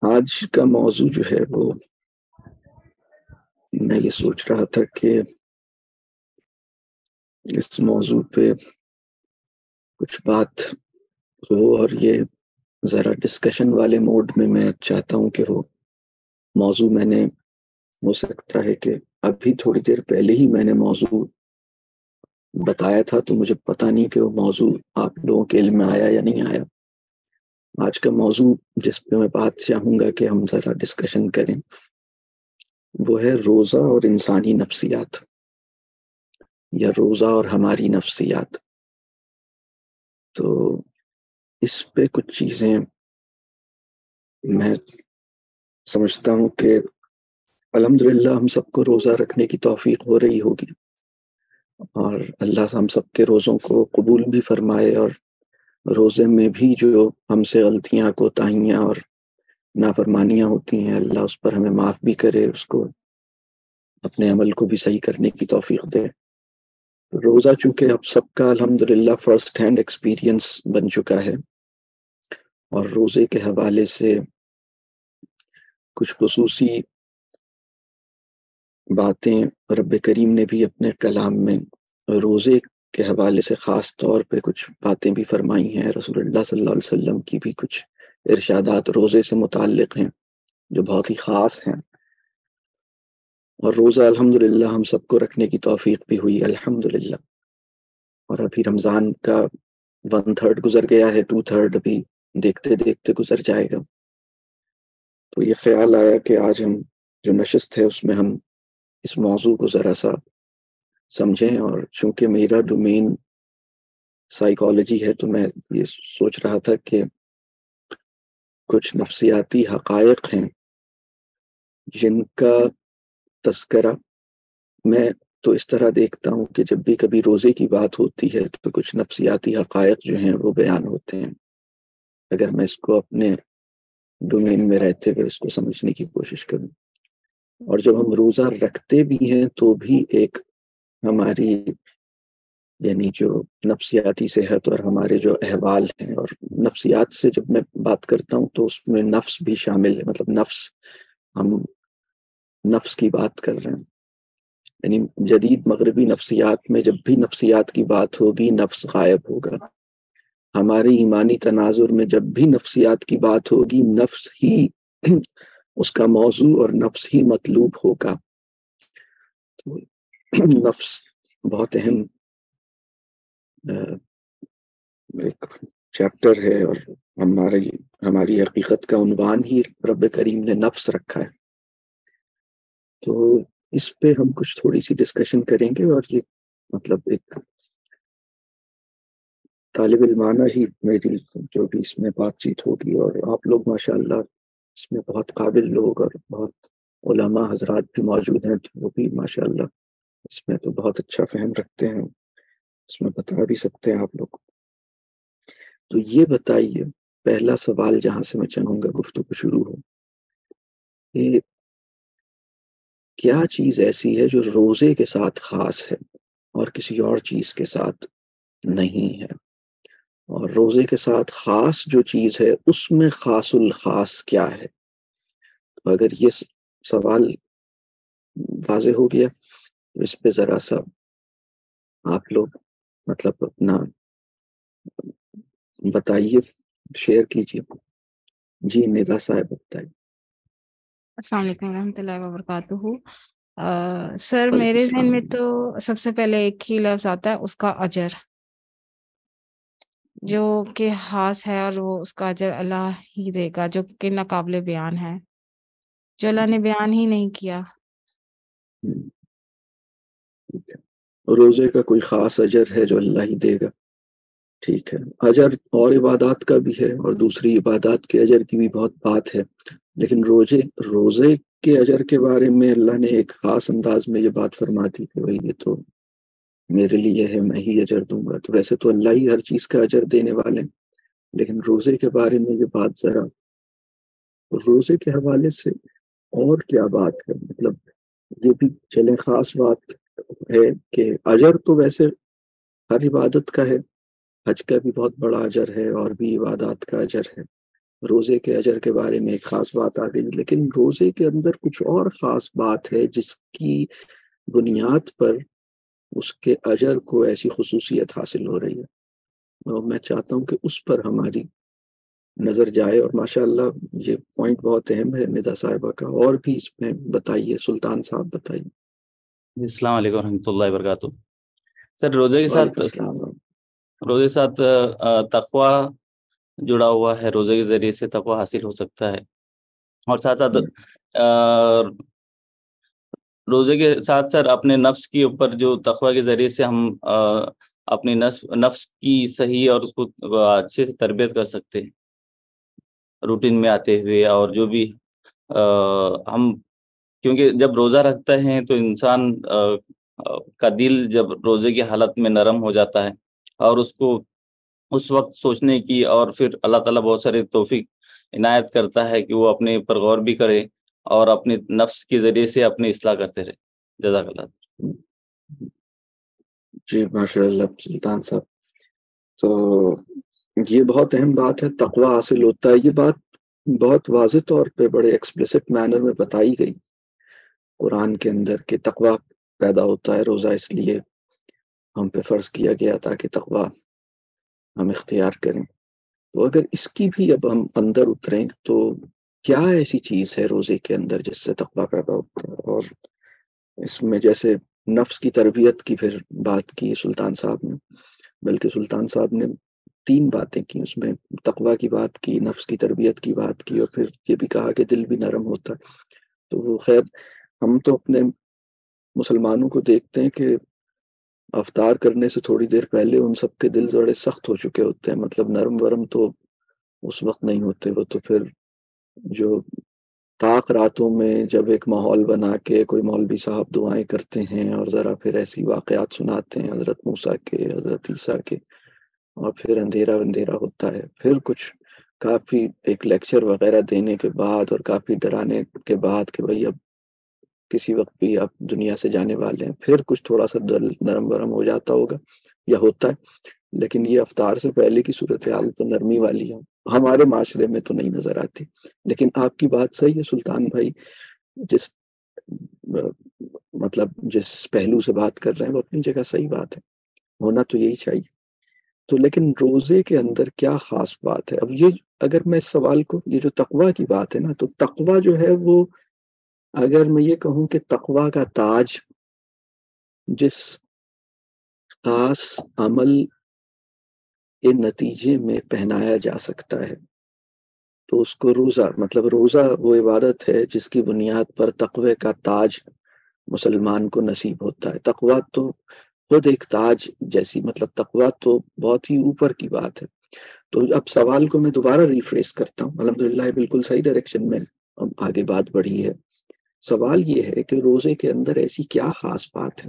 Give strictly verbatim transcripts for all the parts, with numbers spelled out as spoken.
آج کا موضوع جو ہے وہ میں یہ سوچ رہا تھا کہ اس موضوع پہ کچھ بات ہو، اور یہ ذرا ڈسکشن والے موڈ میں میں چاہتا ہوں کہ وہ موضوع میں نے ہو سکتا ہے کہ ابھی تھوڑی دیر پہلے ہی میں نے موضوع بتایا تھا، تو مجھے پتہ نہیں کہ وہ موضوع آپ لوگوں کے علم میں آیا یا نہیں آیا۔ آج کا موضوع جس پہ میں بات چاہوں گا کہ ہم ذرا ڈسکشن کریں وہ ہے روزہ اور انسانی نفسیات، یا روزہ اور ہماری نفسیات۔ تو اس پہ کچھ چیزیں میں سمجھتا ہوں کہ الحمدللہ ہم سب کو روزہ رکھنے کی توفیق ہو رہی ہوگی، اور اللہ ہم سب کے روزوں کو قبول بھی فرمائے، اور روزے میں بھی جو ہم سے غلطیاں کوتاہیاں اور نافرمانیاں ہوتی ہیں اللہ اس پر ہمیں معاف بھی کرے، اس کو اپنے عمل کو بھی صحیح کرنے کی توفیق دے۔ روزہ چونکہ اب سب کا الحمدللہ فرسٹ ہینڈ ایکسپیرینس بن چکا ہے، اور روزے کے حوالے سے کچھ خصوصی باتیں رب کریم نے بھی اپنے کلام میں روزے کے حوالے سے خاص طور پہ کچھ باتیں بھی فرمائی ہیں۔ رسول اللہ صلی اللہ علیہ وسلم کی بھی کچھ ارشادات روزے سے متعلق ہیں جو بہت ہی خاص ہیں، اور روزہ الحمدللہ ہم سب کو رکھنے کی توفیق بھی ہوئی الحمدللہ۔ اور ابھی رمضان کا ون تھرڈ گزر گیا ہے، ٹو تھرڈ ابھی دیکھتے دیکھتے گزر جائے گا۔ تو یہ خیال آیا کہ آج ہم جو نشست ہے اس میں ہم اس موضوع کو ذرا سا سمجھیں، اور چونکہ میرا ڈومین سائیکالوجی ہے تو میں یہ سوچ رہا تھا کہ کچھ نفسیاتی حقائق ہیں جن کا تذکرہ میں تو اس طرح دیکھتا ہوں کہ جب بھی کبھی روزے کی بات ہوتی ہے تو کچھ نفسیاتی حقائق جو ہیں وہ بیان ہوتے ہیں، اگر میں اس کو اپنے ڈومین میں رہتے ہوئے اس کو سمجھنے کی کوشش کروں۔ اور جب ہم روزہ رکھتے بھی ہیں تو بھی ایک ہماری یعنی جو نفسیاتی صحت اور ہمارے جو احوال ہیں، اور نفسیات سے جب میں بات کرتا ہوں تو اس میں نفس بھی شامل ہے، مطلب نفس ہم نفس کی بات کر رہے ہیں، یعنی جدید مغربی نفسیات میں جب بھی نفسیات کی بات ہوگی نفس غائب ہوگا۔ ہمارے ایمانی تناظر میں جب بھی نفسیات کی بات ہوگی نفس ہی اس کا موضوع اور نفس ہی مطلوب ہوگا۔ تو نفس بہت اہم ایک چیپٹر ہے، اور ہماری ہماری حقیقت کا عنوان ہی رب کریم نے نفس رکھا ہے۔ تو اس پہ ہم کچھ تھوڑی سی ڈسکشن کریں گے، اور یہ مطلب ایک طالب علمانہ ہی میری جو بھی اس میں بات چیت ہوگی، اور آپ لوگ ماشاءاللہ اس میں بہت قابل لوگ اور بہت علماء حضرات بھی موجود ہیں، وہ بھی ماشاءاللہ اس میں تو بہت اچھا فہم رکھتے ہیں، اس میں بتا بھی سکتے ہیں آپ لوگ۔ تو یہ بتائیے، پہلا سوال جہاں سے میں چاہوں گا گفتگو شروع ہو، کہ کیا چیز ایسی ہے جو روزے کے ساتھ خاص ہے اور کسی اور چیز کے ساتھ نہیں ہے؟ اور روزے کے ساتھ خاص جو چیز ہے اس میں خاص الخاص کیا ہے؟ تو اگر یہ سوال واضح ہو گیا تو اس پہ ذرا سا آپ لوگ مطلب اپنا بتائیے، شیئر کیجیے۔ جی ندا صاحب بتائیے۔ السلام علیکم ورحمۃ اللہ وبرکاتہ۔ سر میرے ذہن میں تو سب سے پہلے ایک ہی لفظ آتا ہے، اس کا اجر، جو کہ خاص ہے، اور وہ اس کا اجر اللہ ہی دے گا، جو کہ ناقابل بیان ہے، جو اللہ نے بیان ہی نہیں کیا۔ روزے کا کوئی خاص اجر ہے جو اللہ ہی دے گا، ٹھیک ہے۔ اجر اور عبادات کا بھی ہے، اور دوسری عبادات کے اجر کی بھی بہت بات ہے، لیکن روزے روزے کے اجر کے بارے میں اللہ نے ایک خاص انداز میں یہ بات فرما دی کہ بھائی یہ تو میرے لیے ہے، میں ہی اجر دوں گا۔ تو ویسے تو اللہ ہی ہر چیز کا اجر دینے والے ہیں، لیکن روزے کے بارے میں یہ بات ذرا روزے کے حوالے سے اور کیا بات ہے، مطلب یہ بھی چلے خاص بات ہے کہ اجر تو ویسے ہر عبادت کا ہے، حج کا بھی بہت بڑا اجر ہے، اور بھی عبادات کا اجر ہے، روزے کے اجر کے بارے میں ایک خاص بات آ گئی، لیکن روزے کے اندر کچھ اور خاص بات ہے جس کی بنیاد پر اس کے اجر کو ایسی خصوصیت حاصل ہو رہی ہے، اور میں چاہتا ہوں کہ اس پر ہماری نظر جائے. اور ماشاءاللہ یہ پوائنٹ بہت اہم ہے ندا صاحبہ کا، اور بھی اس میں بتائیے. سلطان صاحب بتائیے. السلام علیکم ورحمۃ اللہ وبرکاتہ. سر روزے کے ساتھ وعلیکم السلام. روزے کے ساتھ تقوی جڑا ہوا ہے، روزے کے ذریعے سے تقوی حاصل ہو سکتا ہے، اور ساتھ ساتھ روزے کے ساتھ ساتھ اپنے نفس کے اوپر جو تقوی کے ذریعے سے ہم اپنی نفس نفس کی صحیح اور اس کو اچھے سے تربیت کر سکتے ہیں روٹین میں آتے ہوئے. اور جو بھی ہم، کیونکہ جب روزہ رکھتے ہیں تو انسان کا دل جب روزے کی حالت میں نرم ہو جاتا ہے، اور اس کو اس وقت سوچنے کی، اور پھر اللہ تعالیٰ بہت سارے توفیق عنایت کرتا ہے کہ وہ اپنے پر غور بھی کرے اور اپنے نفس کے ذریعے سے اپنی اصلاح کرتے رہے. جزاک اللہ. جی ماشاء اللہ سلطان صاحب، تو یہ بہت اہم بات ہے، تقوی حاصل ہوتا ہے. یہ بات بہت واضح طور پہ بڑے ایکسپلیسٹ مینر میں بتائی گئی قرآن کے اندر کہ تقوی پیدا ہوتا ہے. روزہ اس لیے ہم پہ فرض کیا گیا تھا کہ تقوی ہم اختیار کریں. تو اگر اس کی بھی اب ہم اندر اتریں تو کیا ایسی چیز ہے روزے کے اندر جس سے تقوی پیدا ہوتا ہے؟ اور اس میں جیسے نفس کی تربیت کی پھر بات کی سلطان صاحب نے، بلکہ سلطان صاحب نے تین باتیں کی، اس میں تقوی کی بات کی، نفس کی تربیت کی بات کی، اور پھر یہ بھی کہا کہ دل بھی نرم ہوتا ہے. تو وہ خیر ہم تو اپنے مسلمانوں کو دیکھتے ہیں کہ افطار کرنے سے تھوڑی دیر پہلے ان سب کے دل بڑے سخت ہو چکے ہوتے ہیں، مطلب نرم ورم تو اس وقت نہیں ہوتے. وہ تو پھر جو طاق راتوں میں جب ایک ماحول بنا کے کوئی مولوی صاحب دعائیں کرتے ہیں اور ذرا پھر ایسی واقعات سناتے ہیں حضرت موسیٰ کے، حضرت عیسیٰ کے، اور پھر اندھیرا اندھیرا ہوتا ہے، پھر کچھ کافی ایک لیکچر وغیرہ دینے کے بعد اور کافی ڈرانے کے بعد کہ بھائی اب کسی وقت بھی آپ دنیا سے جانے والے ہیں، پھر کچھ تھوڑا سا دل نرم ورم ہو جاتا ہوگا یا ہوتا ہے. لیکن یہ افطار سے پہلے کی صورتحال تو نرمی والی ہے، ہمارے معاشرے میں تو نہیں نظر آتی. لیکن آپ کی بات صحیح ہے سلطان بھائی، جس مطلب جس پہلو سے بات کر رہے ہیں وہ اپنی جگہ صحیح بات ہے، ہونا تو یہی چاہیے. تو لیکن روزے کے اندر کیا خاص بات ہے؟ اب یہ اگر میں اس سوال کو، یہ جو تقوی کی بات ہے نا، تو تقوی جو ہے وہ، اگر میں یہ کہوں کہ تقوی کا تاج جس خاص عمل کے نتیجے میں پہنایا جا سکتا ہے تو اس کو روزہ، مطلب روزہ وہ عبادت ہے جس کی بنیاد پر تقوی کا تاج مسلمان کو نصیب ہوتا ہے. تقوی تو خود ایک تاج جیسی، مطلب تقوی تو بہت ہی اوپر کی بات ہے. تو اب سوال کو میں دوبارہ ریفریس کرتا ہوں، الحمدللہ بالکل صحیح ڈائریکشن میں آگے بات بڑھی ہے. سوال یہ ہے کہ روزے کے اندر ایسی کیا خاص بات ہے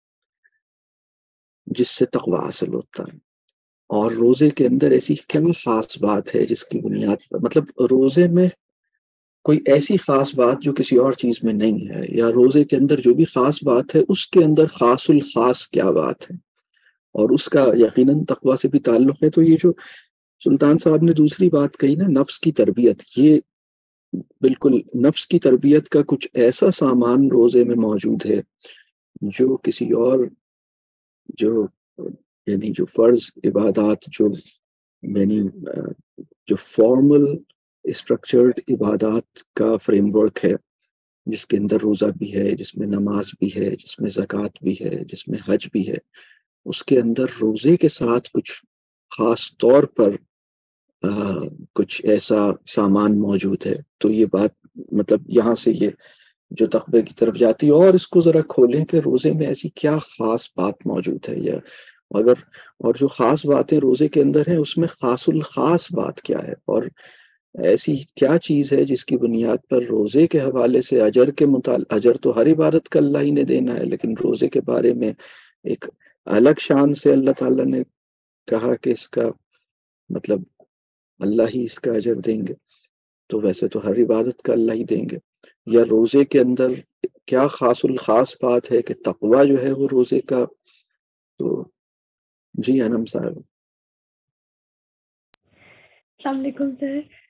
جس سے تقوی حاصل ہوتا ہے، اور روزے کے اندر ایسی کیا خاص بات ہے جس کی بنیاد پر، مطلب روزے میں کوئی ایسی خاص بات جو کسی اور چیز میں نہیں ہے، یا روزے کے اندر جو بھی خاص بات ہے اس کے اندر خاص الخاص کیا بات ہے، اور اس کا یقیناً تقوی سے بھی تعلق ہے. تو یہ جو سلطان صاحب نے دوسری بات کہی نا، نفس کی تربیت، یہ بالکل نفس کی تربیت کا کچھ ایسا سامان روزے میں موجود ہے جو کسی اور جو یعنی جو فرض عبادات، جو یعنی جو فارمل اسٹرکچرڈ عبادات کا فریم ورک ہے، جس کے اندر روزہ بھی ہے، جس میں نماز بھی ہے، جس میں زکوٰۃ بھی ہے، جس میں حج بھی ہے، اس کے اندر روزے کے ساتھ کچھ خاص طور پر آ, کچھ ایسا سامان موجود ہے. تو یہ بات مطلب یہاں سے یہ جو تقوی کی طرف جاتی ہے، اور اس کو ذرا کھولیں کہ روزے میں ایسی کیا خاص بات موجود ہے، یا اگر اور جو خاص باتیں روزے کے اندر ہیں اس میں خاص الخاص بات کیا ہے، اور ایسی کیا چیز ہے جس کی بنیاد پر روزے کے حوالے سے اجر کے متعلق، اجر تو ہر عبادت کا اللہ ہی نے دینا ہے، لیکن روزے کے بارے میں ایک الگ شان سے اللہ تعالیٰ نے کہا کہ اس کا مطلب اللہ ہی اس کا اجر دیں گے. تو ویسے تو ہر عبادت کا اللہ ہی دیں گے. یا روزے کے اندر کیا خاص الخاص بات ہے کہ تقوی جو ہے وہ روزے کا. تو جی انم صاحب. السلام علیکم سر.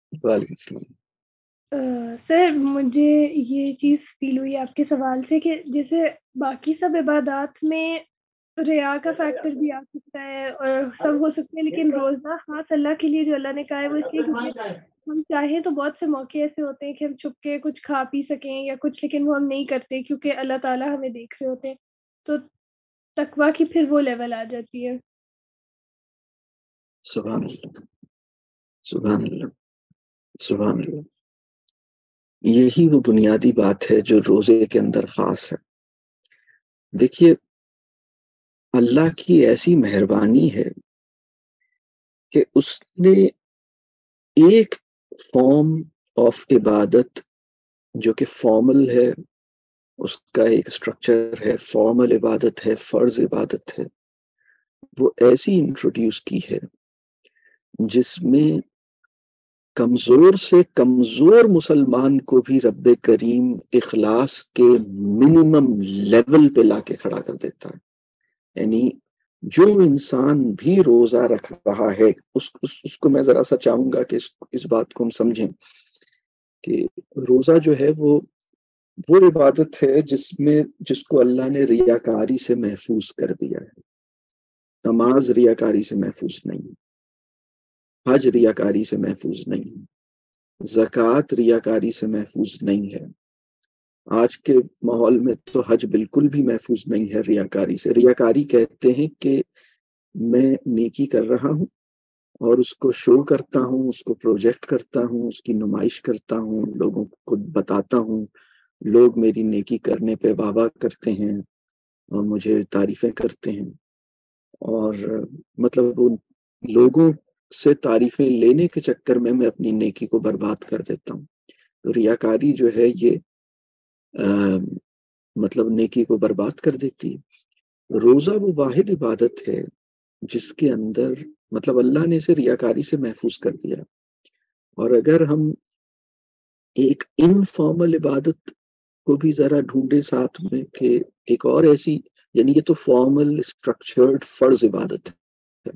وعلیکم السلام۔ سر مجھے یہ چیز فیل ہوئی آپ کے سوال سے کہ جیسے باقی سب عبادات میں ریا کا فیکٹر بھی آ سکتا ہے اور سب ہو سکتے ہیں، لیکن روزہ خاص اللہ کے لیے جو اللہ نے کہا ہے وہ اس لیے کیونکہ ہم چاہیں تو بہت سے موقع ایسے ہوتے ہیں کہ ہم چھپ کے کچھ کھا پی سکیں یا کچھ، لیکن وہ ہم نہیں کرتے کیونکہ اللہ تعالیٰ ہمیں دیکھ رہے ہوتے ہیں، تو تقویٰ کی پھر وہ لیول آ جاتی ہے۔ سبحان اللہ، سبحان اللہ، سبحان اللہ۔ یہی وہ بنیادی بات ہے جو روزے کے اندر خاص ہے۔ دیکھیے اللہ کی ایسی مہربانی ہے کہ اس نے ایک فارم آف عبادت جو کہ فارمل ہے، اس کا ایک سٹرکچر ہے، فارمل عبادت ہے، فرض عبادت ہے، وہ ایسی انٹروڈیوس کی ہے جس میں کمزور سے کمزور مسلمان کو بھی رب کریم اخلاص کے منیمم لیول پہ لا کے کھڑا کر دیتا ہے۔ یعنی جو انسان بھی روزہ رکھ رہا ہے اس, اس, اس کو میں ذرا سا چاہوں گا کہ اس, اس بات کو ہم سمجھیں کہ روزہ جو ہے وہ وہ عبادت ہے جس میں جس کو اللہ نے ریاکاری سے محفوظ کر دیا ہے۔ نماز ریاکاری سے محفوظ نہیں، حج ریاکاری سے محفوظ نہیں، زکوٰۃ ریاکاری سے محفوظ نہیں ہے۔ آج کے ماحول میں تو حج بالکل بھی محفوظ نہیں ہے ریاکاری سے۔ ریاکاری کہتے ہیں کہ میں نیکی کر رہا ہوں اور اس کو شو کرتا ہوں، اس کو پروجیکٹ کرتا ہوں، اس کی نمائش کرتا ہوں، لوگوں کو بتاتا ہوں، لوگ میری نیکی کرنے پہ واہ واہ کرتے ہیں اور مجھے تعریفیں کرتے ہیں، اور مطلب ان لوگوں سے تعریفیں لینے کے چکر میں میں اپنی نیکی کو برباد کر دیتا ہوں۔ تو ریاکاری جو ہے یہ آ, مطلب نیکی کو برباد کر دیتی ہے۔ روزہ وہ واحد عبادت ہے جس کے اندر مطلب اللہ نے اسے ریاکاری سے محفوظ کر دیا، اور اگر ہم ایک انفارمل عبادت کو بھی ذرا ڈھونڈے ساتھ میں کہ ایک اور ایسی، یعنی یہ تو فارمل اسٹرکچرڈ فرض عبادت ہے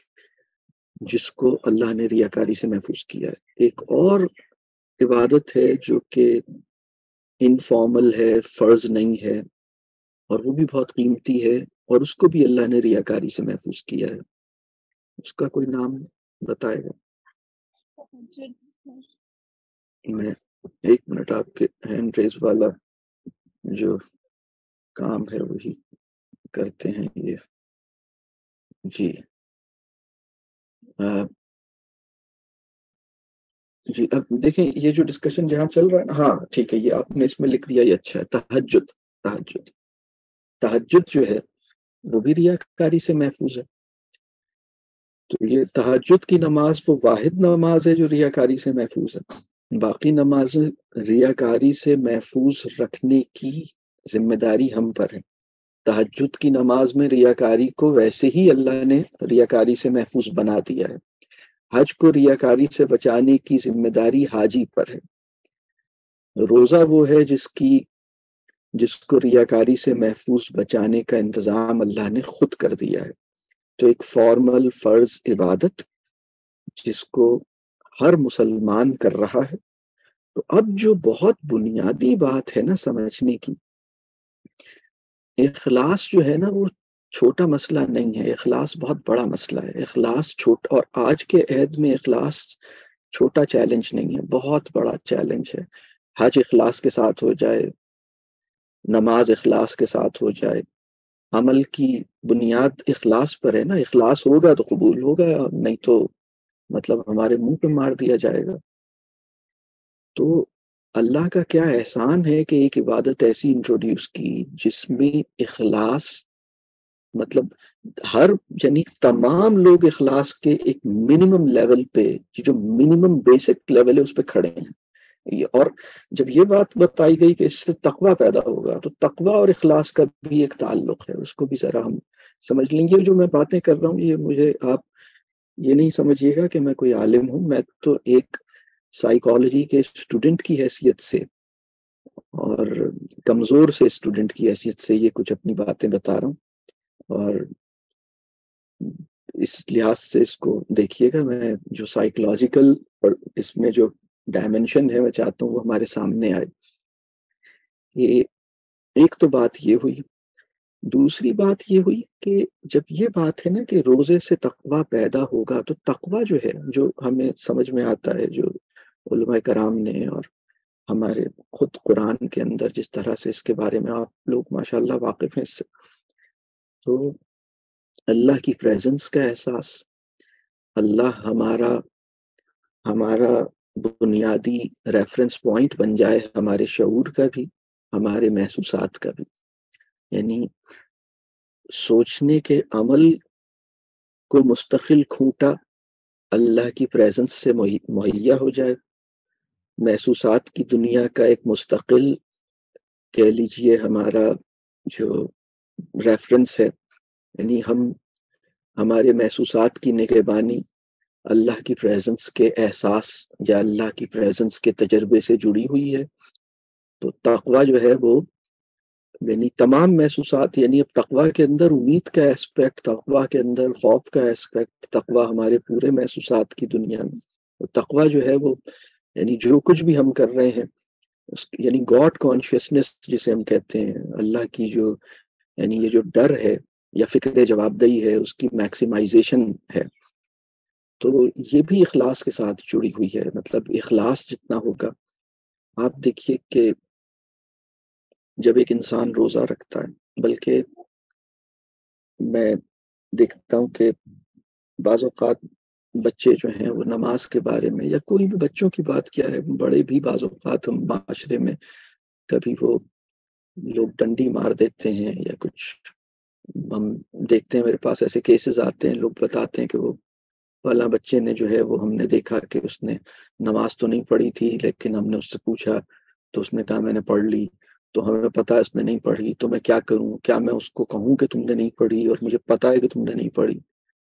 جس کو اللہ نے ریاکاری سے محفوظ کیا ہے، ایک اور عبادت ہے جو کہ انفارمل ہے، فرض نہیں ہے، اور وہ بھی بہت قیمتی ہے اور اس کو بھی اللہ نے ریاکاری سے محفوظ کیا ہے۔ اس کا کوئی نام بتائے گا؟ میں ایک منٹ، آپ کے ہینڈ ریز والا جو کام ہے وہی کرتے ہیں یہ جی آ, جی اب دیکھیں یہ جو ڈسکشن جہاں چل رہا ہے، ہاں ٹھیک ہے، یہ آپ نے اس میں لکھ دیا، یہ اچھا ہے۔ تہجد، تہجد تہجد جو ہے وہ بھی ریاکاری سے محفوظ ہے۔ تو یہ تہجد کی نماز وہ واحد نماز ہے جو ریاکاری سے محفوظ ہے۔ باقی نمازیں ریاکاری سے محفوظ رکھنے کی ذمہ داری ہم پر ہے۔ تہجد کی نماز میں ریاکاری کو ویسے ہی اللہ نے ریاکاری سے محفوظ بنا دیا ہے۔ حج کو ریاکاری سے بچانے کی ذمہ داری حاجی پر ہے۔ روزہ وہ ہے جس کی جس کو ریاکاری سے محفوظ بچانے کا انتظام اللہ نے خود کر دیا ہے۔ تو ایک فارمل فرض عبادت جس کو ہر مسلمان کر رہا ہے۔ تو اب جو بہت بنیادی بات ہے نا سمجھنے کی، اخلاص جو ہے نا وہ چھوٹا مسئلہ نہیں ہے، اخلاص بہت بڑا مسئلہ ہے۔ اخلاص چھوٹا، اور آج کے عہد میں اخلاص چھوٹا چیلنج نہیں ہے، بہت بڑا چیلنج ہے۔ حج اخلاص کے ساتھ ہو جائے، نماز اخلاص کے ساتھ ہو جائے، عمل کی بنیاد اخلاص پر ہے نا، اخلاص ہوگا تو قبول ہوگا، نہیں تو مطلب ہمارے منہ پہ مار دیا جائے گا۔ تو اللہ کا کیا احسان ہے کہ ایک عبادت ایسی انٹروڈیوس کی جس میں اخلاص مطلب ہر یعنی تمام لوگ اخلاص کے ایک منیمم لیول پہ، جو منیمم بیسک لیول ہے اس پہ کھڑے ہیں۔ اور جب یہ بات بتائی گئی کہ اس سے تقویٰ پیدا ہوگا، تو تقویٰ اور اخلاص کا بھی ایک تعلق ہے، اس کو بھی ذرا ہم سمجھ لیں گے۔ جو میں باتیں کر رہا ہوں یہ مجھے آپ یہ نہیں سمجھیے گا کہ میں کوئی عالم ہوں، میں تو ایک سائیکالوجی کے اسٹوڈنٹ کی حیثیت سے اور کمزور سے اسٹوڈنٹ کی حیثیت سے یہ کچھ اپنی باتیں بتا رہا ہوں، اور اس لحاظ سے اس کو دیکھیے گا. میں جو سائیکولوجیکل اور اس میں جو ڈائمینشن ہے میں چاہتا ہوں وہ ہمارے سامنے آئے. یہ ایک تو بات یہ ہوئی. دوسری بات یہ ہوئی کہ جب یہ بات ہے نا کہ روزے سے تقویٰ پیدا ہوگا، تو تقویٰ جو ہے جو ہمیں سمجھ میں آتا ہے، جو علماء کرام نے اور ہمارے خود قرآن کے اندر جس طرح سے اس کے بارے میں آپ لوگ ماشاءاللہ واقف ہیں اس سے، تو اللہ کی پریزنس کا احساس، اللہ ہمارا ہمارا بنیادی ریفرنس پوائنٹ بن جائے، ہمارے شعور کا بھی، ہمارے محسوسات کا بھی. یعنی سوچنے کے عمل کو مستقل کھوٹا اللہ کی پریزنس سے مہیا ہو جائے، محسوسات کی دنیا کا ایک مستقل کہہ لیجئے ہمارا جو ریفرنس ہے، یعنی ہم ہمارے محسوسات کی نگہبانی اللہ کی پریزنس کے احساس یا اللہ کی پریزنس کے تجربے سے جڑی ہوئی ہے. تو تقویٰ جو ہے وہ یعنی تمام محسوسات، یعنی اب تقویٰ کے اندر امید کا ایسپیکٹ، تقویٰ کے اندر خوف کا ایسپیکٹ، تقویٰ ہمارے پورے محسوسات کی دنیا میں. تقویٰ جو ہے وہ یعنی جو کچھ بھی ہم کر رہے ہیں اس یعنی گاڈ کانشیسنس جسے ہم کہتے ہیں، اللہ کی جو یعنی یہ جو ڈر ہے یا فکر جواب دہی ہے، اس کی میکسیمائزیشن ہے. تو یہ بھی اخلاص کے ساتھ جڑی ہوئی ہے. مطلب اخلاص جتنا ہوگا، آپ دیکھیے کہ جب ایک انسان روزہ رکھتا ہے، بلکہ میں دیکھتا ہوں کہ بعض اوقات بچے جو ہیں وہ نماز کے بارے میں، یا کوئی بھی بچوں کی بات کیا ہے، بڑے بھی بعض اوقات ہم معاشرے میں کبھی وہ لوگ ڈنڈی مار دیتے ہیں یا کچھ، ہم دیکھتے ہیں میرے پاس ایسے کیسز آتے ہیں، لوگ بتاتے ہیں کہ وہ فلاں بچے نے جو ہے وہ ہم نے دیکھا کہ اس نے نماز تو نہیں پڑھی تھی، لیکن ہم نے اس سے پوچھا تو اس نے کہا میں نے پڑھ لی. تو ہمیں پتا ہے اس نے نہیں پڑھی، تو میں کیا کروں؟ کیا میں اس کو کہوں کہ تم نے نہیں پڑھی اور مجھے پتا ہے کہ تم نے نہیں پڑھی؟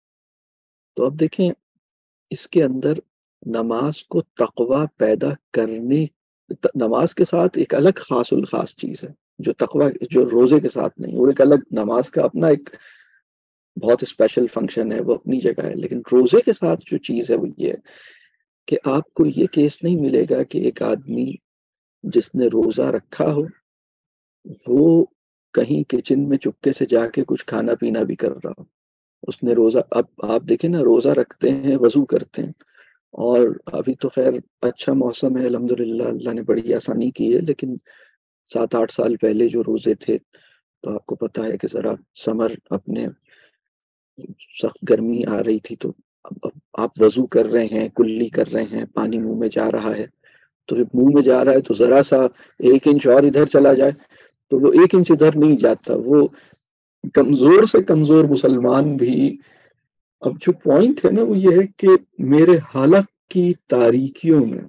تو اب دیکھیں اس کے اندر نماز کو تقویٰ پیدا کرنے، نماز کے ساتھ ایک الگ خاص الخاص چیز ہے جو تقویٰ جو روزے کے ساتھ نہیں، اور ایک الگ نماز کا اپنا ایک بہت اسپیشل فنکشن ہے، وہ اپنی جگہ ہے. لیکن روزے کے ساتھ جو چیز ہے وہ یہ ہے کہ آپ کو یہ کیس نہیں ملے گا کہ ایک آدمی جس نے روزہ رکھا ہو وہ کہیں کچن میں چپکے سے جا کے کچھ کھانا پینا بھی کر رہا ہو. اس نے روزہ، اب آپ دیکھیں نا، روزہ رکھتے ہیں، وضو کرتے ہیں، اور ابھی تو خیر اچھا موسم ہے الحمدللہ، اللہ نے بڑی آسانی کی ہے، لیکن سات آٹھ سال پہلے جو روزے تھے تو آپ کو پتا ہے کہ ذرا سمر اپنے سخت گرمی آ رہی تھی، تو اب آپ وضو کر رہے ہیں، کلی کر رہے ہیں، پانی منہ میں جا رہا ہے، تو جب منہ میں جا رہا ہے تو ذرا سا ایک انچ اور ادھر چلا جائے تو وہ ایک انچ ادھر نہیں جاتا. وہ کمزور سے کمزور مسلمان بھی، اب جو پوائنٹ ہے نا وہ یہ ہے کہ میرے حلق کی تاریکیوں میں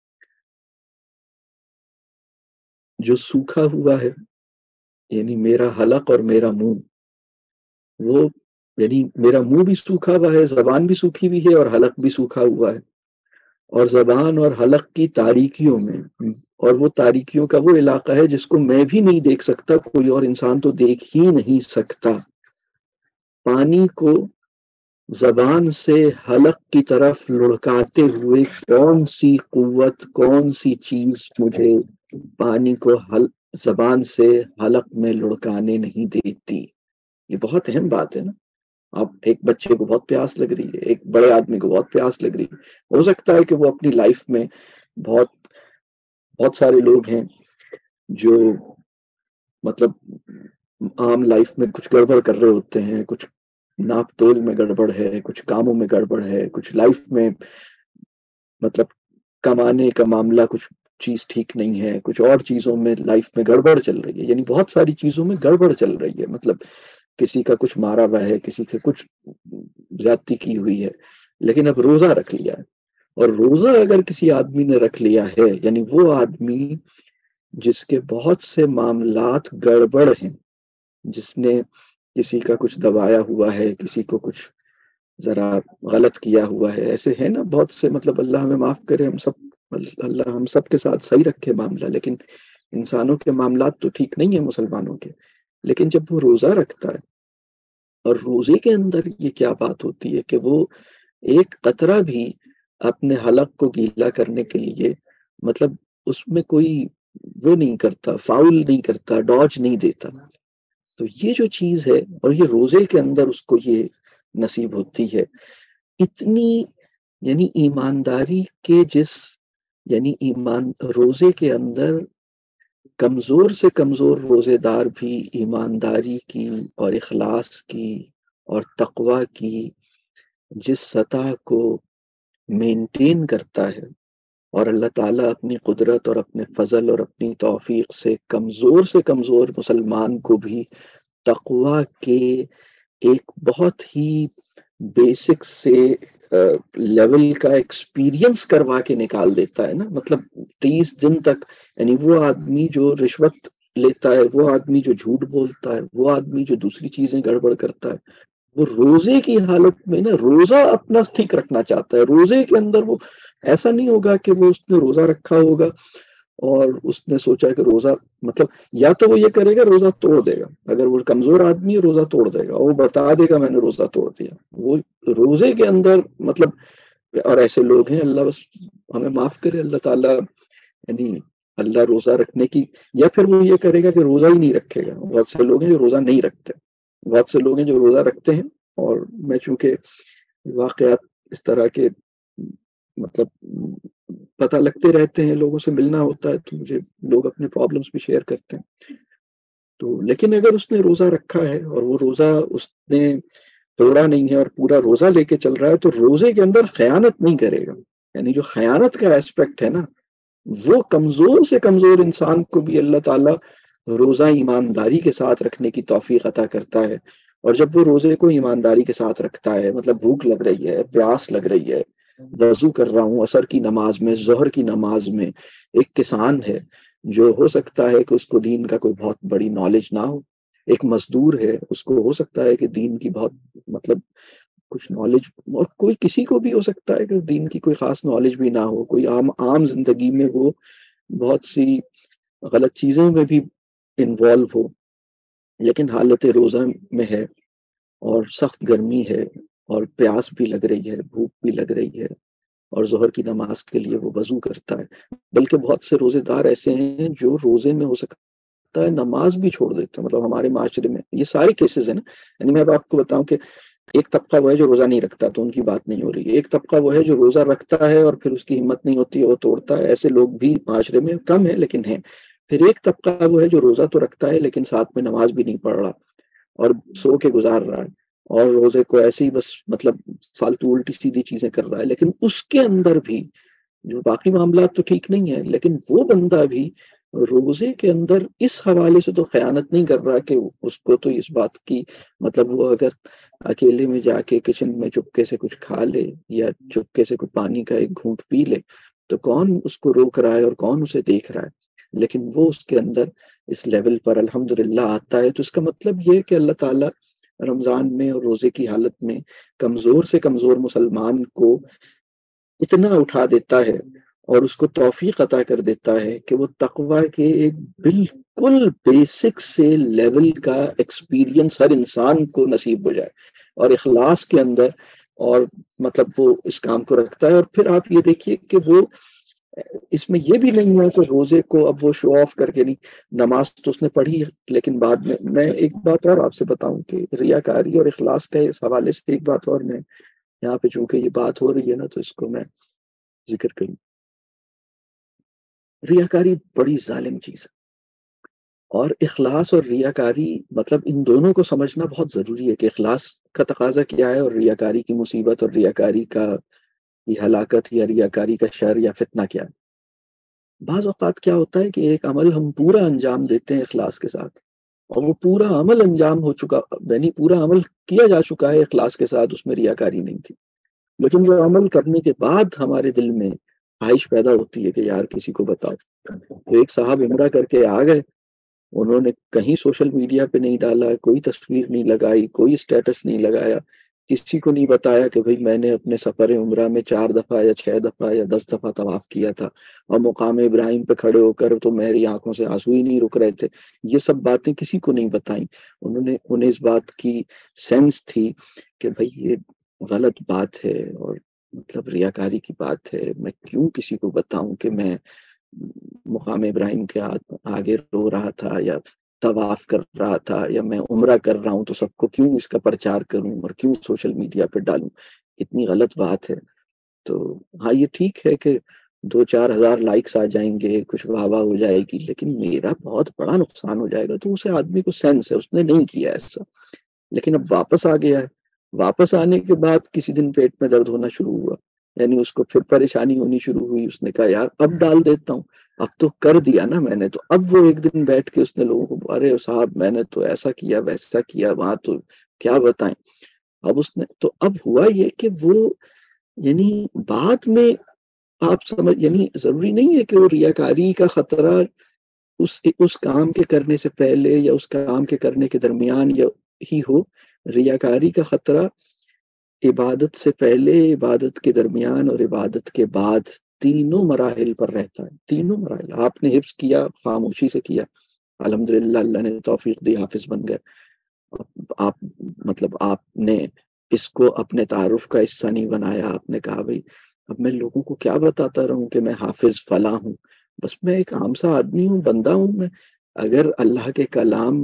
جو سوکھا ہوا ہے، یعنی میرا حلق اور میرا منہ، وہ یعنی میرا منہ بھی سوکھا ہوا ہے، زبان بھی سوکھی ہوئی ہے اور حلق بھی سوکھا ہوا ہے، اور زبان اور حلق کی تاریکیوں میں، اور وہ تاریکیوں کا وہ علاقہ ہے جس کو میں بھی نہیں دیکھ سکتا، کوئی اور انسان تو دیکھ ہی نہیں سکتا. پانی کو زبان سے حلق کی طرف لڑکاتے ہوئے کون سی قوت، کون سی چیز مجھے پانی کو حل زبان سے حلق میں لڑکانے نہیں دیتی؟ یہ بہت اہم بات ہے نا. آپ ایک بچے کو بہت پیاس لگ رہی ہے، ایک بڑے آدمی کو بہت پیاس لگ رہی ہے، ہو سکتا ہے کہ وہ اپنی لائف میں بہت بہت سارے لوگ ہیں جو مطلب عام لائف میں کچھ گڑبڑ کر رہے ہوتے ہیں، کچھ ناپ تول میں گڑبڑ ہے، کچھ کاموں میں گڑبڑ ہے، کچھ لائف میں مطلب کمانے کا معاملہ کچھ چیز ٹھیک نہیں ہے، کچھ اور چیزوں میں لائف میں گڑبڑ چل رہی ہے، یعنی بہت ساری چیزوں میں گڑبڑ چل رہی ہے. مطلب کسی کا کچھ مارا ہوا ہے، کسی کا کچھ زیادتی کی ہوئی ہے، لیکن اب روزہ رکھ لیا ہے. اور روزہ اگر کسی آدمی نے رکھ لیا ہے، یعنی وہ آدمی جس کے بہت سے معاملات گڑبڑ ہیں، جس نے کسی کا کچھ دبایا ہوا ہے، کسی کو کچھ ذرا غلط کیا ہوا ہے، ایسے ہیں نا بہت سے. مطلب اللہ ہمیں معاف کرے، ہم سب اللہ ہم سب کے ساتھ صحیح رکھے معاملہ، لیکن انسانوں کے معاملات تو ٹھیک نہیں ہیں مسلمانوں کے. لیکن جب وہ روزہ رکھتا ہے اور روزے کے اندر یہ کیا بات ہوتی ہے کہ وہ ایک قطرہ بھی اپنے حلق کو گیلا کرنے کے لیے مطلب اس میں کوئی وہ نہیں کرتا، فاؤل نہیں کرتا، ڈاج نہیں دیتا. تو یہ جو چیز ہے اور یہ روزے کے اندر اس کو یہ نصیب ہوتی ہے. اتنی یعنی ایمانداری کے جس یعنی ایمان روزے کے اندر کمزور سے کمزور روزے دار بھی ایمانداری کی اور اخلاص کی اور تقوی کی جس سطح کو مینٹین کرتا ہے، اور اللہ تعالیٰ اپنی قدرت اور اپنے فضل اور اپنی توفیق سے کمزور سے کمزور مسلمان کو بھی تقوی کے ایک بہت ہی بیسک سے لیول کا ایکسپیرینس کروا کے نکال دیتا ہے نا. مطلب تیس دن تک یعنی وہ آدمی جو رشوت لیتا ہے، وہ آدمی جو جھوٹ بولتا ہے، وہ آدمی جو دوسری چیزیں گڑبڑ کرتا ہے، وہ روزے کی حالت میں نا روزہ اپنا ٹھیک رکھنا چاہتا ہے. روزے کے اندر وہ ایسا نہیں ہوگا کہ وہ اس نے روزہ رکھا ہوگا اور اس نے سوچا کہ روزہ مطلب یا تو وہ یہ کرے گا روزہ توڑ دے گا. اگر وہ کمزور آدمی ہے روزہ توڑ دے گا، وہ بتا دے گا میں نے روزہ توڑ دیا. وہ روزے کے اندر مطلب اور ایسے لوگ ہیں، اللہ بس ہمیں معاف کرے اللہ تعالیٰ، یعنی اللہ روزہ رکھنے کی یا پھر وہ یہ کرے گا کہ روزہ ہی نہیں رکھے گا. بہت سے لوگ ہیں جو روزہ نہیں رکھتے، بہت سے لوگ ہیں جو روزہ رکھتے ہیں. اور میں چونکہ واقعات اس طرح کے مطلب پتہ لگتے رہتے ہیں، لوگوں سے ملنا ہوتا ہے، تو مجھے لوگ اپنے پرابلمس بھی شیئر کرتے ہیں. تو لیکن اگر اس نے روزہ رکھا ہے اور وہ روزہ اس نے توڑا نہیں ہے اور پورا روزہ لے کے چل رہا ہے، تو روزے کے اندر خیانت نہیں کرے گا. یعنی جو خیانت کا ایسپیکٹ ہے نا، وہ کمزور سے کمزور انسان کو بھی اللہ تعالیٰ روزہ ایمانداری کے ساتھ رکھنے کی توفیق عطا کرتا ہے. اور جب وہ روزے کو ایمانداری کے ساتھ رکھتا ہے، مطلب بھوک لگ رہی ہے، پیاس لگ رہی ہے، وضو کر رہا ہوں عصر کی نماز میں، ظہر کی نماز میں، ایک کسان ہے جو ہو سکتا ہے کہ اس کو دین کا کوئی بہت بڑی نالج نہ ہو، ایک مزدور ہے اس کو ہو سکتا ہے کہ دین کی بہت مطلب کچھ نالج، اور کوئی کسی کو بھی ہو سکتا ہے کہ دین کی کوئی خاص نالج بھی نہ ہو، کوئی عام عام زندگی میں وہ بہت سی غلط چیزوں میں بھی انوالو ہو، لیکن حالت روزہ میں ہے اور سخت گرمی ہے اور پیاس بھی لگ رہی ہے، بھوک بھی لگ رہی ہے، اور ظہر کی نماز کے لیے وہ وضو کرتا ہے. بلکہ بہت سے روزے دار ایسے ہیں جو روزے میں ہو سکتا ہے نماز بھی چھوڑ دیتے ہیں. مطلب ہمارے معاشرے میں یہ سارے کیسز ہیں نا. یعنی میں اب آپ کو بتاؤں کہ ایک طبقہ وہ ہے جو روزہ نہیں رکھتا تو ان کی بات نہیں ہو رہی، ایک طبقہ وہ ہے جو روزہ رکھتا ہے اور پھر اس کی ہمت نہیں ہوتی ہے وہ توڑتا ہے. ایسے لوگ بھی معاشرے میں کم ہیں لیکن ہیں. پھر ایک طبقہ وہ ہے جو روزہ تو رکھتا ہے لیکن ساتھ میں نماز بھی نہیں پڑھ رہا اور سو کے گزار رہا ہے اور روزے کو ایسے ہی بس مطلب فالتو الٹی سیدھی چیزیں کر رہا ہے. لیکن اس کے اندر بھی جو باقی معاملات تو ٹھیک نہیں ہیں، لیکن وہ بندہ بھی روزے کے اندر اس حوالے سے تو خیانت نہیں کر رہا کہ اس کو تو اس بات کی مطلب وہ اگر اکیلے میں جا کے کچن میں چپکے سے کچھ کھا لے یا چپکے سے کچھ پانی کا ایک گھونٹ پی لے تو کون اس کو روک رہا ہے اور کون اسے دیکھ رہا ہے. لیکن وہ اس کے اندر اس لیول پر الحمدللہ آتا ہے. تو اس کا مطلب یہ کہ اللہ تعالیٰ رمضان میں اور روزے کی حالت میں کمزور سے کمزور مسلمان کو اتنا اٹھا دیتا ہے اور اس کو توفیق عطا کر دیتا ہے کہ وہ تقوی کے ایک بالکل بیسک سے لیول کا ایکسپیرینس ہر انسان کو نصیب ہو جائے اور اخلاص کے اندر اور مطلب وہ اس کام کو رکھتا ہے. اور پھر آپ یہ دیکھیے کہ وہ اس میں یہ بھی نہیں ہے کہ روزے کو اب وہ شو آف کر کے نہیں، نماز تو اس نے پڑھی لیکن بعد میں میں ایک بات اور آپ سے بتاؤں کہ ریاکاری اور اخلاص کا اس حوالے سے ایک بات اور میں یہاں پہ چونکہ یہ بات ہو رہی ہے نا تو اس کو میں ذکر کروں. ریاکاری بڑی ظالم چیز ہے اور اخلاص اور ریاکاری مطلب ان دونوں کو سمجھنا بہت ضروری ہے کہ اخلاص کا تقاضا کیا ہے اور ریاکاری کی مصیبت اور ریاکاری کا یہ ہلاکت یا ریاکاری کا شر یا فتنہ کیا ہے. بعض اوقات کیا ہوتا ہے کہ ایک عمل ہم پورا انجام دیتے ہیں اخلاص کے ساتھ اور وہ پورا عمل انجام ہو چکا، یعنی پورا عمل کیا جا چکا ہے اخلاص کے ساتھ، اس میں ریاکاری نہیں تھی، لیکن وہ عمل کرنے کے بعد ہمارے دل میں خواہش پیدا ہوتی ہے کہ یار کسی کو بتاؤ. تو ایک صاحب عمرہ کر کے آ گئے، انہوں نے کہیں سوشل میڈیا پہ نہیں ڈالا، کوئی تصویر نہیں لگائی، کوئی اسٹیٹس نہیں لگایا، کسی کو نہیں بتایا کہ بھئی میں نے اپنے سفر عمرہ میں چار دفعہ یا چھ دفعہ یا دس دفعہ طواف کیا تھا اور مقام ابراہیم پہ کھڑے ہو کر تو میری آنکھوں سے آنسو ہی نہیں رک رہے تھے. یہ سب باتیں کسی کو نہیں بتائیں. انہوں نے انہیں اس بات کی سینس تھی کہ بھئی یہ غلط بات ہے اور مطلب ریاکاری کی بات ہے. میں کیوں کسی کو بتاؤں کہ میں مقام ابراہیم کے آگے رو رہا تھا یا طواف کر رہا تھا یا میں عمرہ کر رہا ہوں، تو سب کو کیوں اس کا پرچار کروں اور کیوں سوشل میڈیا پہ ڈالوں. کتنی غلط بات ہے. تو ہاں یہ ٹھیک ہے کہ دو چار ہزار لائکس آ جائیں گے، کچھ واہ واہ ہو جائے گی، لیکن میرا بہت بڑا نقصان ہو جائے گا. تو اسے آدمی کو سینس ہے، اس نے نہیں کیا ایسا، لیکن اب واپس آ گیا ہے. واپس آنے کے بعد کسی دن پیٹ میں درد ہونا شروع ہوا، یعنی اس کو پھر پریشانی ہونی شروع ہوئی. اس نے کہا یار اب ڈال دیتا ہوں، اب تو کر دیا نا میں نے. تو اب وہ ایک دن بیٹھ کے اس نے لوگوں کو، ارے صاحب میں نے تو ایسا کیا ویسا کیا وہاں، تو کیا بتائیں. اب اس نے تو اب ہوا یہ کہ وہ یعنی بعد میں آپ سمجھ، یعنی ضروری نہیں ہے کہ وہ ریاکاری کا خطرہ اس اس کام کے کرنے سے پہلے یا اس کام کے کرنے کے درمیان یا ہی ہو. ریاکاری کا خطرہ عبادت سے پہلے، عبادت کے درمیان اور عبادت کے بعد تینوں مراحل پر رہتا ہے. تینوں مراحل آپ نے حفظ کیا، خاموشی سے کیا، الحمدللہ اللہ نے توفیق دی، حافظ بن گئے. آپ مطلب آپ نے اس کو اپنے تعارف کا حصہ نہیں بنایا. آپ نے کہا بھئی اب میں لوگوں کو کیا بتاتا رہوں کہ میں حافظ فلاں ہوں، بس میں ایک عام سا آدمی ہوں، بندہ ہوں. میں اگر اللہ کے کلام،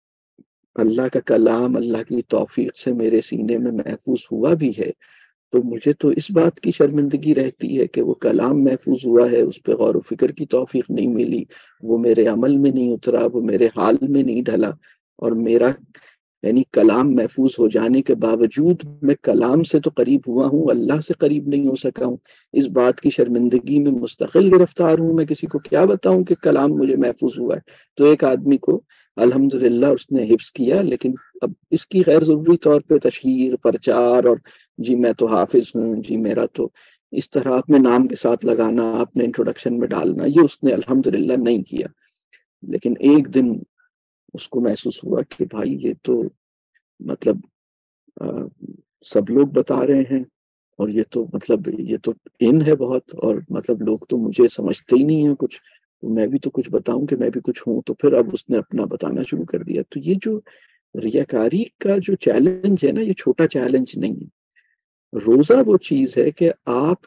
اللہ کا کلام اللہ کی توفیق سے میرے سینے میں محفوظ ہوا بھی ہے، تو مجھے تو اس بات کی شرمندگی رہتی ہے کہ وہ کلام محفوظ ہوا ہے، اس پہ غور و فکر کی توفیق نہیں ملی، وہ میرے عمل میں نہیں اترا، وہ میرے حال میں نہیں ڈھلا، اور میرا یعنی کلام محفوظ ہو جانے کے باوجود میں کلام سے تو قریب ہوا ہوں، اللہ سے قریب نہیں ہو سکا ہوں. اس بات کی شرمندگی میں مستقل گرفتار ہوں. میں کسی کو کیا بتاؤں کہ کلام مجھے محفوظ ہوا ہے. تو ایک آدمی کو الحمدللہ اس نے حفظ کیا، لیکن اب اس کی غیر ضروری طور پہ تشہیر، پرچار، اور جی میں تو حافظ ہوں، جی میرا تو اس طرح اپنے نام کے ساتھ لگانا، اپنے انٹروڈکشن میں ڈالنا، یہ اس نے الحمدللہ نہیں کیا. لیکن ایک دن اس کو محسوس ہوا کہ بھائی یہ تو مطلب آ, سب لوگ بتا رہے ہیں اور یہ تو مطلب یہ تو ان ہے بہت، اور مطلب لوگ تو مجھے سمجھتے ہی نہیں ہیں کچھ، میں بھی تو کچھ بتاؤں کہ میں بھی کچھ ہوں. تو پھر اب اس نے اپنا بتانا شروع کر دیا. تو یہ جو ریاکاری کا جو چیلنج ہے نا، یہ چھوٹا چیلنج نہیں ہے. روزہ وہ چیز ہے کہ آپ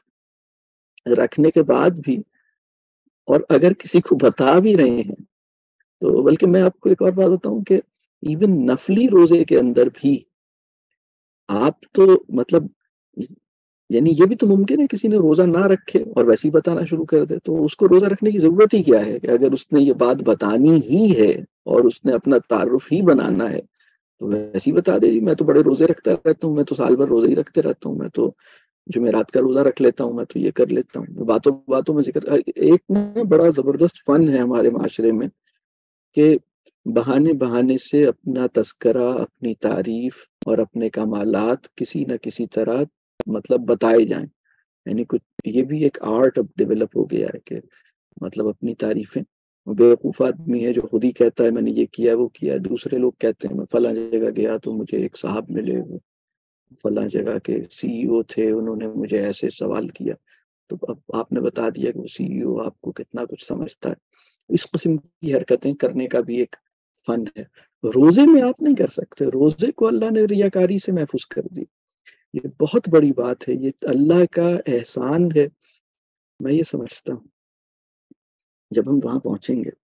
رکھنے کے بعد بھی، اور اگر کسی کو بتا بھی رہے ہیں تو، بلکہ میں آپ کو ایک اور بات بتاؤں کہ ایون نفلی روزے کے اندر بھی آپ تو مطلب یعنی یہ بھی تو ممکن ہے کسی نے روزہ نہ رکھے اور ویسے ہی بتانا شروع کر دے. تو اس کو روزہ رکھنے کی ضرورت ہی کیا ہے کہ اگر اس نے یہ بات بتانی ہی ہے اور اس نے اپنا تعارف ہی بنانا ہے تو ویسے ہی بتا دے. میں تو بڑے روزے رکھتا رہتا ہوں، میں تو سال بھر روزے ہی رکھتے رہتا ہوں، میں تو جمعرات کا روزہ رکھ لیتا ہوں، میں تو یہ کر لیتا ہوں. باتوں باتوں میں ذکر ایک نا بڑا زبردست فن ہے ہمارے معاشرے میں کہ بہانے بہانے سے اپنا تذکرہ، اپنی تعریف اور اپنے کمالات کسی نہ کسی طرح مطلب بتائے جائیں. یعنی کچھ یہ بھی ایک آرٹ اب ڈیولپ ہو گیا ہے کہ مطلب اپنی تعریفیں. بیوقوف آدمی ہے جو خود ہی کہتا ہے میں نے یہ کیا وہ کیا. دوسرے لوگ کہتے ہیں میں فلاں جگہ گیا تو مجھے ایک صاحب ملے، وہ فلاں جگہ کے سی ای او تھے، انہوں نے مجھے ایسے سوال کیا. تو اب آپ نے بتا دیا کہ وہ سی ای او آپ کو کتنا کچھ سمجھتا ہے. اس قسم کی حرکتیں کرنے کا بھی ایک فن ہے. روزے میں آپ نہیں کر سکتے. روزے کو اللہ نے ریاکاری سے محفوظ کر دی. یہ بہت بڑی بات ہے، یہ اللہ کا احسان ہے. میں یہ سمجھتا ہوں جب ہم وہاں پہنچیں گے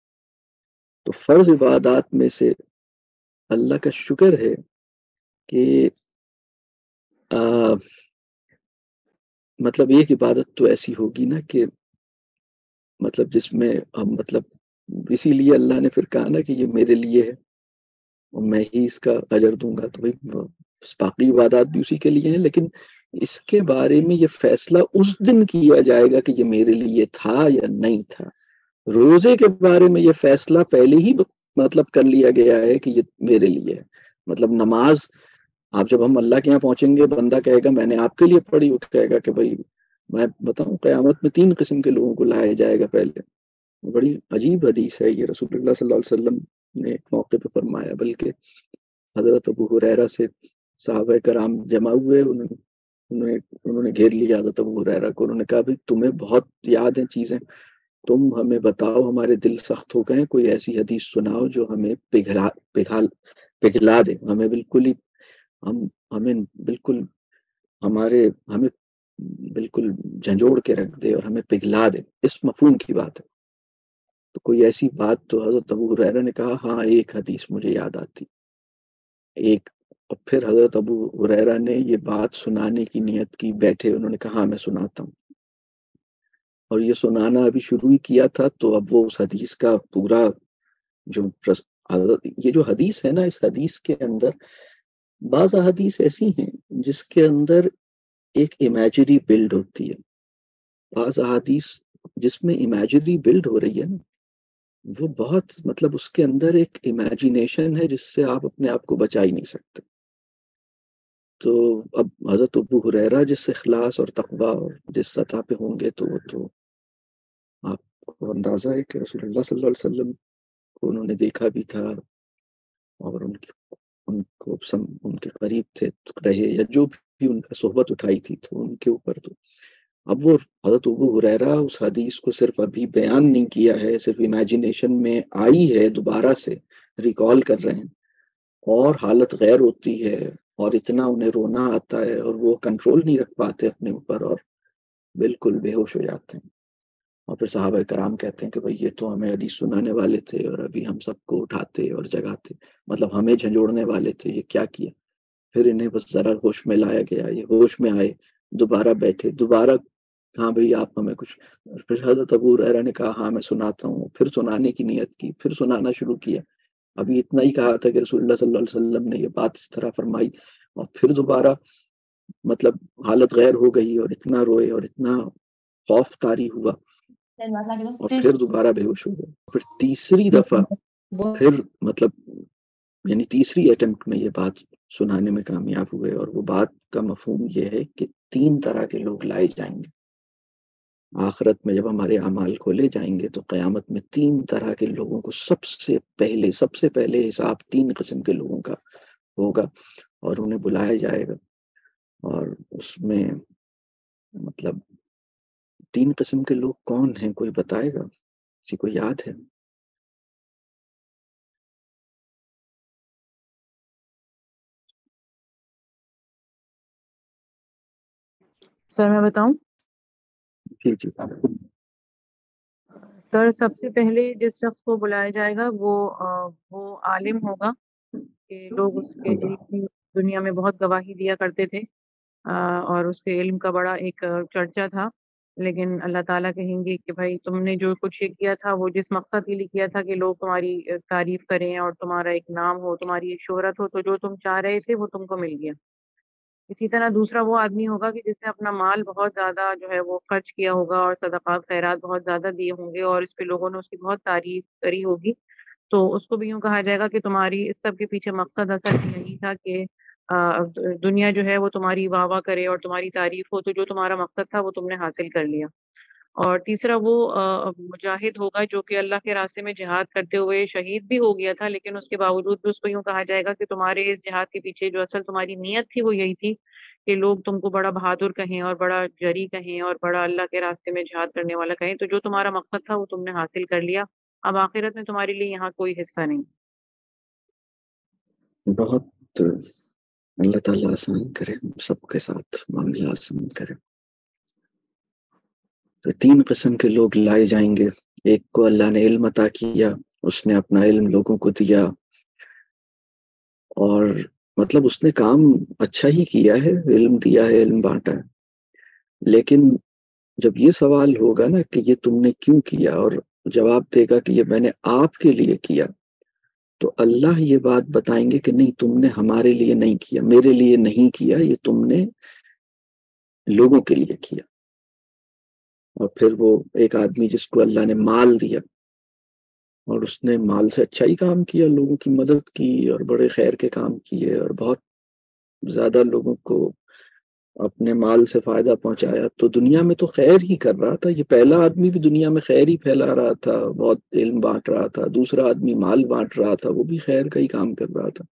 تو فرض عبادات میں سے اللہ کا شکر ہے کہ آ, مطلب ایک عبادت تو ایسی ہوگی نا کہ مطلب جس میں ہم مطلب اسی لیے اللہ نے پھر کہا نا کہ یہ میرے لیے ہے اور میں ہی اس کا اجر دوں گا. تو بھائی باقی عبادات بھی اسی کے لیے ہیں، لیکن اس کے بارے میں یہ فیصلہ اس دن کیا جائے گا کہ یہ میرے لیے تھا یا نہیں تھا. روزے کے بارے میں یہ فیصلہ پہلے ہی مطلب کر لیا گیا ہے کہ یہ میرے لیے ہے. مطلب نماز آپ جب ہم اللہ کے یہاں پہنچیں گے، بندہ کہے گا میں نے آپ کے لیے پڑھی، وہ کہے گا کہ بھائی میں بتاؤں قیامت میں تین قسم کے لوگوں کو لایا جائے گا. پہلے بڑی عجیب حدیث ہے یہ، رسول اللہ صلی اللہ علیہ وسلم نے ایک موقع پہ فرمایا، بلکہ حضرت ابو ہریرہ سے صحابہ کرام جمع ہوئے، انہوں نے انہوں نے انہوں نے گھیر لیا حضرت ابو ہریرہ کو. انہوں نے کہا بھائی تمہیں بہت یاد ہیں چیزیں، تم ہمیں بتاؤ، ہمارے دل سخت ہو گئے، کوئی ایسی حدیث سناؤ جو ہمیں پگھلا پگھال پگھلا دے، ہمیں بالکل ہی ہم ہمیں بالکل ہمارے ہمیں بالکل جھنجھوڑ کے رکھ دے اور ہمیں پگھلا دے، اس مفہوم کی بات ہے. تو کوئی ایسی بات، تو حضرت ابو ہریرہ نے کہا ہاں ایک حدیث مجھے یاد آتی ایک. اور پھر حضرت ابو ہریرہ نے یہ بات سنانے کی نیت کی، بیٹھے، انہوں نے کہا ہاں میں سناتا ہوں. اور یہ سنانا ابھی شروع ہی کیا تھا تو اب وہ اس حدیث کا پورا جو یہ جو حدیث ہے نا، اس حدیث کے اندر بعض حدیث ایسی ہیں جس کے اندر ایک امیجری بلڈ ہوتی ہے، بعض حدیث جس میں امیجری بلڈ ہو رہی ہے نا، وہ بہت مطلب اس کے اندر ایک امیجینیشن ہے جس سے آپ اپنے آپ کو بچا ہی نہیں سکتے. تو اب حضرت ابو ہریرہ جس اخلاص اور تقویٰ اور جس سطح پہ ہوں گے تو وہ تو آپ کو اندازہ ہے کہ رسول اللہ صلی اللہ علیہ وسلم کو انہوں نے دیکھا بھی تھا اور ان کی ان کو سم ان کے قریب تھے رہے، یا جو بھی ان کا صحبت اٹھائی تھی تو ان کے اوپر تو اب وہ حضرت ابو ہریرہ اس حدیث کو صرف ابھی بیان نہیں کیا ہے، صرف امیجینیشن میں آئی ہے، دوبارہ سے ریکال کر رہے ہیں اور حالت غیر ہوتی ہے اور اتنا انہیں رونا آتا ہے اور وہ کنٹرول نہیں رکھ پاتے اپنے اوپر اور بالکل بے ہوش ہو جاتے ہیں. اور پھر صحابہ کرام کہتے ہیں کہ بھئی یہ تو ہمیں حدیث سنانے والے تھے اور ابھی ہم سب کو اٹھاتے اور جگاتے، مطلب ہمیں جھنجھوڑنے والے تھے، یہ کیا کیا. پھر انہیں بس ذرا ہوش میں لایا گیا، یہ ہوش میں آئے، دوبارہ بیٹھے، دوبارہ ہاں بھئی آپ ہمیں کچھ. پھر حضرت ابو ہریرہ نے کہا ہاں میں سناتا ہوں، پھر سنانے کی نیت کی، پھر سنانا شروع کیا. ابھی اتنا ہی کہا تھا کہ رسول اللہ صلی اللہ علیہ وسلم نے یہ بات اس طرح فرمائی، اور پھر دوبارہ مطلب حالت غیر ہو گئی اور اتنا روئے اور اتنا خوف طاری ہوا اور پھر دوبارہ بے ہوش ہو گئے. پھر تیسری دفعہ پھر مطلب یعنی تیسری اٹیمپٹ میں یہ بات سنانے میں کامیاب ہوئے. اور وہ بات کا مفہوم یہ ہے کہ تین طرح کے لوگ لائے جائیں گے آخرت میں. جب ہمارے اعمال کھولے جائیں گے تو قیامت میں تین طرح کے لوگوں کو سب سے پہلے سب سے پہلے حساب تین قسم کے لوگوں کا ہوگا اور انہیں بلایا جائے گا. اور اس میں مطلب تین قسم کے لوگ کون ہیں، کوئی بتائے گا؟ کسی کو یاد ہے؟ سر میں بتاؤں؟ جی جی سر سب سے پہلے جس شخص کو بلایا جائے گا وہ وہ عالم ہوگا کہ لوگ اس کے علم کی دنیا میں بہت گواہی دیا کرتے تھے اور اس کے علم کا بڑا ایک چرچا تھا. لیکن اللہ تعالیٰ کہیں گے کہ بھائی تم نے جو کچھ یہ کیا تھا وہ جس مقصد کے لیے کیا تھا کہ لوگ تمہاری تعریف کریں اور تمہارا ایک نام ہو، تمہاری ایک شہرت ہو، تو جو تم چاہ رہے تھے وہ تم کو مل گیا. اسی طرح دوسرا وہ آدمی ہوگا کہ جس نے اپنا مال بہت زیادہ جو ہے وہ خرچ کیا ہوگا اور صدقات خیرات بہت زیادہ دیے ہوں گے اور اس پہ لوگوں نے اس کی بہت تعریف کری ہوگی. تو اس کو بھی یوں کہا جائے گا کہ تمہاری اس سب کے پیچھے مقصد اصل یہی تھا کہ دنیا جو ہے وہ تمہاری واہ واہ کرے اور تمہاری تعریف ہو، تو جو تمہارا مقصد تھا وہ تم نے حاصل کر لیا. اور تیسرا وہ مجاہد ہوگا جو کہ اللہ کے راستے میں جہاد کرتے ہوئے شہید بھی ہو گیا تھا، لیکن اس کے باوجود بھی اس کو یوں کہا جائے گا کہ تمہارے اس جہاد کے پیچھے جو اصل تمہاری نیت تھی وہ یہی تھی کہ لوگ تم کو بڑا بہادر کہیں اور بڑا جری کہیں اور بڑا اللہ کے راستے میں جہاد کرنے والا کہیں. تو جو تمہارا مقصد تھا وہ تم نے حاصل کر لیا، اب آخرت میں تمہارے لیے یہاں کوئی حصہ نہیں. بہت اللہ تعالیٰ آسان کرے، سب کے ساتھ معاملہ آسان کرے. تو تین قسم کے لوگ لائے جائیں گے. ایک کو اللہ نے علم عطا کیا، اس نے اپنا علم لوگوں کو دیا اور مطلب اس نے کام اچھا ہی کیا ہے، علم دیا ہے، علم بانٹا ہے. لیکن جب یہ سوال ہوگا نا کہ یہ تم نے کیوں کیا، اور جواب دے گا کہ یہ میں نے آپ کے لیے کیا، تو اللہ یہ بات بتائیں گے کہ نہیں تم نے ہمارے لیے نہیں کیا، میرے لیے نہیں کیا، یہ تم نے لوگوں کے لیے کیا. اور پھر وہ ایک آدمی جس کو اللہ نے مال دیا اور اس نے مال سے اچھا ہی کام کیا، لوگوں کی مدد کی اور بڑے خیر کے کام کیے اور بہت زیادہ لوگوں کو اپنے مال سے فائدہ پہنچایا، تو دنیا میں تو خیر ہی کر رہا تھا. یہ پہلا آدمی بھی دنیا میں خیر ہی پھیلا رہا تھا، بہت علم بانٹ رہا تھا. دوسرا آدمی مال بانٹ رہا تھا، وہ بھی خیر کا ہی کام کر رہا تھا.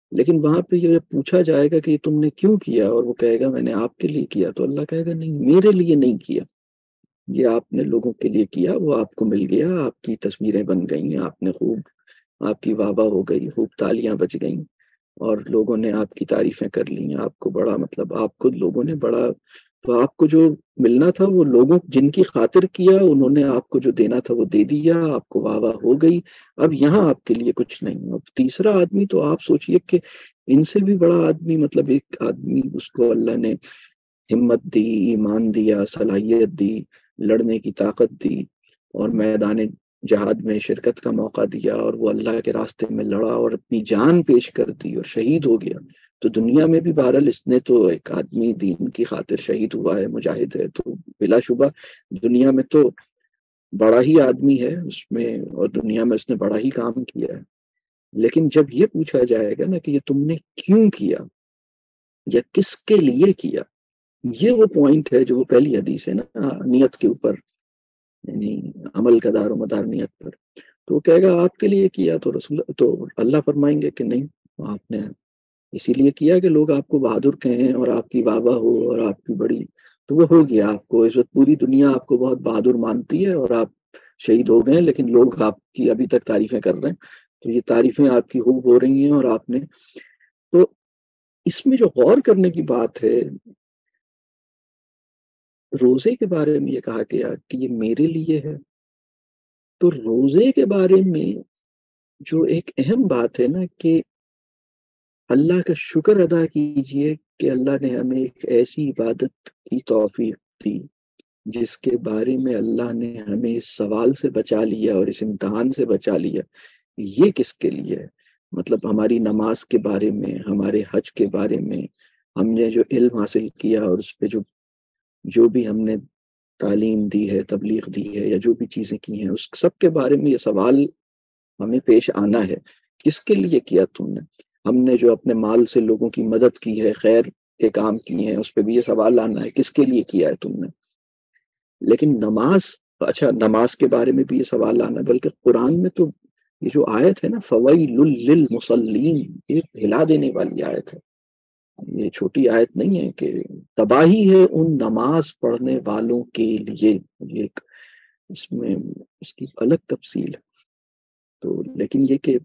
لیکن وہاں پہ یہ پوچھا جائے گا کہ یہ تم نے کیوں کیا، اور وہ کہے گا میں نے آپ کے لیے کیا، تو اللہ کہے گا نہیں، میرے لیے نہیں کیا، یہ آپ نے لوگوں کے لیے کیا، وہ آپ کو مل گیا، آپ کی تصویریں بن گئیں، آپ نے خوب، آپ کی واہ واہ ہو گئی، خوب تالیاں بج گئیں، اور لوگوں نے آپ کی تعریفیں کر لی، آپ کو بڑا، مطلب آپ کو لوگوں نے بڑا، تو آپ کو جو ملنا تھا وہ لوگوں جن کی خاطر کیا، انہوں نے آپ کو جو دینا تھا وہ دے دیا، آپ کو واہ واہ ہو گئی، اب یہاں آپ کے لیے کچھ نہیں۔ اب تیسرا آدمی تو آپ سوچئے کہ ان سے بھی بڑا آدمی، مطلب ایک آدمی اس کو اللہ نے ہمت دی، ایمان دیا، صلاحیت دی، لڑنے کی طاقت دی، اور میدان جہاد میں شرکت کا موقع دیا، اور وہ اللہ کے راستے میں لڑا اور اپنی جان پیش کر دی اور شہید ہو گیا۔ تو دنیا میں بھی بہرحال اس نے تو ایک آدمی دین کی خاطر شہید ہوا ہے، مجاہد ہے، تو بلا شبہ دنیا میں تو بڑا ہی آدمی ہے اس میں، اور دنیا میں اس نے بڑا ہی کام کیا ہے۔ لیکن جب یہ پوچھا جائے گا نا کہ یہ تم نے کیوں کیا یا کس کے لیے کیا، یہ وہ پوائنٹ ہے جو وہ پہلی حدیث ہے نا، نیت کے اوپر، یعنی عمل کا دار و مدار نیت پر، تو وہ کہے گا آپ کے لیے کیا، تو رسول تو اللہ فرمائیں گے کہ نہیں، آپ نے اسی لیے کیا کہ لوگ آپ کو بہادر کہیں اور آپ کی واہ واہ ہو اور آپ کی بڑی، تو وہ ہو گیا، آپ کو اس وقت پوری دنیا آپ کو بہت بہادر مانتی ہے اور آپ شہید ہو گئے، لیکن لوگ آپ کی ابھی تک تعریفیں کر رہے ہیں، تو یہ تعریفیں آپ کی خوب ہو رہی ہیں، اور آپ نے، تو اس میں جو غور کرنے کی بات ہے، روزے کے بارے میں یہ کہا گیا کہ یہ میرے لیے ہے، تو روزے کے بارے میں جو ایک اہم بات ہے نا کہ اللہ کا شکر ادا کیجئے کہ اللہ نے ہمیں ایک ایسی عبادت کی توفیق دی جس کے بارے میں اللہ نے ہمیں اس سوال سے بچا لیا اور اس امتحان سے بچا لیا۔ یہ کس کے لیے ہے؟ مطلب ہماری نماز کے بارے میں، ہمارے حج کے بارے میں، ہم نے جو علم حاصل کیا اور اس پہ جو جو بھی ہم نے تعلیم دی ہے، تبلیغ دی ہے، یا جو بھی چیزیں کی ہیں، اس سب کے بارے میں یہ سوال ہمیں پیش آنا ہے، کس کے لیے کیا تم نے؟ ہم نے جو اپنے مال سے لوگوں کی مدد کی ہے، خیر کے کام کیے ہیں، اس پہ بھی یہ سوال آنا ہے کس کے لیے کیا ہے تم نے؟ لیکن نماز، اچھا نماز کے بارے میں بھی یہ سوال آنا ہے، بلکہ قرآن میں تو یہ جو آیت ہے نا فویل للمصلین، یہ ہلا دینے والی آیت ہے، یہ چھوٹی آیت نہیں ہے کہ تباہی ہے ان نماز پڑھنے والوں کے لیے، یہ ایک اس میں اس کی الگ تفصیل ہے۔ تو لیکن یہ کہ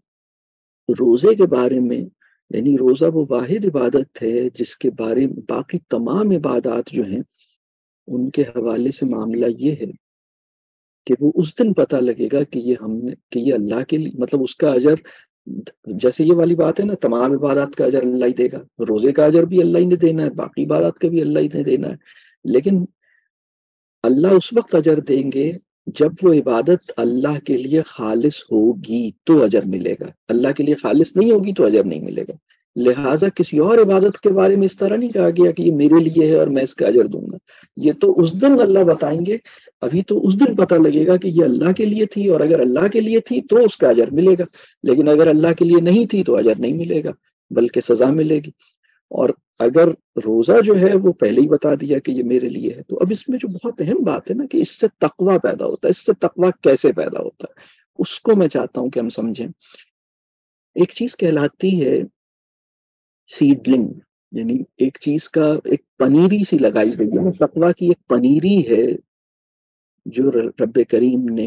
روزے کے بارے میں، یعنی روزہ وہ واحد عبادت ہے جس کے بارے میں باقی تمام عبادات جو ہیں ان کے حوالے سے معاملہ یہ ہے کہ وہ اس دن پتہ لگے گا کہ یہ ہم نے، کہ یہ اللہ کے لیے، مطلب اس کا اجر، جیسے یہ والی بات ہے نا تمام عبادات کا اجر اللہ ہی دے گا، روزے کا اجر بھی اللہ ہی نے دینا ہے، باقی عبادات کا بھی اللہ ہی نے دینا ہے، لیکن اللہ اس وقت اجر دیں گے جب وہ عبادت اللہ کے لیے خالص ہوگی تو اجر ملے گا، اللہ کے لیے خالص نہیں ہوگی تو اجر نہیں ملے گا۔ لہٰذا کسی اور عبادت کے بارے میں اس طرح نہیں کہا گیا کہ یہ میرے لیے ہے اور میں اس کا اجر دوں گا، یہ تو اس دن اللہ بتائیں گے، ابھی تو اس دن پتہ لگے گا کہ یہ اللہ کے لیے تھی، اور اگر اللہ کے لیے تھی تو اس کا اجر ملے گا، لیکن اگر اللہ کے لیے نہیں تھی تو اجر نہیں ملے گا بلکہ سزا ملے گی۔ اور اگر روزہ جو ہے وہ پہلے ہی بتا دیا کہ یہ میرے لیے ہے، تو اب اس میں جو بہت اہم بات ہے نا کہ اس سے تقویٰ پیدا ہوتا ہے، اس سے تقویٰ کیسے پیدا ہوتا ہے اس کو میں چاہتا ہوں کہ ہم سمجھیں۔ ایک چیز کہلاتی ہے سیڈلنگ، یعنی ایک چیز کا ایک پنیری سی لگائی گئی ہے، تقویٰ کی ایک پنیری ہے جو رب کریم نے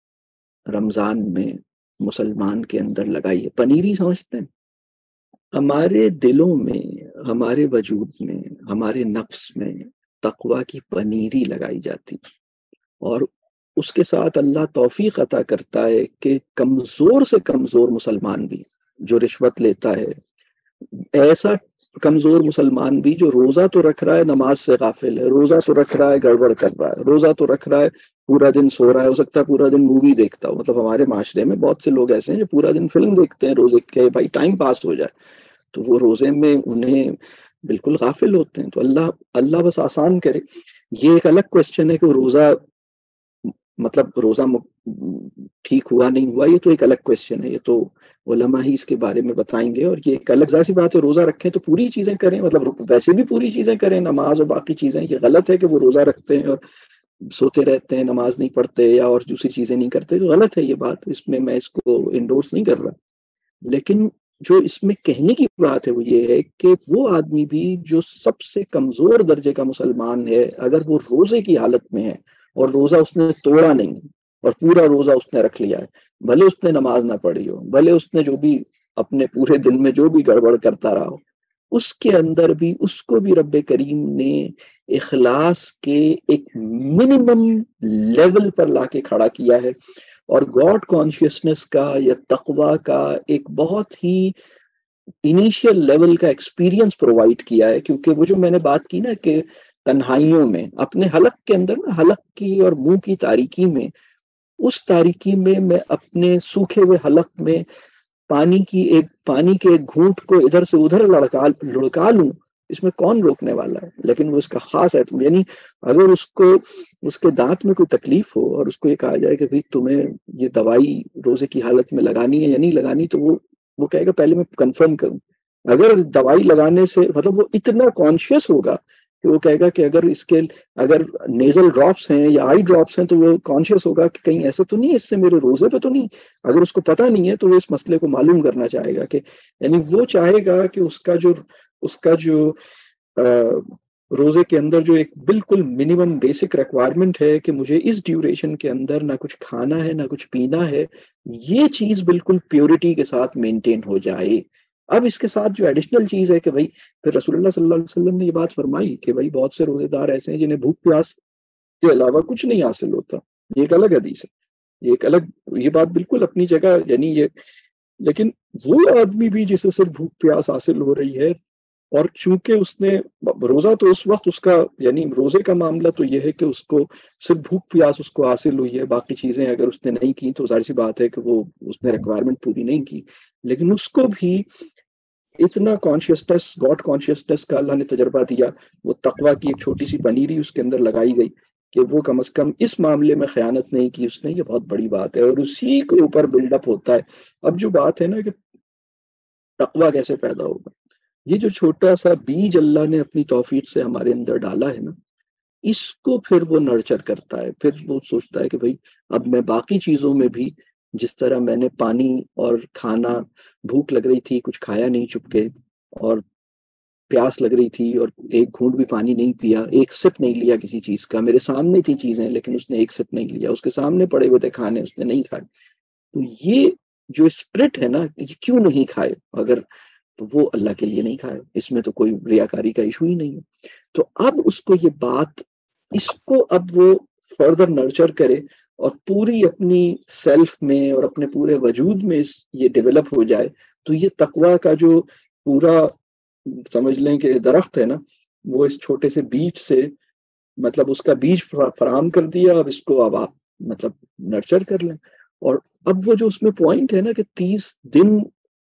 رمضان میں مسلمان کے اندر لگائی ہے۔ پنیری سمجھتے ہیں؟ ہمارے دلوں میں، ہمارے وجود میں، ہمارے نفس میں تقویٰ کی پنیری لگائی جاتی، اور اس کے ساتھ اللہ توفیق عطا کرتا ہے کہ کمزور سے کمزور مسلمان بھی جو رشوت لیتا ہے، ایسا کمزور مسلمان بھی جو روزہ تو رکھ رہا ہے نماز سے غافل ہے، روزہ تو رکھ رہا ہے گڑبڑ کر رہا ہے، روزہ تو رکھ رہا ہے پورا دن سو رہا ہے، ہو سکتا ہے پورا دن مووی دیکھتا ہو، مطلب ہمارے معاشرے میں بہت سے لوگ ایسے ہیں جو پورا دن فلم دیکھتے ہیں روزے کے، بھائی ٹائم پاس ہو جائے، تو وہ روزے میں انہیں بالکل غافل ہوتے ہیں۔ تو اللہ اللہ بس آسان کرے۔ یہ ایک الگ کوشچن ہے کہ وہ روزہ، مطلب روزہ ٹھیک ہوا نہیں ہوا، یہ تو ایک الگ کوشچن ہے، یہ تو علماء ہی اس کے بارے میں بتائیں گے، اور یہ ایک الگ ظاہر سی بات ہے، روزہ رکھیں تو پوری چیزیں کریں، مطلب ویسے بھی پوری چیزیں کریں، نماز اور باقی چیزیں، یہ غلط ہے کہ وہ روزہ رکھتے ہیں اور سوتے رہتے ہیں، نماز نہیں پڑھتے یا اور دوسری چیزیں نہیں کرتے، تو غلط ہے یہ بات، اس میں میں اس کو انڈورس نہیں کر رہا، لیکن جو اس میں کہنے کی بات ہے وہ یہ ہے کہ وہ آدمی بھی جو سب سے کمزور درجے کا مسلمان ہے، اگر وہ روزے کی حالت میں ہے اور روزہ اس نے توڑا نہیں اور پورا روزہ اس نے رکھ لیا ہے، بھلے اس نے نماز نہ پڑھی ہو، بھلے اس نے جو بھی اپنے پورے دن میں جو بھی گڑبڑ کرتا رہا ہو، اس کے اندر بھی اس کو بھی رب کریم نے اخلاص کے ایک منیمم لیول پر لا کے کھڑا کیا ہے، اور گاڈ کانشیسنس کا یا تقوی کا ایک بہت ہی انیشیل لیول کا ایکسپیرینس پرووائڈ کیا ہے. کیونکہ وہ جو میں نے بات کی نا کہ تنہائیوں میں اپنے حلق کے اندر نا، حلق کی اور منہ کی تاریکی میں، اس تاریکی میں میں اپنے سوکھے ہوئے حلق میں پانی کی ایک پانی کے ایک گھونٹ کو ادھر سے ادھر لڑکا لڑکا لوں، اس میں کون روکنے والا ہے؟ لیکن وہ اس کا خاص ہے. یعنی اگر اس کو اس کے دانت میں کوئی تکلیف ہو اور اس کو یہ کہا جائے کہ بھئی تمہیں یہ دوائی روزے کی حالت میں لگانی ہے یا نہیں لگانی، تو وہ وہ کہے گا پہلے میں کنفرم کروں. اگر دوائی لگانے سے مطلب وہ اتنا کانشیس ہوگا کہ وہ کہے گا کہ اگر اس کے اگر نیزل ڈراپس ہیں یا آئی ڈراپس ہیں تو وہ کانشیس ہوگا کہ کہیں ایسا تو نہیں، اس سے میرے روزے پہ تو نہیں. اگر اس کو پتہ نہیں ہے تو وہ اس مسئلے کو معلوم کرنا چاہے گا، کہ یعنی وہ چاہے گا کہ اس کا جو اس کا جو روزے کے اندر جو ایک بالکل منیمم بیسک ریکوائرمنٹ ہے کہ مجھے اس ڈیوریشن کے اندر نہ کچھ کھانا ہے نہ کچھ پینا ہے، یہ چیز بالکل پیورٹی کے ساتھ مینٹین ہو جائے. اب اس کے ساتھ جو ایڈیشنل چیز ہے کہ بھائی پھر رسول اللہ صلی اللہ علیہ وسلم نے یہ بات فرمائی کہ بھائی بہت سے روزے دار ایسے ہیں جنہیں بھوک پیاس کے علاوہ کچھ نہیں حاصل ہوتا. یہ ایک الگ حدیث ہے، یہ ایک الگ یہ بات بالکل اپنی جگہ، یعنی یہ لیکن وہ آدمی بھی جسے صرف بھوک پیاس حاصل ہو رہی ہے، اور چونکہ اس نے روزہ تو اس وقت اس کا یعنی روزے کا معاملہ تو یہ ہے کہ اس کو صرف بھوک پیاس اس کو حاصل ہوئی ہے، باقی چیزیں اگر اس نے نہیں کی تو ظاہر سی بات ہے کہ وہ اس نے ریکوائرمنٹ پوری نہیں کی. لیکن اس کو بھی اتنا کانشیسنس گاڈ کانشیسنس کا اللہ نے تجربہ دیا، وہ تقوی کی ایک چھوٹی سی پنیری اس کے اندر لگائی گئی کہ وہ کم از کم اس معاملے میں خیانت نہیں کی اس نے. یہ بہت بڑی بات ہے اور اسی کے اوپر بلڈ اپ ہوتا ہے. اب جو بات ہے نا کہ تقوی کیسے پیدا ہوگا، یہ جو چھوٹا سا بیج اللہ نے اپنی توفیق سے ہمارے اندر ڈالا ہے نا، اس کو پھر وہ نرچر کرتا ہے. پھر وہ سوچتا ہے کہ بھائی اب میں باقی چیزوں میں بھی جس طرح میں نے پانی اور کھانا، بھوک لگ رہی تھی کچھ کھایا نہیں چپ کے، اور پیاس لگ رہی تھی اور ایک گھونٹ بھی پانی نہیں پیا، ایک سپ نہیں لیا کسی چیز کا، میرے سامنے تھی چیزیں لیکن اس نے ایک سپ نہیں لیا، اس کے سامنے پڑے ہوئے تھے کھانے اس نے نہیں کھائے. تو یہ جو اسپرٹ ہے نا، یہ کیوں نہیں کھائے؟ اگر تو وہ اللہ کے لیے نہیں کھائے، اس میں تو کوئی ریاکاری کا ایشو ہی نہیں ہے. تو اب اس کو یہ بات، اس کو اب وہ فردر نرچر کرے اور پوری اپنی سیلف میں اور اپنے پورے وجود میں اس یہ ڈیولپ ہو جائے، تو یہ تقوی کا جو پورا سمجھ لیں کہ درخت ہے نا، وہ اس چھوٹے سے بیج سے مطلب اس کا بیج فراہم کر دیا، اب اس کو اب آپ مطلب نرچر کر لیں. اور اب وہ جو اس میں پوائنٹ ہے نا کہ تیس دن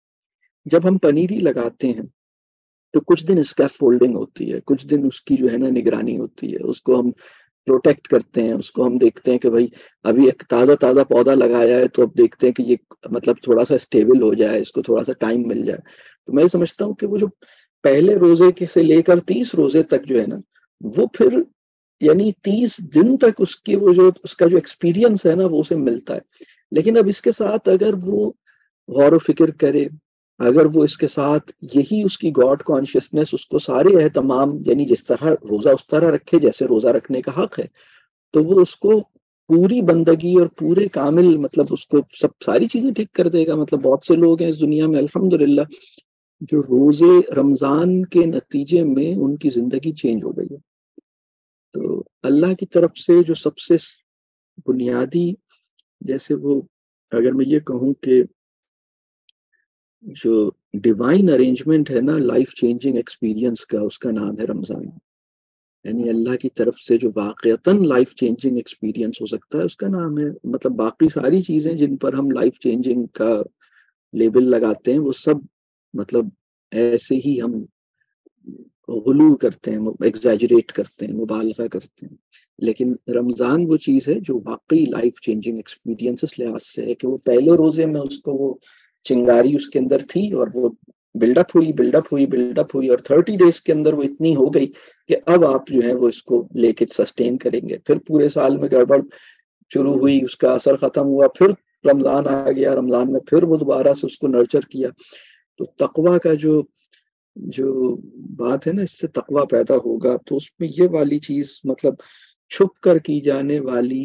جب ہم پنیری لگاتے ہیں تو کچھ دن اسکیف فولڈنگ ہوتی ہے، کچھ دن اس کی جو ہے نا نگرانی ہوتی ہے، اس کو ہم پروٹیکٹ کرتے ہیں، اس کو ہم دیکھتے ہیں کہ بھائی ابھی ایک تازہ تازہ پودا لگایا ہے تو اب دیکھتے ہیں کہ یہ مطلب تھوڑا سا اسٹیبل ہو جائے، اس کو تھوڑا سا ٹائم مل جائے. تو میں سمجھتا ہوں کہ وہ جو پہلے روزے کے سے لے کر تیس روزے تک جو ہے نا، وہ پھر یعنی تیس دن تک اس کی وہ جو اس کا جو ایکسپیرینس ہے نا وہ اسے ملتا ہے. لیکن اب اس کے ساتھ اگر وہ غور و فکر کرے، اگر وہ اس کے ساتھ یہی اس کی گاڈ کانشیسنس اس کو سارے اہتمام، یعنی جس طرح روزہ اس طرح رکھے جیسے روزہ رکھنے کا حق ہے، تو وہ اس کو پوری بندگی اور پورے کامل مطلب اس کو سب ساری چیزیں ٹھیک کر دے گا. مطلب بہت سے لوگ ہیں اس دنیا میں الحمدللہ جو روزے رمضان کے نتیجے میں ان کی زندگی چینج ہو گئی ہے. تو اللہ کی طرف سے جو سب سے بنیادی، جیسے وہ اگر میں یہ کہوں کہ جو ڈیوائن ارینجمنٹ ہے نا لائف چینجنگ ایکسپیرینس کا، اس کا نام ہے رمضان. یعنی اللہ کی طرف سے جو واقعتاً لائف چینجنگ ایکسپیرینس ہو سکتا ہے اس کا نام ہے، مطلب باقی ساری چیزیں جن پر ہم لائف چینجنگ کا لیبل لگاتے ہیں وہ سب مطلب ایسے ہی ہم غلو کرتے ہیں، ایگزیجریٹ کرتے ہیں، مبالغہ کرتے ہیں. لیکن رمضان وہ چیز ہے جو واقعی لائف چینجنگ ایکسپیرینس اس لحاظ سے ہے کہ وہ پہلے روزے میں اس کو وہ چنگاری اس کے اندر تھی اور وہ بلڈ اپ ہوئی بلڈ اپ ہوئی بلڈ اپ ہوئی اور تھرٹی ڈیز کے اندر وہ اتنی ہو گئی کہ اب آپ جو ہے وہ اس کو لے کے سسٹین کریں گے. پھر پورے سال میں گڑبڑ شروع ہوئی، اس کا اثر ختم ہوا، پھر رمضان آ گیا، رمضان میں پھر وہ دوبارہ سے اس کو نرچر کیا. تو تقوی کا جو جو بات ہے نا، اس سے تقوی پیدا ہوگا. تو اس میں یہ والی چیز مطلب چھپ کر کی جانے والی.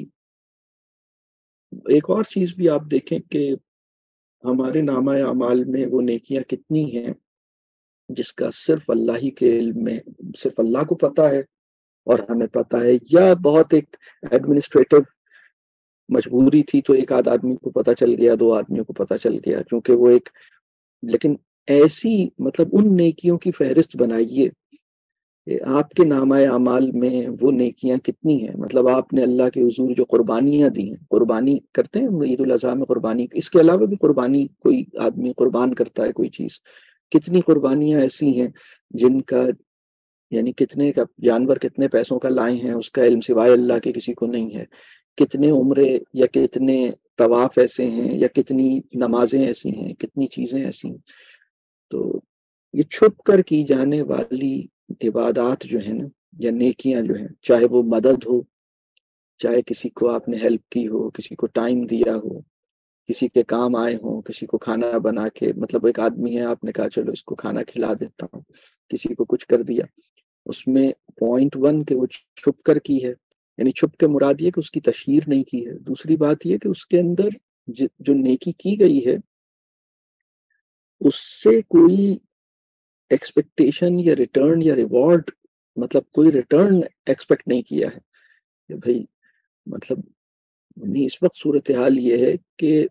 ایک اور چیز بھی آپ دیکھیں کہ ہمارے نامہ اعمال میں وہ نیکیاں کتنی ہیں جس کا صرف اللہ ہی کے علم میں، صرف اللہ کو پتہ ہے اور ہمیں پتہ ہے، یا بہت ایک ایڈمنسٹریٹو مجبوری تھی تو ایک آدھ آدمی کو پتہ چل گیا، دو آدمیوں کو پتہ چل گیا، کیونکہ وہ ایک. لیکن ایسی مطلب ان نیکیوں کی فہرست بنائیے کہ آپ کے نامہ اعمال میں وہ نیکیاں کتنی ہیں. مطلب آپ نے اللہ کے حضور جو قربانیاں دی ہیں، قربانی کرتے ہیں عید الاضحیٰ میں قربانی، اس کے علاوہ بھی قربانی کوئی آدمی قربان کرتا ہے کوئی چیز، کتنی قربانیاں ایسی ہیں جن کا یعنی کتنے کا جانور کتنے پیسوں کا لائے ہیں اس کا علم سوائے اللہ کے کسی کو نہیں ہے. کتنے عمرے یا کتنے طواف ایسے ہیں یا کتنی نمازیں ایسی ہیں، کتنی چیزیں ایسی ہیں. تو یہ چھپ کر کی جانے والی عبادات جو ہیں نا یا نیکیاں جو ہیں، چاہے وہ مدد ہو، چاہے کسی کو آپ نے ہیلپ کی ہو، کسی کو ٹائم دیا ہو، کسی کے کام آئے ہوں، کسی کو کھانا بنا کے، مطلب ایک آدمی ہے آپ نے کہا چلو اس کو کھانا کھلا دیتا ہوں، کسی کو کچھ کر دیا. اس میں پوائنٹ ون کہ وہ چھپ کر کی ہے، یعنی چھپ کے مراد یہ کہ اس کی تشہیر نہیں کی ہے. دوسری بات یہ کہ اس کے اندر جو نیکی کی گئی ہے اس سے کوئی ایکسپیکٹیشن یا ریٹرن یا ریوارڈ، مطلب کوئی ریٹرن ایکسپیکٹ نہیں کیا ہے کہ بھائی مطلب نہیں. اس وقت صورتحال یہ ہے کہ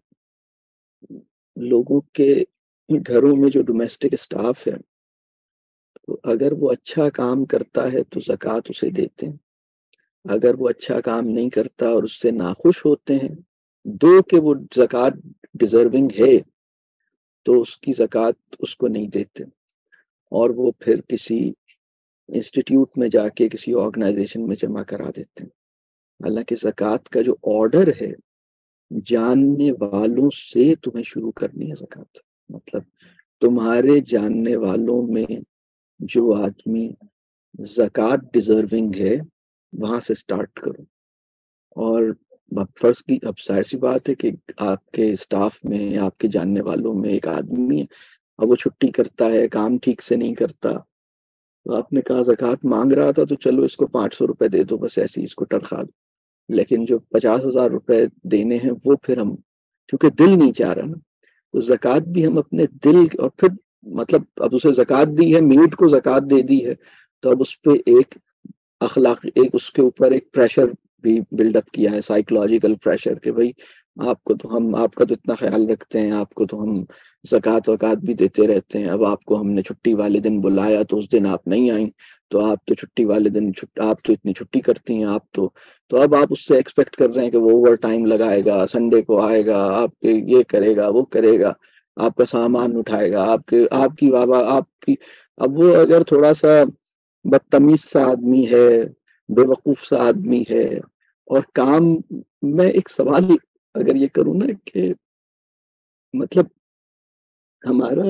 لوگوں کے گھروں میں جو ڈومیسٹک اسٹاف ہے تو اگر وہ اچھا کام کرتا ہے تو زکوٰۃ اسے دیتے ہیں، اگر وہ اچھا کام نہیں کرتا اور اس سے ناخوش ہوتے ہیں، دو کہ وہ زکوٰۃ ڈیزرونگ ہے تو اس کی زکوٰۃ اس کو نہیں دیتے، اور وہ پھر کسی انسٹیٹیوٹ میں جا کے کسی آرگنائزیشن میں جمع کرا دیتے ہیں. حالانکہ زکوٰۃ کا جو آرڈر ہے جاننے والوں سے تمہیں شروع کرنی ہے زکوٰۃ. مطلب تمہارے جاننے والوں میں جو آدمی زکوٰۃ ڈیزرونگ ہے وہاں سے سٹارٹ کرو. اور فرض کی اب ظاہر سی بات ہے کہ آپ کے اسٹاف میں، آپ کے جاننے والوں میں ایک آدمی ہے اب وہ چھٹی کرتا ہے، کام ٹھیک سے نہیں کرتا، تو آپ نے کہا زکوٰۃ مانگ رہا تھا تو چلو اس کو پانچ سو روپے دے دو، بس ایسی اس کو تنخواہ دو. لیکن جو پچاس ہزار روپے دینے ہیں وہ پھر ہم کیونکہ دل نہیں چاہ رہا نا، تو زکوٰۃ بھی ہم اپنے دل اور پھر مطلب اب اسے زکوٰۃ دی ہے، میٹ کو زکوٰۃ دے دی ہے تو اب اس پہ ایک اخلاق، ایک اس کے اوپر ایک پریشر بھی بلڈ اپ کیا ہے، سائیکولوجیکل پریشر کہ بھائی آپ کو تو ہم آپ کا تو اتنا خیال رکھتے ہیں، آپ کو تو ہم زکوٰۃ وکات بھی دیتے رہتے ہیں، اب آپ کو ہم نے چھٹی والے دن بلایا تو اس دن آپ نہیں آئیں، تو آپ تو چھٹی والے دن آپ تو اتنی چھٹی کرتی ہیں آپ تو تو اب آپ اس سے ایکسپیکٹ کر رہے ہیں کہ وہ اوور ٹائم لگائے گا، سنڈے کو آئے گا، آپ کے یہ کرے گا وہ کرے گا، آپ کا سامان اٹھائے گا، آپ کے آپ کی بابا آپ کی. اب وہ اگر تھوڑا سا بدتمیز سا آدمی ہے، بے وقوف سا آدمی ہے، اور کام میں ایک سوال اگر یہ کروں نا کہ مطلب ہمارا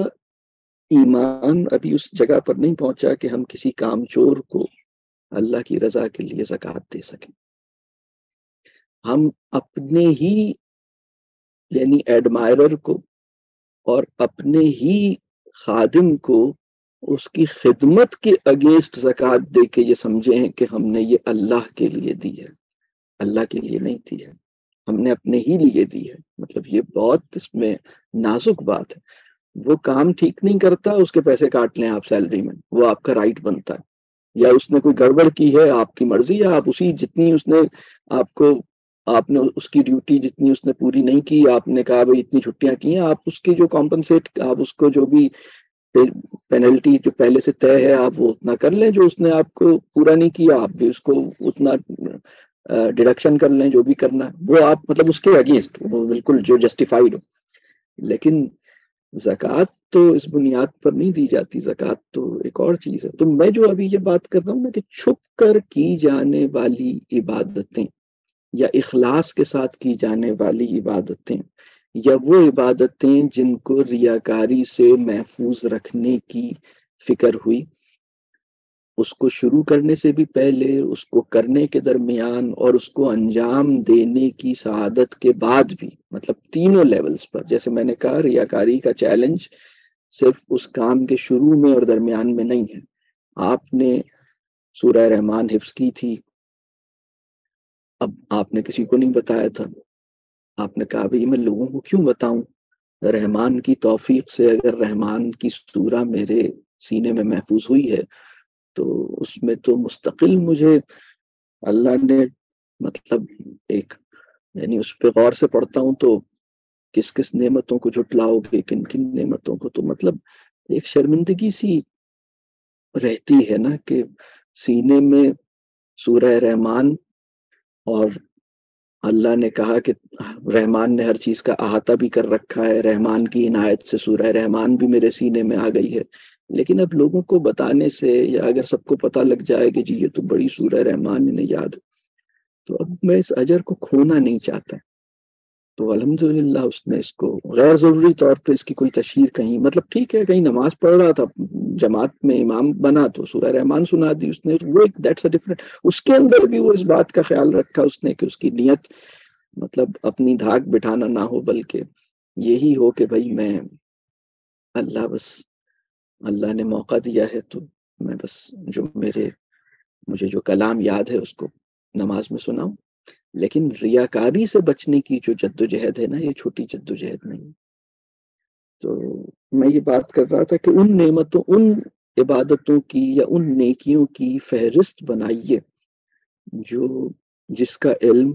ایمان ابھی اس جگہ پر نہیں پہنچا کہ ہم کسی کام چور کو اللہ کی رضا کے لیے زکوٰۃ دے سکیں. ہم اپنے ہی یعنی ایڈمائرر کو اور اپنے ہی خادم کو اس کی خدمت کے اگینسٹ زکوٰۃ دے کے یہ سمجھے ہیں کہ ہم نے یہ اللہ کے لیے دی ہے، اللہ کے لیے نہیں دی ہے، ہم نے اپنے ہی لیے دی ہے. مطلب یہ بہت اس میں نازک بات ہے. وہ کام ٹھیک نہیں کرتا، اس کے پیسے کاٹ لیں آپ سیلری میں، وہ آپ کا رائٹ بنتا ہے. یا اس نے کوئی گڑبڑ کی ہے، آپ کی مرضی ہے، آپ اسی جتنی اس نے آپ کو آپ نے اس کی ڈیوٹی جتنی اس نے پوری نہیں کی، آپ نے کہا بھائی اتنی چھٹیاں کی ہیں، آپ اس کی جو کمپنسیٹ آپ اس کو جو بھی پینلٹی جو پہلے سے طے ہے آپ وہ اتنا کر لیں، جو اس نے آپ کو پورا نہیں کیا آپ بھی اس کو اتنا ڈیڈکشن کر لیں، جو بھی کرنا ہے وہ آپ مطلب اس کے اگینسٹ وہ بالکل جو جسٹیفائڈ ہو. لیکن زکوٰۃ تو اس بنیاد پر نہیں دی جاتی، زکوٰۃ تو ایک اور چیز ہے. تو میں جو ابھی یہ بات کر رہا ہوں نا کہ چھپ کر کی جانے والی عبادتیں یا اخلاص کے ساتھ کی جانے والی عبادتیں یا وہ عبادتیں جن کو ریاکاری سے محفوظ رکھنے کی فکر ہوئی، اس کو شروع کرنے سے بھی پہلے، اس کو کرنے کے درمیان اور اس کو انجام دینے کی سعادت کے بعد بھی، مطلب تینوں لیولز پر. جیسے میں نے کہا ریاکاری کا چیلنج صرف اس کام کے شروع میں اور درمیان میں نہیں ہے. آپ نے سورہ رحمان حفظ کی تھی, اب آپ نے کسی کو نہیں بتایا تھا, آپ نے کہا بھئی میں لوگوں کو کیوں بتاؤں, رحمان کی توفیق سے اگر رحمان کی سورہ میرے سینے میں محفوظ ہوئی ہے تو اس میں تو مستقل مجھے اللہ نے مطلب ایک یعنی اس پہ غور سے پڑھتا ہوں تو کس کس نعمتوں کو جھٹلاؤ گے, کن کن نعمتوں کو, تو مطلب ایک شرمندگی سی رہتی ہے نا کہ سینے میں سورہ رحمان, اور اللہ نے کہا کہ رحمان نے ہر چیز کا احاطہ بھی کر رکھا ہے, رحمان کی عنایت سے سورہ رحمان بھی میرے سینے میں آ گئی ہے. لیکن اب لوگوں کو بتانے سے, یا اگر سب کو پتہ لگ جائے کہ جی یہ تو بڑی سورہ رحمان انہیں یاد, تو اب میں اس اجر کو کھونا نہیں چاہتا. تو الحمدللہ اس نے اس کو غیر ضروری طور پہ اس کی کوئی تشہیر کہیں, مطلب ٹھیک ہے کہیں نماز پڑھ رہا تھا, جماعت میں امام بنا تو سورہ رحمان سنا دی اس نے, وہ ایک دیٹس اے ڈفرنٹ, اس کے اندر بھی وہ اس بات کا خیال رکھا اس نے کہ اس کی نیت مطلب اپنی دھاک بٹھانا نہ ہو, بلکہ یہی ہو کہ بھائی میں اللہ بس اللہ نے موقع دیا ہے تو میں بس جو میرے مجھے جو کلام یاد ہے اس کو نماز میں سناؤں. لیکن ریاکاری سے بچنے کی جو جد و جہد ہے نا, یہ چھوٹی جد و جہد نہیں. تو میں یہ بات کر رہا تھا کہ ان نعمتوں, ان عبادتوں کی یا ان نیکیوں کی فہرست بنائیے جو جس کا علم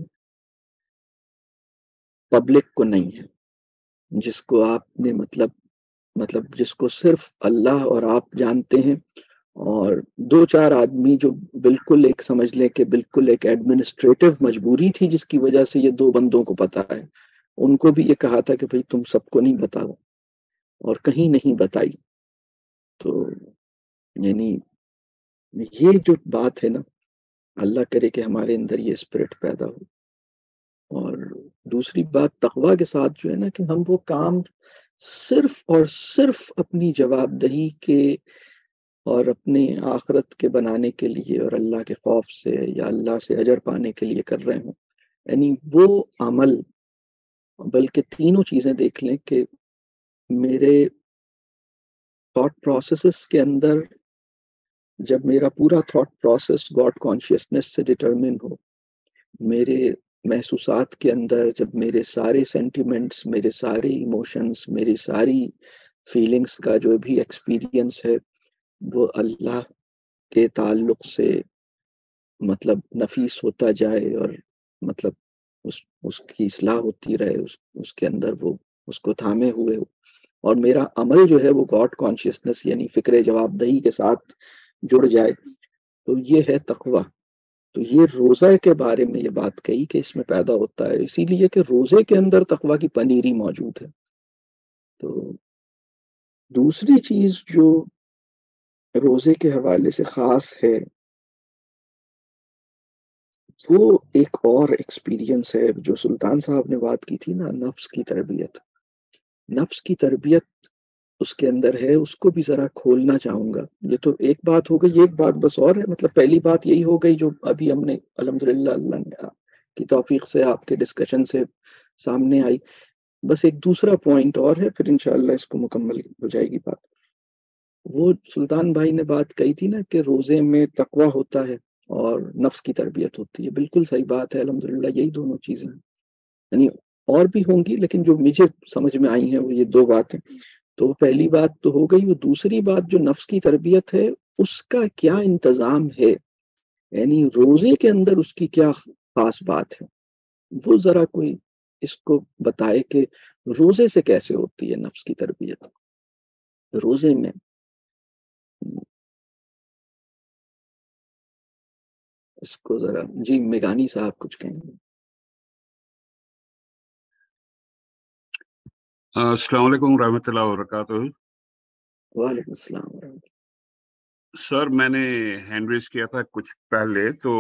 پبلک کو نہیں ہے, جس کو آپ نے مطلب مطلب جس کو صرف اللہ اور آپ جانتے ہیں, اور دو چار آدمی جو بالکل ایک سمجھ لیں کہ بالکل ایک ایڈمنسٹریٹو مجبوری تھی جس کی وجہ سے یہ دو بندوں کو پتا ہے, ان کو بھی یہ کہا تھا کہ بھئی تم سب کو نہیں بتاؤ, اور کہیں نہیں بتائی. تو یعنی یہ جو بات ہے نا, اللہ کرے کہ ہمارے اندر یہ اسپرٹ پیدا ہو. اور دوسری بات تقویٰ کے ساتھ جو ہے نا کہ ہم وہ کام صرف اور صرف اپنی جواب دہی کے اور اپنے آخرت کے بنانے کے لیے اور اللہ کے خوف سے یا اللہ سے اجر پانے کے لیے کر رہے ہوں. یعنی وہ عمل, بلکہ تینوں چیزیں دیکھ لیں کہ میرے تھاٹ پروسیسز کے اندر جب میرا پورا تھاٹ پروسیس گاڈ کانشیسنس سے ڈٹرمن ہو, میرے محسوسات کے اندر جب میرے سارے سینٹیمنٹس, میرے سارے ایموشنز, میری ساری فیلنگز کا جو بھی ایکسپیرینس ہے وہ اللہ کے تعلق سے مطلب نفیس ہوتا جائے, اور مطلب اس اس کی اصلاح ہوتی رہے, اس اس کے اندر وہ اس کو تھامے ہوئے ہو, اور میرا عمل جو ہے وہ گاڈ کانشیسنس یعنی فکر جواب دہی کے ساتھ جڑ جائے, تو یہ ہے تقویٰ. تو یہ روزہ کے بارے میں یہ بات کہی کہ اس میں پیدا ہوتا ہے, اسی لیے کہ روزے کے اندر تقویٰ کی پنیری موجود ہے. تو دوسری چیز جو روزے کے حوالے سے خاص ہے وہ ایک اور ایکسپیرینس ہے جو سلطان صاحب نے بات کی تھی نا, نفس کی تربیت. نفس کی تربیت اس کے اندر ہے, اس کو بھی ذرا کھولنا چاہوں گا. یہ تو ایک بات ہو گئی, ایک بات بس اور ہے, مطلب پہلی بات یہی ہو گئی جو ابھی ہم نے الحمدللہ اللہ کی توفیق سے آپ کے ڈسکشن سے سامنے آئی. بس ایک دوسرا پوائنٹ اور ہے, پھر انشاءاللہ اس کو مکمل ہو جائے گی بات. وہ سلطان بھائی نے بات کہی تھی نا کہ روزے میں تقویٰ ہوتا ہے اور نفس کی تربیت ہوتی ہے. بالکل صحیح بات ہے, الحمدللہ یہی دونوں چیزیں ہیں. یعنی اور بھی ہوں گی لیکن جو مجھے سمجھ میں آئی ہیں وہ یہ دو باتیں. تو پہلی بات تو ہو گئی. وہ دوسری بات جو نفس کی تربیت ہے اس کا کیا انتظام ہے, یعنی روزے کے اندر اس کی کیا خاص بات ہے, وہ ذرا کوئی اس کو بتائے کہ روزے سے کیسے ہوتی ہے نفس کی تربیت. روزے میں اس کو ذرا جی میگانی صاحب کچھ کہیں گے. السلام علیکم ورحمۃ اللہ وبرکاتہ. وعلیکم السلام ورحمۃ اللہ. سر میں نے ہینڈ ریز کیا تھا کچھ پہلے, تو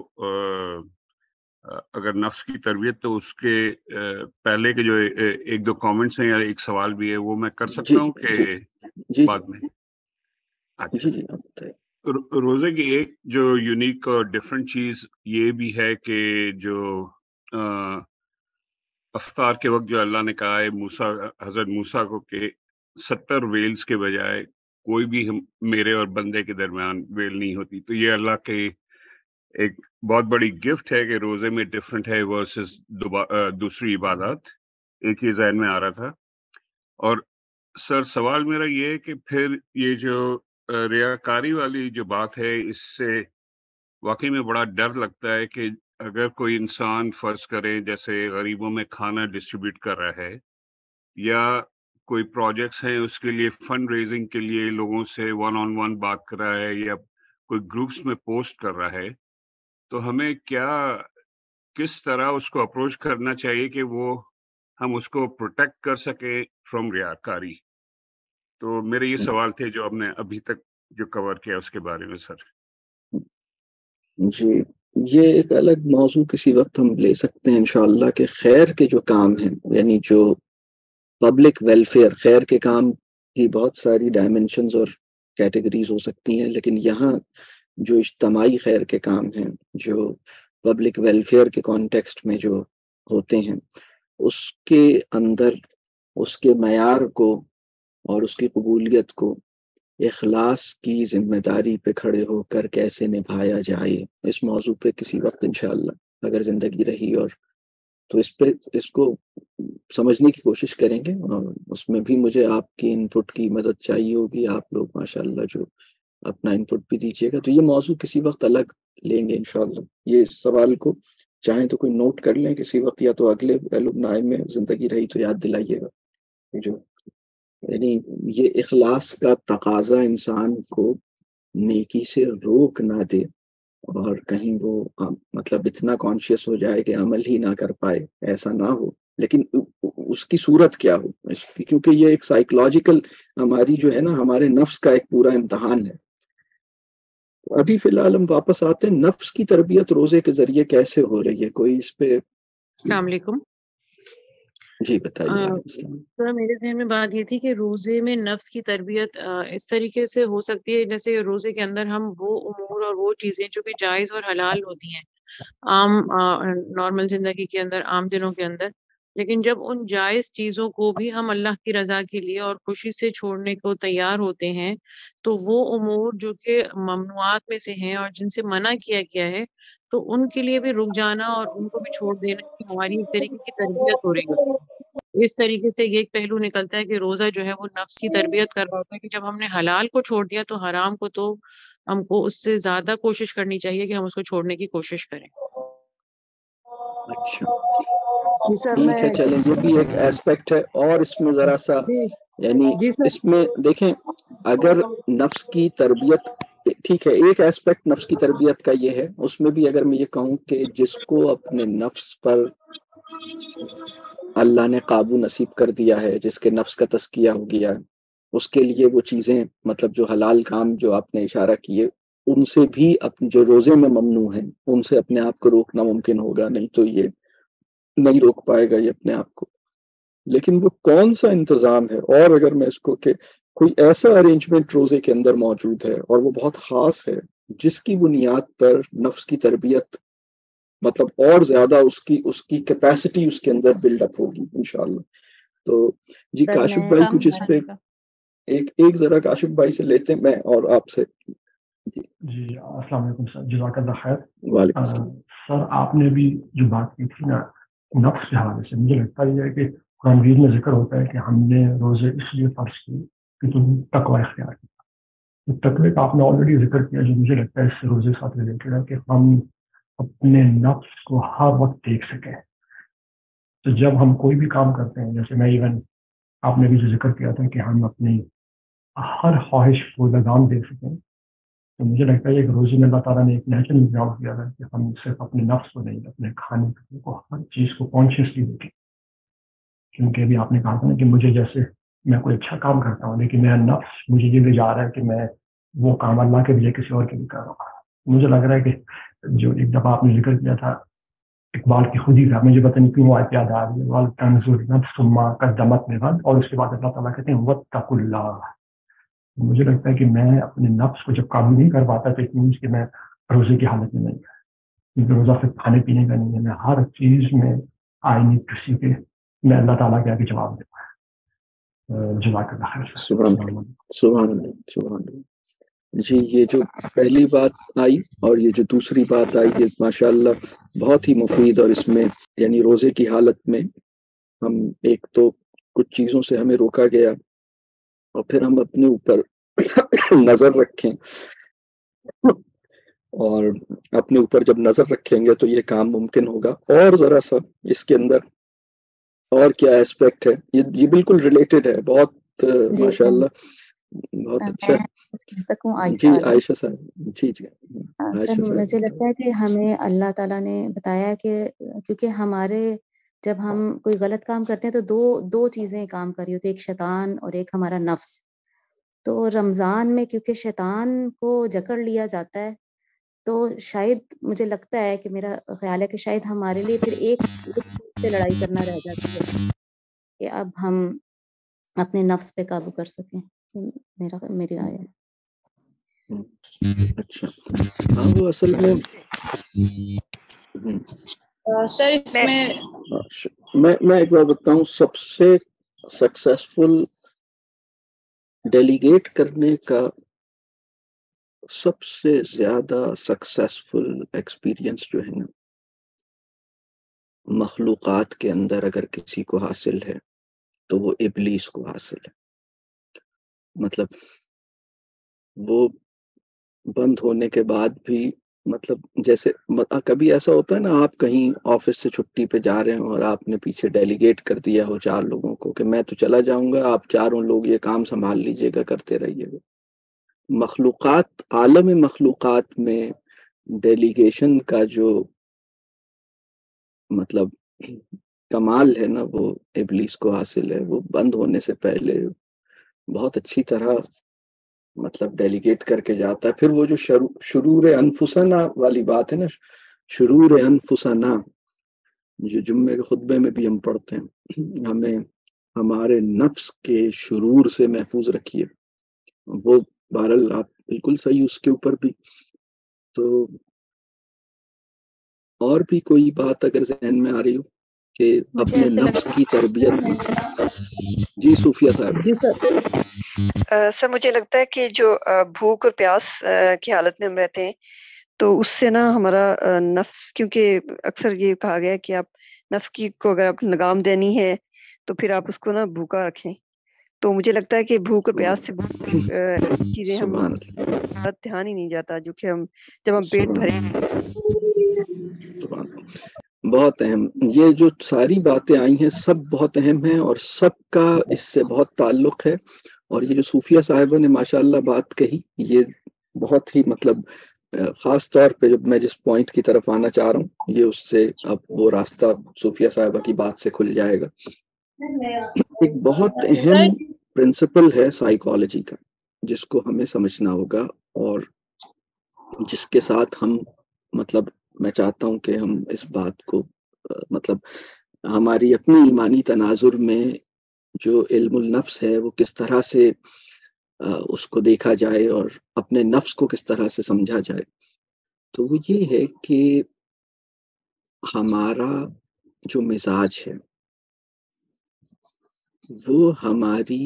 اگر نفس کی تربیت تو اس کے پہلے کے جو ایک دو کامنٹس ہیں یا ایک سوال بھی ہے وہ میں کر سکتا ہوں کہ بعد میں. جی جی روزے کی ایک جو یونیک اور ڈفرینٹ چیز یہ بھی ہے کہ جو افطار کے وقت جو اللہ نے کہا ہے موسیٰ حضرت موسیٰ کو کہ ستر ویلز کے بجائے کوئی بھی ہم میرے اور بندے کے درمیان ویل نہیں ہوتی. تو یہ اللہ کے ایک بہت بڑی گفٹ ہے کہ روزے میں ڈفرینٹ ہے ورسز دوسری عبادات. ایک ہی ذہن میں آ رہا تھا. اور سر سوال میرا یہ ہے کہ پھر یہ جو ریاکاری والی جو بات ہے اس سے واقعی میں بڑا ڈر لگتا ہے کہ اگر کوئی انسان فرض کرے جیسے غریبوں میں کھانا ڈسٹریبیوٹ کر رہا ہے یا کوئی پروجیکٹس ہیں اس کے لیے فنڈ ریزنگ کے لیے لوگوں سے ون آن ون بات کر رہا ہے یا کوئی گروپس میں پوسٹ کر رہا ہے، تو ہمیں کیا کس طرح اس کو اپروچ کرنا چاہیے کہ وہ ہم اس کو پروٹیکٹ کر سکیں فرام ریاکاری. تو میرے یہ سوال تھے جو آپ نے ابھی تک جو کور کیا اس کے بارے میں سر. جی یہ ایک الگ موضوع کسی وقت ہم لے سکتے ہیں انشاءاللہ کہ خیر کے جو کام ہیں یعنی جو پبلک ویلفیئر، خیر کے کام کی بہت ساری ڈائمنشنز اور کیٹیگریز ہو سکتی ہیں، لیکن یہاں جو اجتماعی خیر کے کام ہیں جو پبلک ویلفیئر کے کانٹیکسٹ میں جو ہوتے ہیں اس کے اندر اس کے معیار کو اور اس کی قبولیت کو اخلاص کی ذمہ داری پہ کھڑے ہو کر کیسے نبھایا جائے، اس موضوع پہ کسی وقت انشاءاللہ اگر زندگی رہی اور تو اس پہ اس کو سمجھنے کی کوشش کریں گے. اور اس میں بھی مجھے آپ کی انپٹ کی مدد چاہیے ہوگی. آپ لوگ ماشاءاللہ جو اپنا انپٹ بھی دیجیے گا، تو یہ موضوع کسی وقت الگ لیں گے انشاءاللہ. یہ اس سوال کو چاہیں تو کوئی نوٹ کر لیں کسی وقت، یا تو اگلے الومنائی میں زندگی رہی تو یاد دلائیے گا. جو یعنی یہ اخلاص کا تقاضا انسان کو نیکی سے روک نہ دے اور کہیں وہ مطلب اتنا کانشیس ہو جائے کہ عمل ہی نہ کر پائے، ایسا نہ ہو. لیکن اس کی صورت کیا ہو، کیونکہ یہ ایک سائیکولوجیکل ہماری جو ہے نا ہمارے نفس کا ایک پورا امتحان ہے. ابھی فی الحال ہم واپس آتے ہیں، نفس کی تربیت روزے کے ذریعے کیسے ہو رہی ہے؟ کوئی اس پہ؟ السلام علیکم. جی بتائیے. سر میرے ذہن میں بات یہ تھی کہ روزے میں نفس کی تربیت اس طریقے سے ہو سکتی ہے جیسے روزے کے اندر ہم وہ امور اور وہ چیزیں جو کہ جائز اور حلال ہوتی ہیں عام نارمل زندگی کے اندر، عام دنوں کے اندر، لیکن جب ان جائز چیزوں کو بھی ہم اللہ کی رضا کے لیے اور خوشی سے چھوڑنے کو تیار ہوتے ہیں تو وہ امور جو کہ ممنوعات میں سے ہیں اور جن سے منع کیا گیا ہے تو ان کے لیے بھی رک جانا اور ان کو بھی چھوڑ دینا کہ ہماری ایک طریقے کی تربیت ہو رہی ہوتی ہے. اس طریقے سے یہ ایک پہلو نکلتا ہے کہ روزہ جو ہے وہ نفس کی تربیت کر رہا ہوتا ہے کہ جب ہم نے حلال کو چھوڑ دیا تو حرام کو تو ہم کو اس سے زیادہ کوشش کرنی چاہیے کہ ہم اس کو چھوڑنے کی کوشش کریں. اچھا ٹھیک ہے، چلیں یہ بھی ایک ایسپیکٹ ہے. اور اس میں ذرا سا یعنی اس میں دیکھیں اگر نفس کی تربیت ٹھیک ہے، ایک ایسپیکٹ نفس کی تربیت کا یہ ہے، اس میں بھی اگر میں یہ کہوں کہ جس کو اپنے نفس پر اللہ نے قابو نصیب کر دیا ہے، جس کے نفس کا تزکیہ ہو گیا، اس کے لیے وہ چیزیں مطلب جو حلال کام جو آپ نے اشارہ کیے ان سے بھی اپنے جو روزے میں ممنوع ہیں ان سے اپنے آپ کو روکنا ممکن ہوگا، نہیں تو یہ نہیں روک پائے گا یہ اپنے آپ کو. لیکن وہ کون سا انتظام ہے؟ اور اگر میں اس کو کہ کوئی ایسا ارینجمنٹ روزے کے اندر موجود ہے اور وہ بہت خاص ہے جس کی بنیاد پر نفس کی تربیت مطلب اور زیادہ اس کی اس کی کیپیسٹی اس کے اندر بلڈ اپ ہوگی انشاءاللہ. تو جی کاشف بھائی کچھ اس پہ ایک ایک ذرا کاشف بھائی سے لیتے ہیں میں اور آپ سے. جی السلام علیکم سر، جزاک اللہ خیر. وعلیکم السلام. سر آپ نے بھی جو بات کی تھی نا نفس کے حوالے سے، مجھے لگتا ہے کہ قرآن مجید میں ذکر ہوتا ہے کہ ہم نے روزے اس لیے فرض کی کہ تم تقوی اختیار کیا. تقوی کا آپ نے آلریڈی ذکر کیا جو مجھے لگتا ہے اس سے روزے کے ساتھ ریلیٹڈ ہے کہ ہم اپنے نفس کو ہر وقت دیکھ سکیں. تو جب ہم کوئی بھی کام کرتے ہیں، جیسے میں ایون آپ نے بھی جو ذکر کیا تھا کہ ہم اپنی ہر خواہش کو لگام دے سکیں، تو مجھے لگتا ہے کہ روزے میں اللہ تعالیٰ نے ایک نیچرل انتظام کیا ہے کہ ہم صرف اپنے نفس کو نہیں، اپنے کھانے پینے کو ہر چیز کو کانشیسلی دیکھیں. کیونکہ ابھی آپ نے کہا تھا نا کہ مجھے جیسے میں کوئی اچھا کام کرتا ہوں لیکن میرا نفس مجھے یہ لے جا رہا ہے کہ میں وہ کام اللہ کے لیے کسی اور کے لیے کر رہا ہوں. مجھے لگ رہا ہے کہ جو ایک دفعہ آپ نے ذکر کیا تھا اقبال کی خود ہی تھا، مجھے پتہ نہیں کیوں آیت یاد آ رہی ہے، وَالْتَنْظُرْ نَفْسٌ مَا قَدَّمَتْ لِغَدٍ، اور اس کے بعد اللہ تعالیٰ کہتے ہیں وَاتَّقُوا اللَّهَ. مجھے لگتا ہے کہ میں اپنے نفس کو جب قابو نہیں کر پاتا تو کہ میں روزے کی حالت میں نہیں ہے، کیونکہ روزہ صرف کھانے پینے کا نہیں ہے، میں ہر چیز میں آئی نیڈ ٹو سی کے میں اللہ تعالیٰ کے آگے جواب دوں. جزاک اللہ خیر. سبحان اللہ سبحان اللہ سبحان اللہ. جی یہ جو پہلی بات آئی اور یہ جو دوسری بات آئی یہ ماشاءاللہ بہت ہی مفید، اور اس میں یعنی روزے کی حالت میں ہم ایک تو کچھ چیزوں سے ہمیں روکا گیا اور پھر ہم اپنے اوپر نظر رکھیں، اور اپنے اوپر جب نظر رکھیں گے تو یہ کام ممکن ہوگا. اور ذرا سا اس کے اندر اور کیا ایسپیکٹ ہے، یہ یہ بالکل ریلیٹڈ ہے، بہت ماشاءاللہ بہت اچھا. کہہ سکوں جی عائشہ عائشہ صاحب. جی جی سر مجھے لگتا ہے کہ ہمیں اللہ تعالیٰ نے بتایا کہ کیونکہ ہمارے جب ہم کوئی غلط کام کرتے ہیں تو دو دو چیزیں کام کر رہی ہوتی، ایک شیطان اور ایک ہمارا نفس. تو رمضان میں کیونکہ شیطان کو جکڑ لیا جاتا ہے تو شاید مجھے لگتا ہے کہ میرا خیال ہے کہ شاید ہمارے لیے پھر ایک ایک چیز سے لڑائی کرنا رہ جاتی ہے کہ اب ہم اپنے نفس پہ قابو کر سکیں. میرا میری رائے ہے. اچھا ہاں وہ اصل میں سر اس میں میں میں ایک بار بتاؤں، سب سے سکسیسفل ڈیلیگیٹ کرنے کا سب سے زیادہ سکسیسفل ایکسپیرینس جو ہے نا مخلوقات کے اندر اگر کسی کو حاصل ہے تو وہ ابلیس کو حاصل ہے. مطلب وہ بند ہونے کے بعد بھی، مطلب جیسے کبھی ایسا ہوتا ہے نا، آپ کہیں آفس سے چھٹی پہ جا رہے ہوں اور آپ نے پیچھے ڈیلیگیٹ کر دیا ہو چار لوگوں کو کہ میں تو چلا جاؤں گا، آپ چاروں لوگ یہ کام سنبھال لیجئے گا، کرتے رہیے گا. مخلوقات، عالم مخلوقات میں ڈیلیگیشن کا جو مطلب کمال ہے نا وہ ابلیس کو حاصل ہے. وہ بند ہونے سے پہلے بہت اچھی طرح مطلب ڈیلیگیٹ کر کے جاتا ہے. پھر وہ جو شرور انفسنا والی بات ہے نا، شرور انفسنا جو جمعے کے خطبے میں بھی ہم پڑھتے ہیں، ہمیں ہمارے نفس کے شرور سے محفوظ رکھیے. وہ بہرحال آپ بالکل صحیح اس کے اوپر بھی. تو اور بھی کوئی بات اگر ذہن میں آ رہی ہو کہ اپنے نفس کی تربیت. جی صوفیہ صاحب. جی سر سر مجھے لگتا ہے کہ جو بھوک اور پیاس کی حالت میں ہم رہتے ہیں تو اس سے نا ہمارا نفس، کیونکہ اکثر یہ کہا گیا کہ آپ نفس کی کو اگر آپ لگام دینی ہے تو پھر آپ اس کو نا بھوکا رکھیں. تو مجھے لگتا ہے کہ بھوک اور پیاس سے بہت چیزیں ہم دھیان ہی نہیں جاتا، جو کہ ہم جب ہم پیٹ بھرے. بہت اہم، یہ جو ساری باتیں آئی ہیں سب بہت اہم ہیں اور سب کا اس سے بہت تعلق ہے. اور یہ جو صوفیہ صاحبہ نے ماشاءاللہ بات کہی، یہ بہت ہی مطلب خاص طور پہ جب میں جس پوائنٹ کی طرف آنا چاہ رہا ہوں یہ اس سے اب وہ راستہ صوفیہ صاحبہ کی بات سے کھل جائے گا. ایک بہت اہم پرنسپل ہے سائیکالوجی کا جس کو ہمیں سمجھنا ہوگا، اور جس کے ساتھ ہم مطلب میں چاہتا ہوں کہ ہم اس بات کو مطلب ہماری اپنی ایمانی تناظر میں جو علم النفس ہے وہ کس طرح سے اس کو دیکھا جائے اور اپنے نفس کو کس طرح سے سمجھا جائے. تو وہ یہ ہے کہ ہمارا جو مزاج ہے وہ ہماری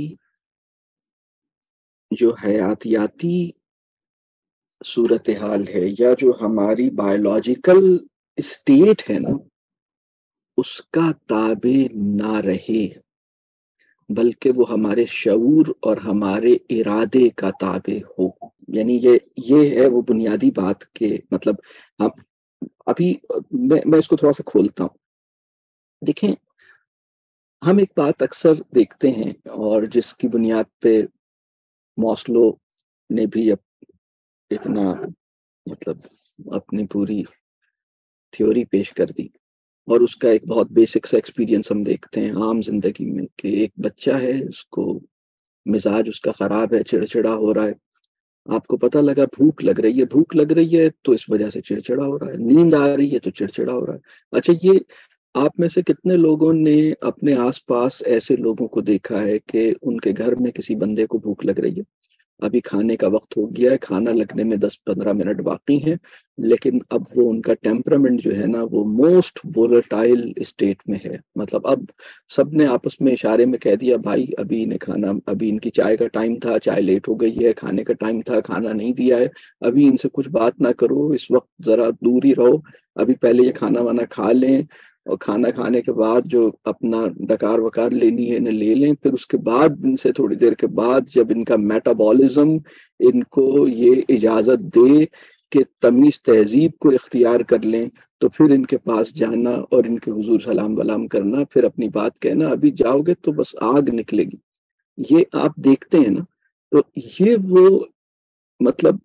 جو حیاتیاتی صورتحال ہے یا جو ہماری بایولوجیکل اسٹیٹ ہے نا اس کا تابع نہ رہے، بلکہ وہ ہمارے شعور اور ہمارے ارادے کا تابع ہو. یعنی یہ یہ ہے وہ بنیادی بات کہ مطلب ہم ابھی میں میں اس کو تھوڑا سا کھولتا ہوں. دیکھیں ہم ایک بات اکثر دیکھتے ہیں اور جس کی بنیاد پہ ماسلو نے بھی اتنا مطلب اپنی پوری تھیوری پیش کر دی، اور اس کا ایک بہت بیسک سا ایکسپیرینس ہم دیکھتے ہیں عام زندگی میں کہ ایک بچہ ہے، اس کو مزاج اس کا خراب ہے، چڑچڑا ہو رہا ہے. آپ کو پتہ لگا بھوک لگ رہی ہے، بھوک لگ رہی ہے تو اس وجہ سے چڑچڑا ہو رہا ہے، نیند آ رہی ہے تو چڑچڑا ہو رہا ہے. اچھا یہ آپ میں سے کتنے لوگوں نے اپنے آس پاس ایسے لوگوں کو دیکھا ہے کہ ان کے گھر میں کسی بندے کو بھوک لگ رہی ہے، ابھی کھانے کا وقت ہو گیا ہے، کھانا لگنے میں دس پندرہ منٹ باقی ہیں، لیکن اب وہ ان کا ٹیمپرامنٹ جو ہے نا وہ موسٹ وولٹائل اسٹیٹ میں ہے. مطلب اب سب نے آپس میں اشارے میں کہہ دیا بھائی ابھی انہیں کھانا، ابھی ان کی چائے کا ٹائم تھا، چائے لیٹ ہو گئی ہے، کھانے کا ٹائم تھا، کھانا نہیں دیا ہے، ابھی ان سے کچھ بات نہ کرو، اس وقت ذرا دور ہی رہو، ابھی پہلے یہ کھانا وانا کھا لیں، اور کھانا کھانے کے بعد جو اپنا ڈکار وکار لینی ہے انہیں لے لیں، پھر اس کے بعد ان سے تھوڑی دیر کے بعد جب ان کا میٹابولزم ان کو یہ اجازت دے کہ تمیز تہذیب کو اختیار کر لیں، تو پھر ان کے پاس جانا اور ان کے حضور سلام ولام کرنا، پھر اپنی بات کہنا. ابھی جاؤ گے تو بس آگ نکلے گی. یہ آپ دیکھتے ہیں نا، تو یہ وہ مطلب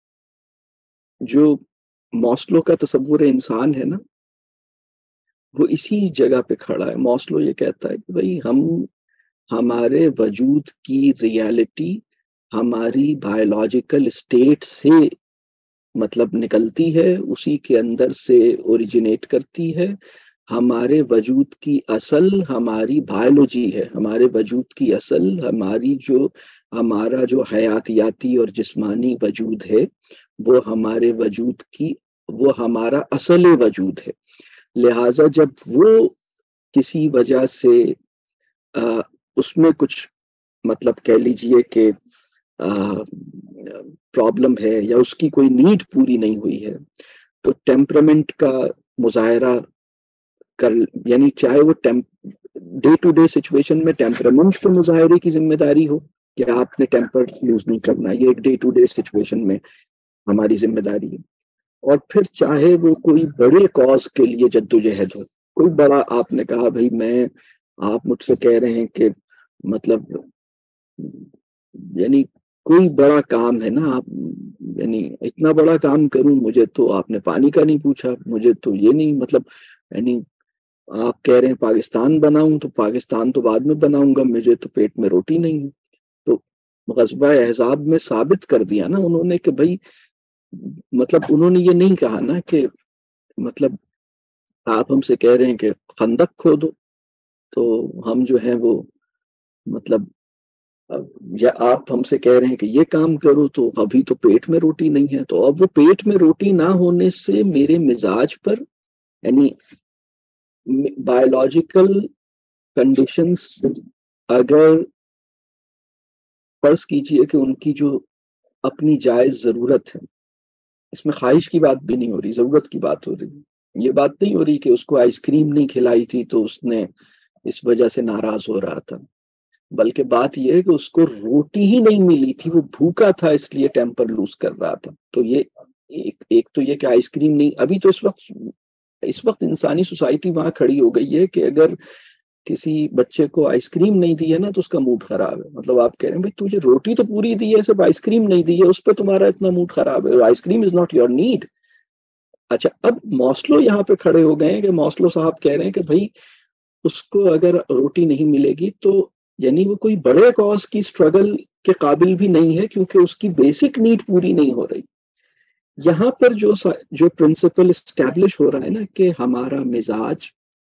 جو ماسلو کا تصور انسان ہے نا وہ اسی جگہ پہ کھڑا ہے. ماسلو یہ کہتا ہے کہ بھئی ہم ہمارے وجود کی ریالٹی ہماری بایولوجیکل اسٹیٹ سے مطلب نکلتی ہے، اسی کے اندر سے اوریجنیٹ کرتی ہے. ہمارے وجود کی اصل ہماری بایولوجی ہے، ہمارے وجود کی اصل ہماری جو ہمارا جو حیاتیاتی اور جسمانی وجود ہے وہ ہمارے وجود کی وہ ہمارا اصل وجود ہے. لہٰذا جب وہ کسی وجہ سے آ, اس میں کچھ مطلب کہہ لیجئے کہ پرابلم ہے یا اس کی کوئی نیڈ پوری نہیں ہوئی ہے، تو ٹیمپرامنٹ کا مظاہرہ کر، یعنی چاہے وہ ڈے ٹو ڈے سچویشن میں ٹیمپرامنٹ کے مظاہرے کی ذمہ داری ہو کہ آپ نے ٹیمپر یوز نہیں کرنا، یہ ایک ڈے ٹو ڈے سچویشن میں ہماری ذمہ داری ہے. اور پھر چاہے وہ کوئی بڑے کاز کے لیے جدوجہد ہو، کوئی بڑا، آپ نے کہا بھائی میں آپ مجھ سے کہہ رہے ہیں کہ مطلب یعنی کوئی بڑا کام ہے نا، آپ یعنی اتنا بڑا کام کروں، مجھے تو آپ نے پانی کا نہیں پوچھا، مجھے تو یہ نہیں، مطلب یعنی آپ کہہ رہے ہیں پاکستان بناؤں تو پاکستان تو بعد میں بناؤں گا، مجھے تو پیٹ میں روٹی نہیں ہے. تو غزوہ احزاب میں ثابت کر دیا نا انہوں نے کہ بھائی مطلب انہوں نے یہ نہیں کہا نا کہ مطلب آپ ہم سے کہہ رہے ہیں کہ خندق کھودو تو ہم جو ہیں وہ مطلب، یا آپ ہم سے کہہ رہے ہیں کہ یہ کام کرو تو ابھی تو پیٹ میں روٹی نہیں ہے. تو اب وہ پیٹ میں روٹی نہ ہونے سے میرے مزاج پر، یعنی بایولوجیکل کنڈیشنز اگر فرض کیجئے کہ ان کی جو اپنی جائز ضرورت ہے، اس میں خواہش کی بات بھی نہیں ہو رہی، ضرورت کی بات ہو رہی. یہ بات نہیں ہو رہی کہ اس کو آئس کریم نہیں کھلائی تھی تو اس نے اس وجہ سے ناراض ہو رہا تھا، بلکہ بات یہ ہے کہ اس کو روٹی ہی نہیں ملی تھی، وہ بھوکا تھا اس لیے ٹیمپر لوز کر رہا تھا. تو یہ ایک, ایک تو یہ کہ آئس کریم نہیں، ابھی تو اس وقت اس وقت انسانی سوسائٹی وہاں کھڑی ہو گئی ہے کہ اگر کسی بچے کو آئس کریم نہیں دی ہے نا تو اس کا موڈ خراب ہے. مطلب آپ کہہ رہے ہیں بھائی تجھے روٹی تو پوری دی ہے، صرف آئس کریم نہیں دی ہے، اس پہ تمہارا اتنا موڈ خراب ہے، ice cream is not your need. اچھا اب ماسلو یہاں پہ کھڑے ہو گئے ہیں کہ ماسلو صاحب کہہ رہے ہیں کہ بھائی اس کو اگر روٹی نہیں ملے گی تو یعنی وہ کوئی بڑے کاز کی سٹرگل کے قابل بھی نہیں ہے کیونکہ اس کی بیسک نیڈ پوری نہیں ہو رہی. یہاں پر جو جو پرنسپل اسٹیبلش ہو رہا ہے نا کہ ہمارا مزاج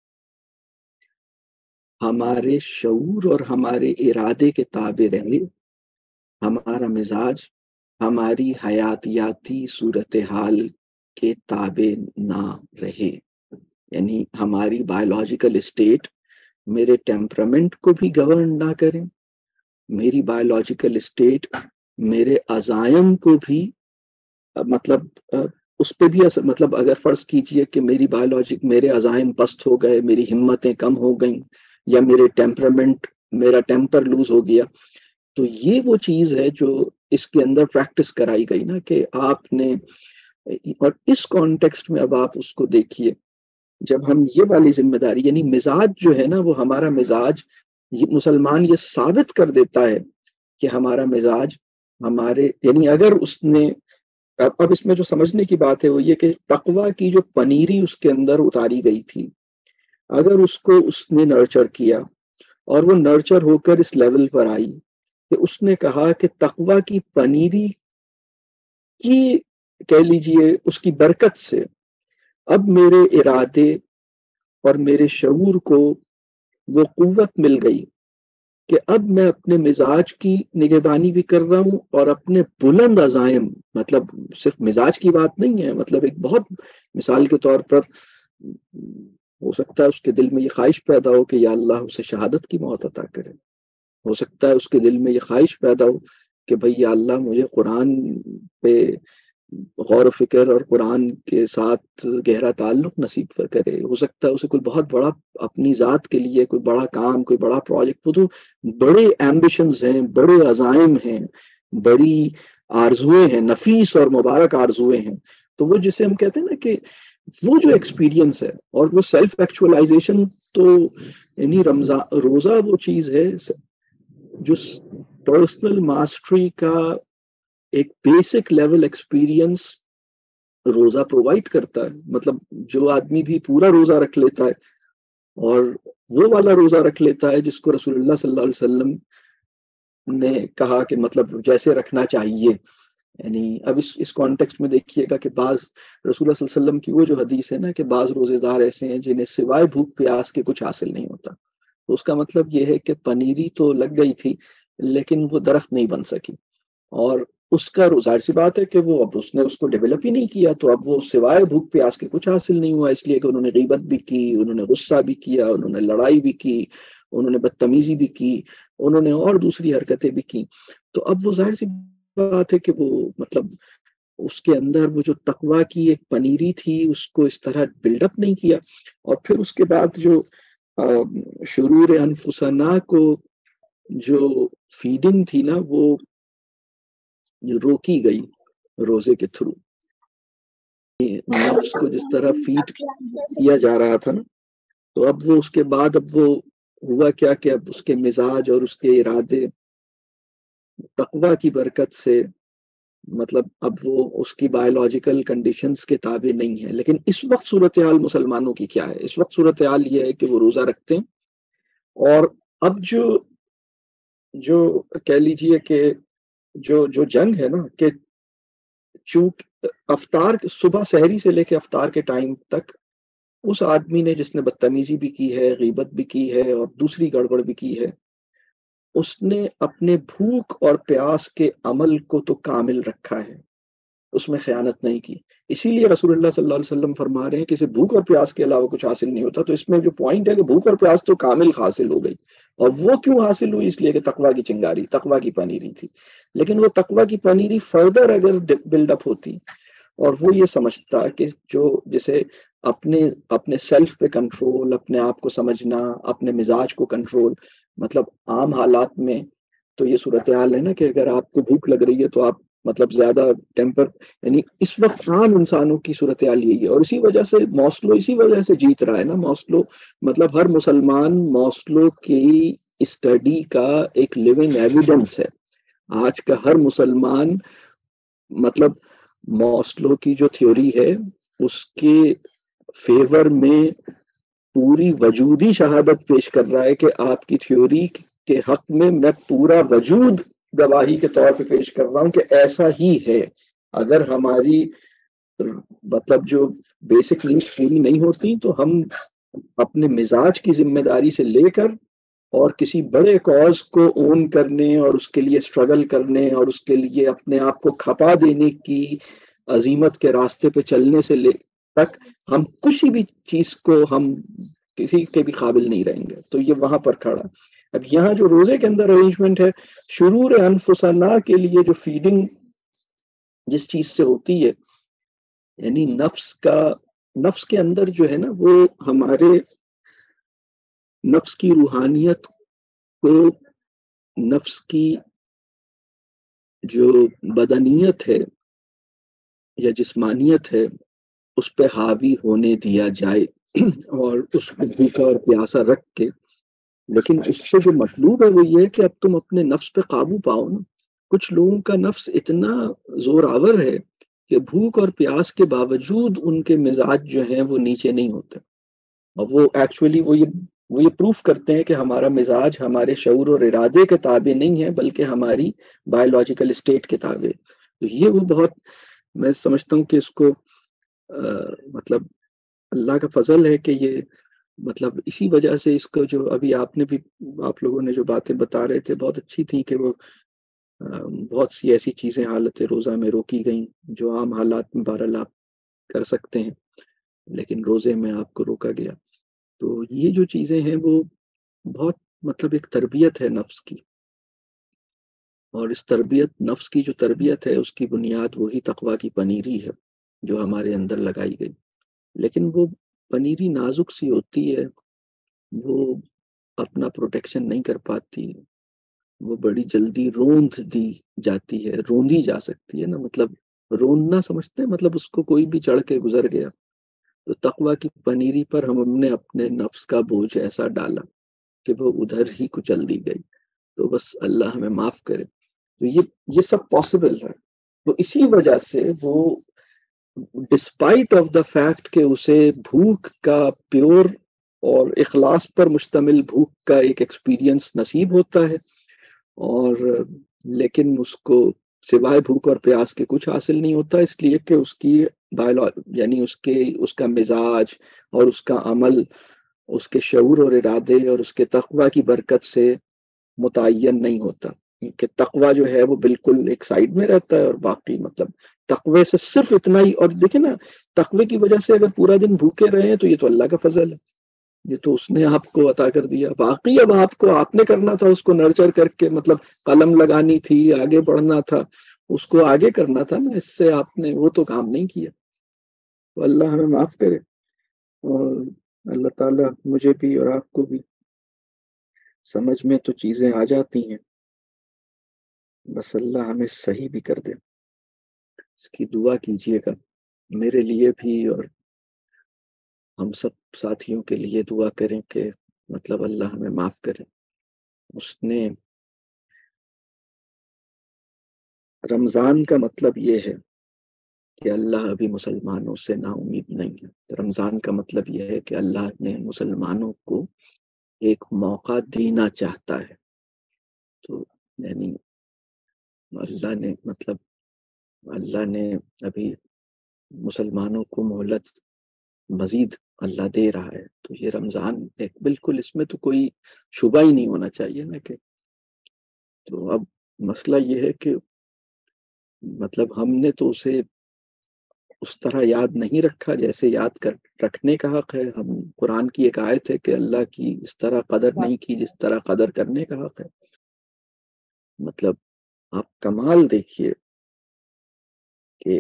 ہمارے شعور اور ہمارے ارادے کے تابع رہے، ہمارا مزاج ہماری حیاتیاتی صورتحال کے تابع نہ رہے، یعنی ہماری بایولوجیکل اسٹیٹ میرے ٹیمپرامنٹ کو بھی گورن نہ کریں، میری بایولوجیکل اسٹیٹ میرے عزائم کو بھی مطلب اس پہ بھی اثر، مطلب اگر فرض کیجئے کہ میری بایولوجک میرے عزائم پست ہو گئے، میری ہمتیں کم ہو گئیں، یا میرے ٹیمپرامنٹ میرا ٹیمپر لوز ہو گیا، تو یہ وہ چیز ہے جو اس کے اندر پریکٹس کرائی گئی نا کہ آپ نے. اور اس کانٹیکسٹ میں اب آپ اس کو دیکھیے، جب ہم یہ والی ذمہ داری یعنی مزاج جو ہے نا وہ ہمارا مزاج، یہ مسلمان یہ ثابت کر دیتا ہے کہ ہمارا مزاج ہمارے یعنی اگر اس نے اب اس میں جو سمجھنے کی بات ہے وہ یہ کہ تقویٰ کی جو پنیری اس کے اندر اتاری گئی تھی، اگر اس کو اس نے نرچر کیا اور وہ نرچر ہو کر اس لیول پر آئی کہ اس نے کہا کہ تقویٰ کی پنیری کی کہہ لیجئے اس کی برکت سے اب میرے ارادے اور میرے شعور کو وہ قوت مل گئی کہ اب میں اپنے مزاج کی نگہبانی بھی کر رہا ہوں اور اپنے بلند عزائم، مطلب صرف مزاج کی بات نہیں ہے، مطلب ایک بہت مثال کے طور پر ہو سکتا ہے اس کے دل میں یہ خواہش پیدا ہو کہ یا اللہ اسے شہادت کی موت عطا کرے، ہو سکتا ہے اس کے دل میں یہ خواہش پیدا ہو کہ بھئی یا اللہ مجھے قرآن پہ غور و فکر اور قرآن کے ساتھ گہرا تعلق نصیب کرے، ہو سکتا ہے اسے کوئی بہت بڑا اپنی ذات کے لیے کوئی بڑا کام، کوئی بڑا پروجیکٹ، وہ تو بڑے ایمبیشنز ہیں، بڑے عزائم ہیں، بڑی آرزویں ہیں، نفیس اور مبارک آرزویں ہیں، تو وہ جسے ہم کہتے ہیں نا کہ وہ جو ایکسپیرینس ہے اور وہ سیلف ایکچولائزیشن، تو یعنی رمضان روزہ وہ چیز ہے جو پرسنل ماسٹری کا ایک بیسک لیول ایکسپیرینس روزہ پرووائڈ کرتا ہے. مطلب جو آدمی بھی پورا روزہ رکھ لیتا ہے اور وہ والا روزہ رکھ لیتا ہے جس کو رسول اللہ صلی اللہ علیہ وسلم نے کہا کہ مطلب جیسے رکھنا چاہیے، یعنی اب اس اس کانٹیکسٹ میں دیکھیے گا کہ بعض رسول اللہ صلی اللہ علیہ وسلم کی وہ جو حدیث ہے نا کہ بعض روزے دار ایسے ہیں جنہیں سوائے بھوک پیاس کے کچھ حاصل نہیں ہوتا، تو اس کا مطلب یہ ہے کہ پنیری تو لگ گئی تھی لیکن وہ درخت نہیں بن سکی، اور اس کا ظاہر سی بات ہے کہ وہ اب اس نے اس کو ڈیولپ ہی نہیں کیا، تو اب وہ سوائے بھوک پیاس کے کچھ حاصل نہیں ہوا، اس لیے کہ انہوں نے غیبت بھی کی، انہوں نے غصہ بھی کیا، انہوں نے لڑائی بھی کی، انہوں نے بدتمیزی بھی کی، انہوں نے اور دوسری حرکتیں بھی کی. تو اب وہ ظاہر سی بات ہے کہ وہ مطلب اس کے اندر وہ جو تقویٰ کی ایک پنیری تھی اس کو اس طرح بلڈ اپ نہیں کیا. اور پھر اس کے بعد جو شرور انفسنا کو جو فیڈنگ تھی نا وہ روکی گئی روزے کے تھرو. نفس کو جس طرح فیڈ کیا جا رہا تھا نا، تو اب وہ اس کے بعد اب وہ ہوا کیا کہ اب اس کے مزاج اور اس کے ارادے تقویٰ کی برکت سے مطلب اب وہ اس کی بایولوجیکل کنڈیشنز کے تابع نہیں ہے. لیکن اس وقت صورتحال مسلمانوں کی کیا ہے؟ اس وقت صورتحال یہ ہے کہ وہ روزہ رکھتے ہیں، اور اب جو جو کہہ لیجئے کہ جو جو جنگ ہے نا کہ چونکہ افطار صبح سحری سے لے کے افطار کے ٹائم تک اس آدمی نے جس نے بدتمیزی بھی کی ہے، غیبت بھی کی ہے اور دوسری گڑبڑ بھی کی ہے، اس نے اپنے بھوک اور پیاس کے عمل کو تو کامل رکھا ہے، اس میں خیانت نہیں کی. اسی لیے رسول اللہ صلی اللہ علیہ وسلم فرما رہے ہیں کہ اسے بھوک اور پیاس کے علاوہ کچھ حاصل نہیں ہوتا. تو اس میں جو پوائنٹ ہے کہ بھوک اور پیاس تو کامل حاصل ہو گئی، اور وہ کیوں حاصل ہوئی؟ اس لیے کہ تقویٰ کی چنگاری، تقویٰ کی پنیری تھی. لیکن وہ تقویٰ کی پنیری فردر اگر بلڈ اپ ہوتی اور وہ یہ سمجھتا کہ جو جسے اپنے اپنے سیلف پہ کنٹرول، اپنے آپ کو سمجھنا، اپنے مزاج کو کنٹرول، مطلب عام حالات میں تو یہ صورتحال ہے نا کہ اگر آپ کو بھوک لگ رہی ہے تو آپ مطلب زیادہ ٹیمپر، یعنی اس وقت عام انسانوں کی صورتحال یہی ہے. اور اسی وجہ سے ماسلو اسی وجہ سے جیت رہا ہے نا. ماسلو مطلب ہر مسلمان ماسلو کی اسٹڈی کا ایک لیونگ ایویڈنس ہے. آج کا ہر مسلمان مطلب ماسلو کی جو تھیوری ہے اس کے فیور میں پوری وجودی شہادت پیش کر رہا ہے کہ آپ کی تھیوری کے حق میں میں پورا وجود گواہی کے طور پہ پیش کر رہا ہوں کہ ایسا ہی ہے. اگر ہماری مطلب جو بیسک نیڈس پوری نہیں ہوتی تو ہم اپنے مزاج کی ذمہ داری سے لے کر اور کسی بڑے کاز کو اون کرنے اور اس کے لیے اسٹرگل کرنے اور اس کے لیے اپنے آپ کو کھپا دینے کی عظیمت کے راستے پہ چلنے سے لے تک ہم کسی بھی چیز کو ہم کسی کے بھی قابل نہیں رہیں گے. تو یہ وہاں پر کھڑا. اب یہاں جو روزے کے اندر ارینجمنٹ ہے، شرور انفسنا کے لیے جو فیڈنگ جس چیز سے ہوتی ہے، یعنی نفس کا نفس کے اندر جو ہے نا وہ ہمارے نفس کی روحانیت کو، نفس کی جو بدنیت ہے یا جسمانیت ہے اس پہ حاوی ہونے دیا جائے اور اس کو بھوکا اور پیاسا رکھ کے. لیکن اس سے جو مطلوب ہے وہ یہ ہے کہ اب تم اپنے نفس پہ قابو پاؤ نا. کچھ لوگوں کا نفس اتنا زور آور ہے کہ بھوک اور پیاس کے باوجود ان کے مزاج جو ہیں وہ نیچے نہیں ہوتے، اور وہ ایکچولی وہ یہ وہ یہ پروف کرتے ہیں کہ ہمارا مزاج ہمارے شعور اور ارادے کے تابع نہیں ہے بلکہ ہماری بایولوجیکل اسٹیٹ کے تابع. تو یہ وہ بہت میں سمجھتا ہوں کہ اس کو آ, مطلب اللہ کا فضل ہے کہ یہ مطلب اسی وجہ سے اس کو جو ابھی آپ نے بھی آپ لوگوں نے جو باتیں بتا رہے تھے بہت اچھی تھی کہ وہ بہت سی ایسی چیزیں حالت روزہ میں روکی گئیں جو عام حالات میں بہرحال آپ کر سکتے ہیں، لیکن روزے میں آپ کو روکا گیا. تو یہ جو چیزیں ہیں وہ بہت مطلب ایک تربیت ہے نفس کی، اور اس تربیت نفس کی جو تربیت ہے اس کی بنیاد وہی تقویٰ کی پنیری ہے جو ہمارے اندر لگائی گئی. لیکن وہ پنیری نازک سی ہوتی ہے، وہ اپنا پروٹیکشن نہیں کر پاتی، وہ بڑی جلدی روند دی جاتی ہے، روندی جا سکتی ہے نا. مطلب روندنا سمجھتے ہیں، مطلب اس کو کوئی بھی چڑھ کے گزر گیا. تو تقویٰ کی پنیری پر ہم نے اپنے نفس کا بوجھ ایسا ڈالا کہ وہ ادھر ہی کچل دی گئی. تو بس اللہ ہمیں معاف کرے. تو یہ یہ سب پاسبل ہے. تو اسی وجہ سے وہ ڈسپائٹ آف دا فیکٹ کہ اسے بھوک کا پیور اور اخلاص پر مشتمل بھوک کا ایک ایکسپیرینس نصیب ہوتا ہے، اور لیکن اس کو سوائے بھوک اور پیاس کے کچھ حاصل نہیں ہوتا، اس لیے کہ اس کی بائیولو یعنی اس کے اس کا مزاج اور اس کا عمل اس کے شعور اور ارادے اور اس کے تقویٰ کی برکت سے متعین نہیں ہوتا. کہ تقویٰ جو ہے وہ بالکل ایک سائیڈ میں رہتا ہے، اور باقی مطلب تقوی سے صرف اتنا ہی. اور دیکھیں نا، تقوی کی وجہ سے اگر پورا دن بھوکے رہے ہیں تو یہ تو اللہ کا فضل ہے، یہ تو اس نے آپ کو عطا کر دیا. باقی اب آپ کو آپ نے کرنا تھا اس کو نرچر کر کے، مطلب قلم لگانی تھی، آگے بڑھنا تھا، اس کو آگے کرنا تھا نا. اس سے آپ نے وہ تو کام نہیں کیا. تو اللہ ہمیں معاف کرے، اور اللہ تعالیٰ مجھے بھی اور آپ کو بھی سمجھ میں تو چیزیں آ جاتی ہیں، بس اللہ ہمیں صحیح بھی کر دے. اس کی دعا کیجیے گا میرے لیے بھی، اور ہم سب ساتھیوں کے لیے دعا کریں کہ مطلب اللہ ہمیں معاف کرے. اس نے رمضان کا مطلب یہ ہے کہ اللہ ابھی مسلمانوں سے نا امید نہیں ہے. رمضان کا مطلب یہ ہے کہ اللہ نے مسلمانوں کو ایک موقع دینا چاہتا ہے. تو یعنی اللہ نے مطلب اللہ نے ابھی مسلمانوں کو مہلت مزید اللہ دے رہا ہے. تو یہ رمضان ایک بالکل اس میں تو کوئی شبہ ہی نہیں ہونا چاہیے نا. کہ تو اب مسئلہ یہ ہے کہ مطلب ہم نے تو اسے اس طرح یاد نہیں رکھا جیسے یاد کر رکھنے کا حق ہے. ہم قرآن کی ایک آیت ہے کہ اللہ کی اس طرح قدر نہیں کی جس طرح قدر کرنے کا حق ہے. مطلب آپ کمال دیکھیے کہ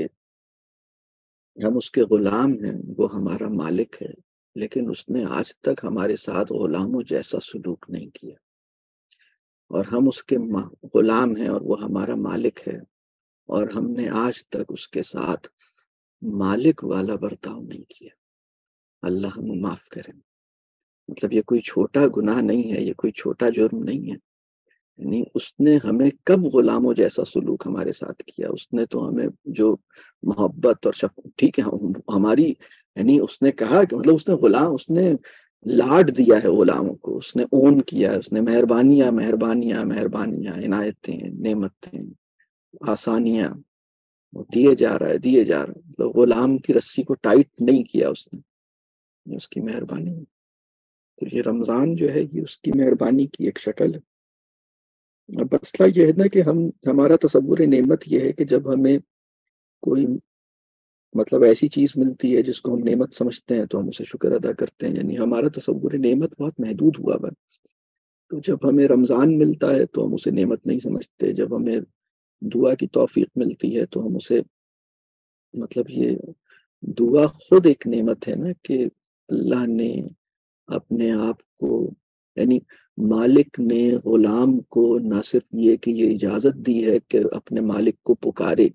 ہم اس کے غلام ہیں، وہ ہمارا مالک ہے، لیکن اس نے آج تک ہمارے ساتھ غلاموں جیسا سلوک نہیں کیا. اور ہم اس کے غلام ہیں اور وہ ہمارا مالک ہے، اور ہم نے آج تک اس کے ساتھ مالک والا برتاؤ نہیں کیا. اللہ ہمیں معاف کرے. مطلب یہ کوئی چھوٹا گناہ نہیں ہے، یہ کوئی چھوٹا جرم نہیں ہے. یعنی اس نے ہمیں کب غلاموں جیسا سلوک ہمارے ساتھ کیا؟ اس نے تو ہمیں جو محبت اور شفقت، ٹھیک ہے ہماری، یعنی اس نے کہا کہ مطلب اس نے غلام اس نے لاڈ دیا ہے غلاموں کو، اس نے اون کیا ہے، اس نے مہربانیاں مہربانیاں مہربانیاں عنایتیں نعمتیں آسانیاں دیے جا رہا ہے دیے جا رہا ہے. مطلب غلام کی رسی کو ٹائٹ نہیں کیا اس نے، اس کی مہربانی. تو یہ رمضان جو ہے یہ اس کی مہربانی کی ایک شکل ہے. اب مسئلہ یہ ہے نا کہ ہم ہمارا تصور نعمت یہ ہے کہ جب ہمیں کوئی مطلب ایسی چیز ملتی ہے جس کو ہم نعمت سمجھتے ہیں تو ہم اسے شکر ادا کرتے ہیں. یعنی ہمارا تصور نعمت بہت محدود ہوا ہے. تو جب ہمیں رمضان ملتا ہے تو ہم اسے نعمت نہیں سمجھتے. جب ہمیں دعا کی توفیق ملتی ہے تو ہم اسے مطلب یہ دعا خود ایک نعمت ہے نا کہ اللہ نے اپنے آپ کو یعنی مالک نے غلام کو نہ صرف یہ کہ یہ اجازت دی ہے کہ اپنے مالک کو پکارے،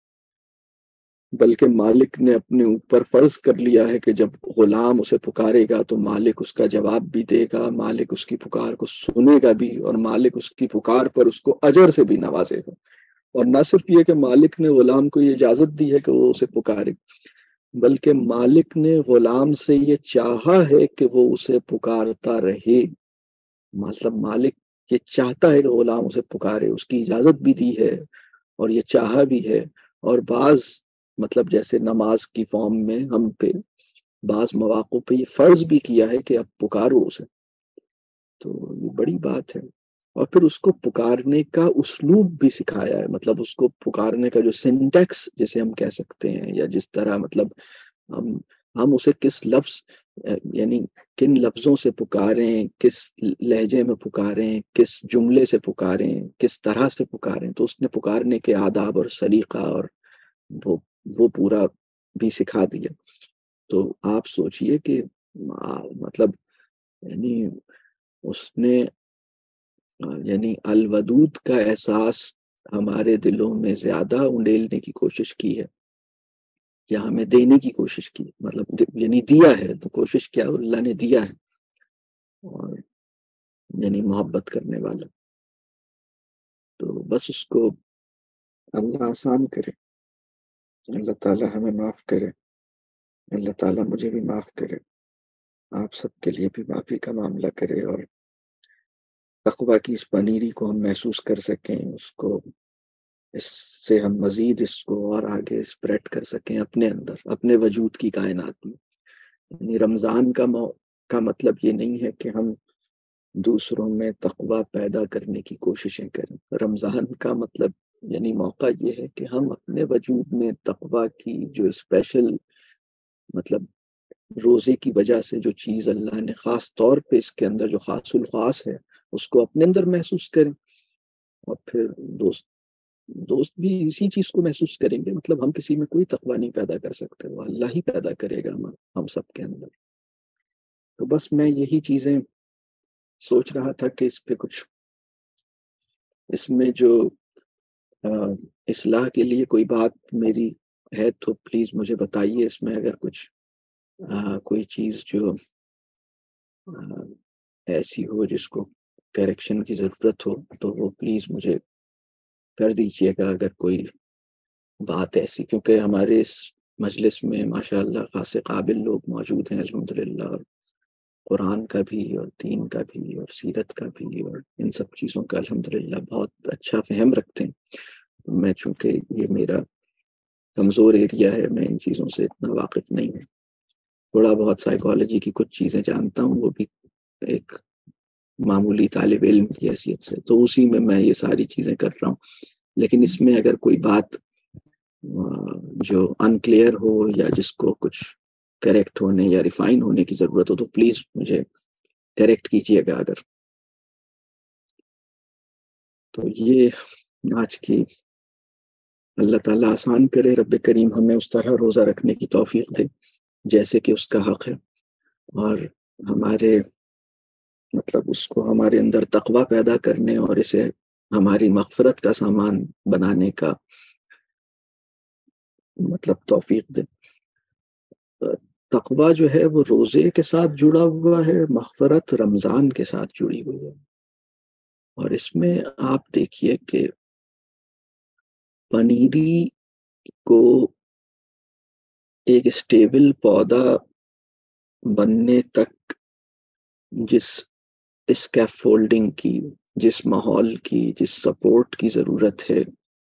بلکہ مالک نے اپنے اوپر فرض کر لیا ہے کہ جب غلام اسے پکارے گا تو مالک اس کا جواب بھی دے گا، مالک اس کی پکار کو سنے گا بھی، اور مالک اس کی پکار پر اس کو اجر سے بھی نوازے گا. اور نہ صرف یہ کہ مالک نے غلام کو یہ اجازت دی ہے کہ وہ اسے پکارے، بلکہ مالک نے غلام سے یہ چاہا ہے کہ وہ اسے پکارتا رہے. مطلب مالک یہ چاہتا ہے کہ غلام اسے پکارے، اس کی اجازت بھی دی ہے اور یہ چاہا بھی ہے. اور بعض مطلب جیسے نماز کی فارم میں ہم پہ بعض مواقع پہ یہ فرض بھی کیا ہے کہ اب پکارو اسے، تو یہ بڑی بات ہے. اور پھر اس کو پکارنے کا اسلوب بھی سکھایا ہے، مطلب اس کو پکارنے کا جو سینٹیکس جسے ہم کہہ سکتے ہیں، یا جس طرح مطلب ہم ہم اسے کس لفظ یعنی کن لفظوں سے پکاریں، کس لہجے میں پکاریں، کس جملے سے پکاریں، کس طرح سے پکاریں، تو اس نے پکارنے کے آداب اور سلیقہ اور وہ وہ پورا بھی سکھا دیا. تو آپ سوچئے کہ مطلب یعنی اس نے یعنی الودود کا احساس ہمارے دلوں میں زیادہ انڈیلنے کی کوشش کی ہے، یا ہمیں دینے کی کوشش کی، مطلب یعنی دیا ہے، تو کوشش کیا اللہ نے دیا ہے، اور یعنی محبت کرنے والا. تو بس اس کو اللہ آسان کرے، اللہ تعالیٰ ہمیں معاف کرے، اللہ تعالیٰ مجھے بھی معاف کرے، آپ سب کے لیے بھی معافی کا معاملہ کرے، اور تقویٰ کی اس پنیری کو ہم محسوس کر سکیں، اس کو اس سے ہم مزید اس کو اور آگے اسپریڈ کر سکیں اپنے اندر، اپنے وجود کی کائنات میں. یعنی رمضان کا مو... کا مطلب یہ نہیں ہے کہ ہم دوسروں میں تقویٰ پیدا کرنے کی کوششیں کریں. رمضان کا مطلب یعنی موقع یہ ہے کہ ہم اپنے وجود میں تقویٰ کی جو اسپیشل مطلب روزے کی وجہ سے جو چیز اللہ نے خاص طور پہ اس کے اندر جو خاص الخاص ہے اس کو اپنے اندر محسوس کریں، اور پھر دوست دوست بھی اسی چیز کو محسوس کریں گے. مطلب ہم کسی میں کوئی تقویٰ نہیں پیدا کر سکتے، وہ اللہ ہی پیدا کرے گا ہم سب کے اندر. تو بس میں یہی چیزیں سوچ رہا تھا کہ اس پہ کچھ اس میں جو اصلاح کے لیے کوئی بات میری ہے تو پلیز مجھے بتائیے. اس میں اگر کچھ آ, کوئی چیز جو آ, ایسی ہو جس کو کریکشن کی ضرورت ہو تو وہ پلیز مجھے کر دیجیے گا اگر کوئی بات ایسی، کیونکہ ہمارے اس مجلس میں ماشاء اللہ خاصے قابل لوگ موجود ہیں الحمدللہ، اور قرآن کا بھی اور دین کا بھی اور سیرت کا بھی اور ان سب چیزوں کا الحمدللہ بہت اچھا فہم رکھتے ہیں. میں چونکہ یہ میرا کمزور ایریا ہے، میں ان چیزوں سے اتنا واقف نہیں ہوں. تھوڑا بہت سائیکالوجی کی کچھ چیزیں جانتا ہوں، وہ بھی ایک معمولی طالب علم کی حیثیت سے، تو اسی میں میں یہ ساری چیزیں کر رہا ہوں. لیکن اس میں اگر کوئی بات جو انکلیئر ہو یا جس کو کچھ کریکٹ ہونے یا ریفائن ہونے کی ضرورت ہو تو پلیز مجھے کریکٹ کیجیے گا. اگر تو یہ آج کی اللہ تعالیٰ آسان کرے، رب کریم ہمیں اس طرح روزہ رکھنے کی توفیق دے جیسے کہ اس کا حق ہے، اور ہمارے مطلب اس کو ہمارے اندر تقویٰ پیدا کرنے اور اسے ہماری مغفرت کا سامان بنانے کا مطلب توفیق دے. تقویٰ جو ہے وہ روزے کے ساتھ جڑا ہوا ہے، مغفرت رمضان کے ساتھ جڑی ہوئی ہے. اور اس میں آپ دیکھیے کہ پنیری کو ایک اسٹیبل پودا بننے تک جس اسکیفولڈنگ کی، جس ماحول کی، جس سپورٹ کی ضرورت ہے،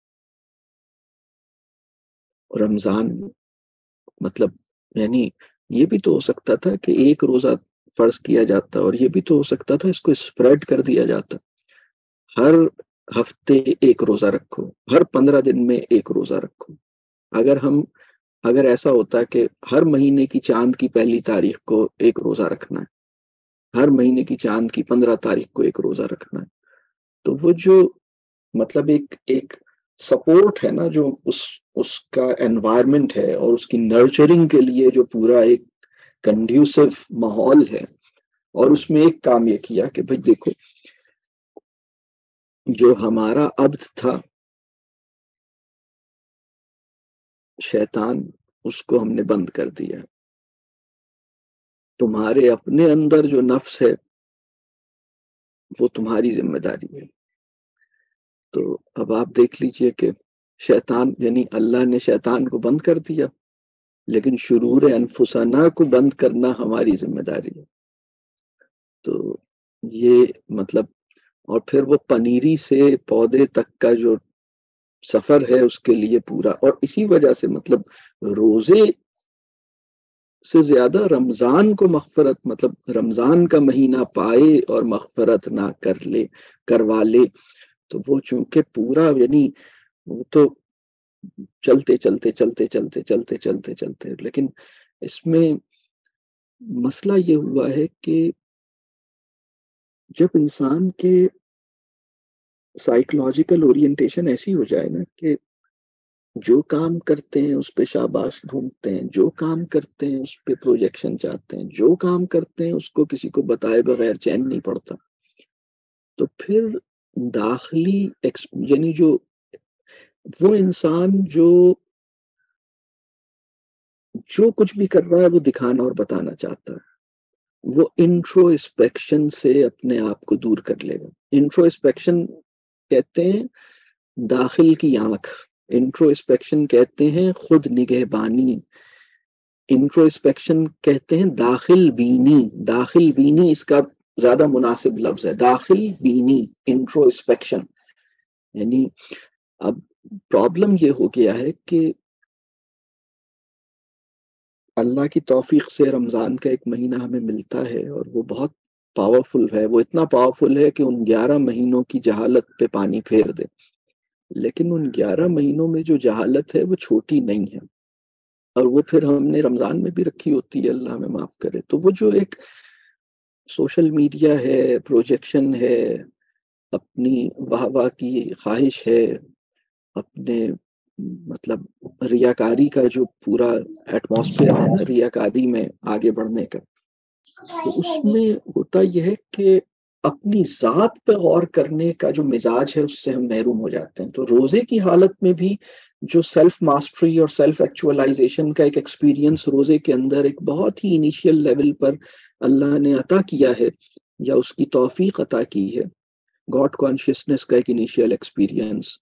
رمضان مطلب یعنی یہ بھی تو ہو سکتا تھا کہ ایک روزہ فرض کیا جاتا، اور یہ بھی تو ہو سکتا تھا اس کو اسپریڈ کر دیا جاتا. ہر ہفتے ایک روزہ رکھو، ہر پندرہ دن میں ایک روزہ رکھو. اگر ہم اگر ایسا ہوتا کہ ہر مہینے کی چاند کی پہلی تاریخ کو ایک روزہ رکھنا ہے، ہر مہینے کی چاند کی پندرہ تاریخ کو ایک روزہ رکھنا ہے، تو وہ جو مطلب ایک ایک سپورٹ ہے نا، جو اس اس کا انوائرمنٹ ہے اور اس کی نرچرنگ کے لیے جو پورا ایک کنڈیوسو ماحول ہے. اور اس میں ایک کام یہ کیا کہ بھئی دیکھو، جو ہمارا عبد تھا شیطان، اس کو ہم نے بند کر دیا. تمہارے اپنے اندر جو نفس ہے وہ تمہاری ذمہ داری ہے. تو اب آپ دیکھ لیجئے کہ شیطان یعنی اللہ نے شیطان کو بند کر دیا، لیکن شرور انفسنا کو بند کرنا ہماری ذمہ داری ہے. تو یہ مطلب اور پھر وہ پنیری سے پودے تک کا جو سفر ہے اس کے لیے پورا، اور اسی وجہ سے مطلب روزے سے زیادہ رمضان کو مغفرت، مطلب رمضان کا مہینہ پائے اور مغفرت نہ کر لے کروا لے، تو وہ چونکہ پورا یعنی وہ تو چلتے چلتے چلتے چلتے چلتے چلتے چلتے لیکن اس میں مسئلہ یہ ہوا ہے کہ جب انسان کے سائیکولوجیکل اورینٹیشن ایسی ہو جائے نا کہ جو کام کرتے ہیں اس پہ شاباش ڈھونڈتے ہیں، جو کام کرتے ہیں اس پہ پروجیکشن چاہتے ہیں، جو کام کرتے ہیں اس کو کسی کو بتائے بغیر چین نہیں پڑتا، تو پھر داخلی یعنی جو وہ انسان جو جو کچھ بھی کر رہا ہے وہ دکھانا اور بتانا چاہتا ہے، وہ انٹرو اسپیکشن سے اپنے آپ کو دور کر لے گا۔ انٹرو اسپیکشن کہتے ہیں داخل کی آنکھ، انٹرو اسپیکشن کہتے ہیں خود نگہبانی، انٹرو اسپیکشن کہتے ہیں داخل بینی، داخل بینی اس کا زیادہ مناسب لفظ ہے، داخل بینی، انٹرو اسپیکشن۔ یعنی اب پرابلم یہ ہو گیا ہے کہ اللہ کی توفیق سے رمضان کا ایک مہینہ ہمیں ملتا ہے اور وہ بہت پاورفل ہے، وہ اتنا پاورفل ہے کہ ان گیارہ مہینوں کی جہالت پہ پانی پھیر دے، لیکن ان گیارہ مہینوں میں جو جہالت ہے وہ چھوٹی نہیں ہے، اور وہ پھر ہم نے رمضان میں بھی رکھی ہوتی ہے، اللہ ہمیں معاف کرے۔ تو وہ جو ایک سوشل میڈیا ہے، پروجیکشن ہے، اپنی واہ واہ کی خواہش ہے، اپنے مطلب ریاکاری کا جو پورا ایٹماسفیئر ہے نا ریاکاری میں آگے بڑھنے کا، تو اس میں ہوتا یہ ہے کہ اپنی ذات پہ غور کرنے کا جو مزاج ہے اس سے ہم محروم ہو جاتے ہیں۔ تو روزے کی حالت میں بھی جو سیلف ماسٹری اور سیلف ایکچوئلائزیشن کا ایک ایکسپیرینس روزے کے اندر ایک بہت ہی انیشیل لیول پر اللہ نے عطا کیا ہے یا اس کی توفیق عطا کی ہے، گاڈ کانشیسنس کا ایک انیشیل ایکسپیرینس،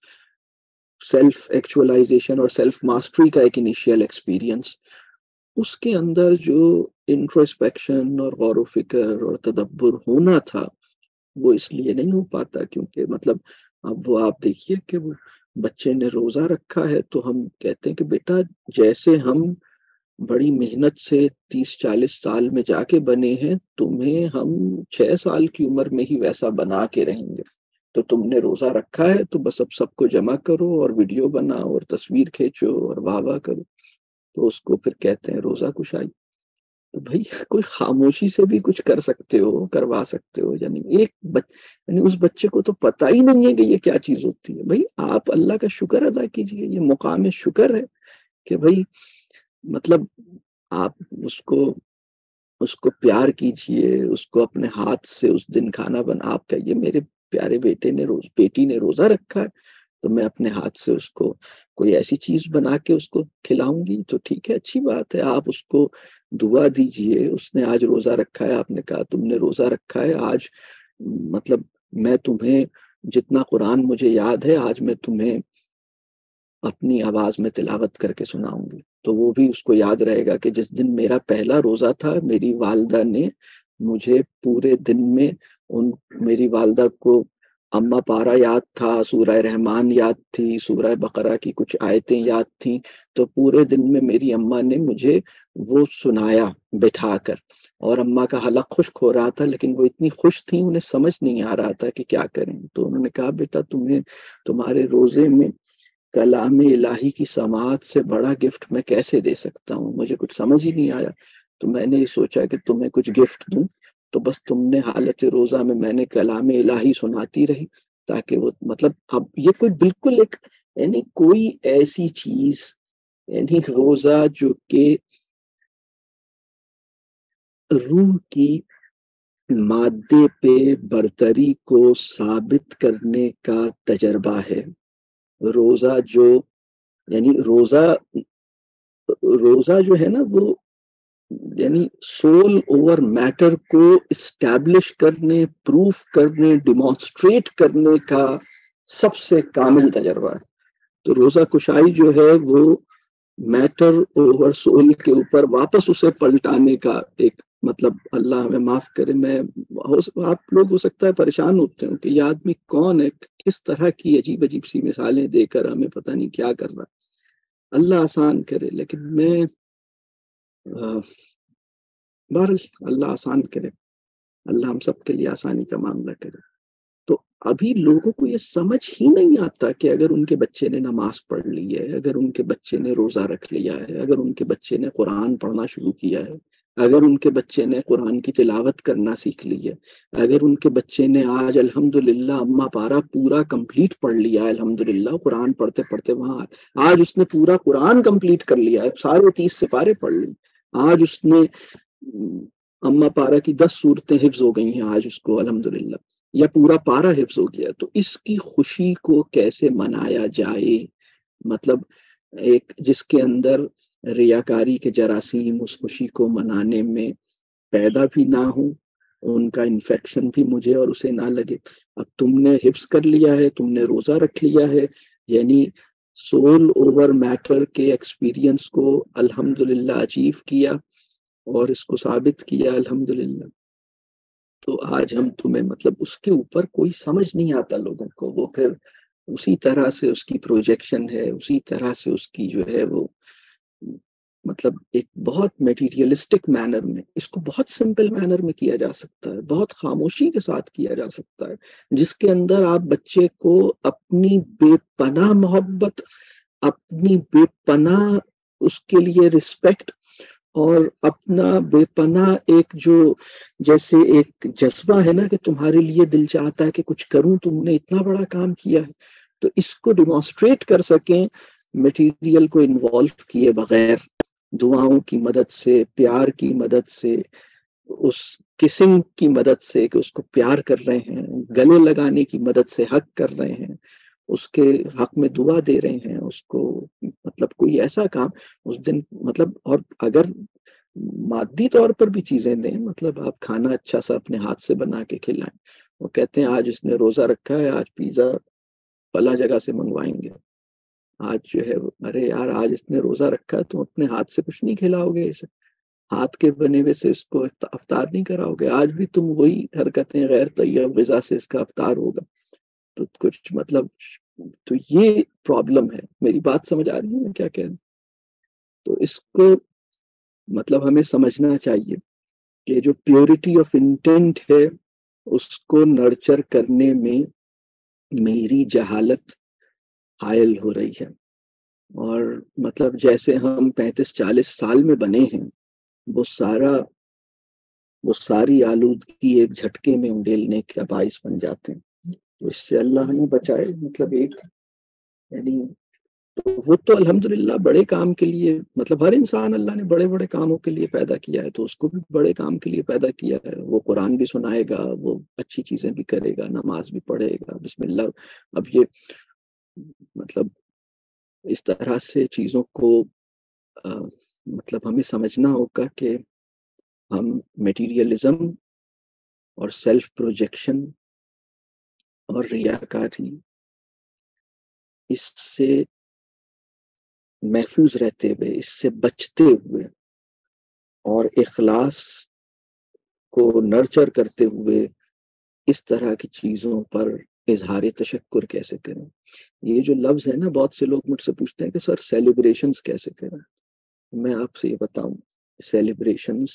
سیلف ایکچوئلائزیشن اور سیلف ماسٹری کا ایک انیشیل ایکسپیرینس، اس کے اندر جو انٹروسپیکشن اور غور و فکر اور تدبر ہونا تھا وہ اس لیے نہیں ہو پاتا کیونکہ مطلب اب وہ آپ دیکھیے کہ وہ بچے نے روزہ رکھا ہے تو ہم کہتے ہیں کہ بیٹا جیسے ہم بڑی محنت سے تیس چالیس سال میں جا کے بنے ہیں، تمہیں ہم چھ سال کی عمر میں ہی ویسا بنا کے رہیں گے، تو تم نے روزہ رکھا ہے تو بس اب سب کو جمع کرو اور ویڈیو بناؤ اور تصویر کھینچو اور واہ واہ کرو، تو اس کو پھر کہتے ہیں روزہ کشائی۔ تو بھائی کوئی خاموشی سے بھی کچھ کر سکتے ہو، کروا سکتے ہو، یعنی ایک بچ... یعنی اس بچے کو تو پتہ ہی نہیں ہے کہ یہ کیا چیز ہوتی ہے۔ بھائی آپ اللہ کا شکر ادا کیجئے، یہ مقام شکر ہے کہ بھائی مطلب آپ اس کو اس کو پیار کیجئے، اس کو اپنے ہاتھ سے اس دن کھانا بنا، آپ کہیے میرے پیارے بیٹے نے روز بیٹی نے روزہ رکھا ہے تو میں اپنے ہاتھ سے اس کو کوئی ایسی چیز بنا کے اس کو کھلاؤں گی تو ٹھیک ہے، اچھی بات ہے، آپ اس کو دعا دیجئے، اس نے آج روزہ رکھا ہے، آپ نے کہا تم نے روزہ رکھا ہے، آج مطلب میں تمہیں جتنا قرآن مجھے یاد ہے آج میں تمہیں اپنی آواز میں تلاوت کر کے سناؤں گی، تو وہ بھی اس کو یاد رہے گا کہ جس دن میرا پہلا روزہ تھا میری والدہ نے مجھے پورے دن میں ان میری والدہ کو اما پارا یاد تھا، سورہ رحمان یاد تھی، سورہ بقرہ کی کچھ آیتیں یاد تھیں، تو پورے دن میں میری اماں نے مجھے وہ سنایا بٹھا کر، اور اماں کا حلق خشک ہو رہا تھا لیکن وہ اتنی خوش تھیں انہیں سمجھ نہیں آ رہا تھا کہ کیا کریں، تو انہوں نے کہا بیٹا تمہیں تمہارے روزے میں کلام الہی کی سماعت سے بڑا گفٹ میں کیسے دے سکتا ہوں، مجھے کچھ سمجھ ہی نہیں آیا، تو میں نے یہ سوچا کہ تمہیں کچھ گفٹ دوں، تو بس تم نے حالت روزہ میں میں نے کلام الہی سناتی رہی تاکہ وہ مطلب اب یہ کوئی بالکل ایک یعنی کوئی ایسی چیز یعنی روزہ جو کہ روح کی مادے پہ برتری کو ثابت کرنے کا تجربہ ہے، روزہ جو یعنی روزہ روزہ جو ہے نا وہ یعنی سول اوور میٹر کو اسٹیبلش کرنے، پروف کرنے، ڈیمانسٹریٹ کرنے کا سب سے کامل تجربہ ہے۔ تو روزہ کشائی جو ہے وہ میٹر اوور سول کے اوپر واپس اسے پلٹانے کا ایک مطلب اللہ ہمیں معاف کرے، میں آپ لوگ ہو سکتا ہے پریشان ہوتے ہیں کہ یہ آدمی کون ہے، کس طرح کی عجیب عجیب سی مثالیں دے کر ہمیں پتہ نہیں کیا کر رہا، اللہ آسان کرے، لیکن میں بہرحال اللہ آسان کرے، اللہ ہم سب کے لیے آسانی کا معاملہ کرے۔ تو ابھی لوگوں کو یہ سمجھ ہی نہیں آتا کہ اگر ان کے بچے نے نماز پڑھ لی ہے، اگر ان کے بچے نے روزہ رکھ لیا ہے، اگر ان کے بچے نے قرآن پڑھنا شروع کیا ہے، اگر ان کے بچے نے قرآن کی تلاوت کرنا سیکھ لی ہے، اگر ان کے بچے نے آج الحمدللہ اما پارا پورا کمپلیٹ پڑھ لیا ہے، الحمدللہ قرآن پڑھتے پڑھتے وہاں آج اس نے پورا قرآن کمپلیٹ کر لیا ہے، سارے تیس سپارے پڑھ لی، آج اس نے اما پارا کی دس صورتیں حفظ ہو گئی ہیں آج اس کو الحمدللہ، یا پورا پارا حفظ ہو گیا۔ تو اس کی خوشی کو کیسے منایا جائے؟ مطلب ایک جس کے اندر ریاکاری کے جراثیم اس خوشی کو منانے میں پیدا بھی نہ ہوں، ان کا انفیکشن بھی مجھے اور اسے نہ لگے۔ اب تم نے حفظ کر لیا ہے، تم نے روزہ رکھ لیا ہے، یعنی سول اوور میٹر کے ایکسپیرینس کو الحمدللہ اچیو کیا اور اس کو ثابت کیا الحمدللہ، تو آج ہم تمہیں مطلب اس کے اوپر کوئی سمجھ نہیں آتا لوگوں کو، وہ پھر اسی طرح سے اس کی پروجیکشن ہے، اسی طرح سے اس کی جو ہے وہ مطلب ایک بہت میٹیریلسٹک مینر میں، اس کو بہت سمپل مینر میں کیا جا سکتا ہے، بہت خاموشی کے ساتھ کیا جا سکتا ہے، جس کے اندر آپ بچے کو اپنی بے پناہ محبت، اپنی بے پناہ اس کے لیے رسپیکٹ اور اپنا بے پناہ ایک جو جیسے ایک جذبہ ہے نا کہ تمہارے لیے دل چاہتا ہے کہ کچھ کروں، تم نے اتنا بڑا کام کیا ہے، تو اس کو ڈیمانسٹریٹ کر سکیں میٹیریل کو انوالو کیے بغیر، دعاؤں کی مدد سے، پیار کی مدد سے، اس کسنگ کی مدد سے کہ اس کو پیار کر رہے ہیں، گلے لگانے کی مدد سے حق کر رہے ہیں، اس کے حق میں دعا دے رہے ہیں اس کو، مطلب کوئی ایسا کام اس دن مطلب، اور اگر مادی طور پر بھی چیزیں دیں، مطلب آپ کھانا اچھا سا اپنے ہاتھ سے بنا کے کھلائیں، وہ کہتے ہیں آج اس نے روزہ رکھا ہے، آج پیزا فلاں جگہ سے منگوائیں گے، آج جو ہے ارے یار آج اس نے روزہ رکھا ہے، تم اپنے ہاتھ سے کچھ نہیں کھلاؤ گے اسے، ہاتھ کے بنے ہوئے سے اس کو افطار نہیں کراؤ گے، آج بھی تم وہی حرکتیں غیر طیب غذا سے اس کا افطار ہوگا، تو کچھ مطلب، تو یہ پرابلم ہے۔ میری بات سمجھ آ رہی ہے میں کیا کہہ رہا ہوں؟ تو اس کو مطلب ہمیں سمجھنا چاہیے کہ جو پیورٹی آف انٹینٹ ہے اس کو نرچر کرنے میں میری جہالت حائل ہو رہی ہے، اور مطلب جیسے ہم پینتیس چالیس سال میں بنے ہیں، وہ سارا وہ ساری آلودگی ایک جھٹکے میں انڈیلنے کا باعث بن جاتے ہیں، تو اس سے اللہ ہمیں بچائے۔ مطلب ایک یعنی تو وہ تو الحمدللہ بڑے کام کے لیے، مطلب ہر انسان اللہ نے بڑے بڑے کاموں کے لیے پیدا کیا ہے، تو اس کو بھی بڑے کام کے لیے پیدا کیا ہے، وہ قرآن بھی سنائے گا، وہ اچھی چیزیں بھی کرے گا، نماز بھی پڑھے گا، بسم اللہ۔ اب یہ مطلب اس طرح سے چیزوں کو آ, مطلب ہمیں سمجھنا ہوگا کہ ہم میٹیریلزم اور سیلف پروجیکشن اور ریاکاری اس سے محفوظ رہتے ہوئے، اس سے بچتے ہوئے اور اخلاص کو نرچر کرتے ہوئے اس طرح کی چیزوں پر اظہار تشکر کیسے کریں۔ یہ جو لفظ ہے نا، بہت سے لوگ مجھ سے پوچھتے ہیں کہ سر سیلیبریشنز کیسے کریں۔ میں آپ سے یہ بتاؤں، سیلیبریشنز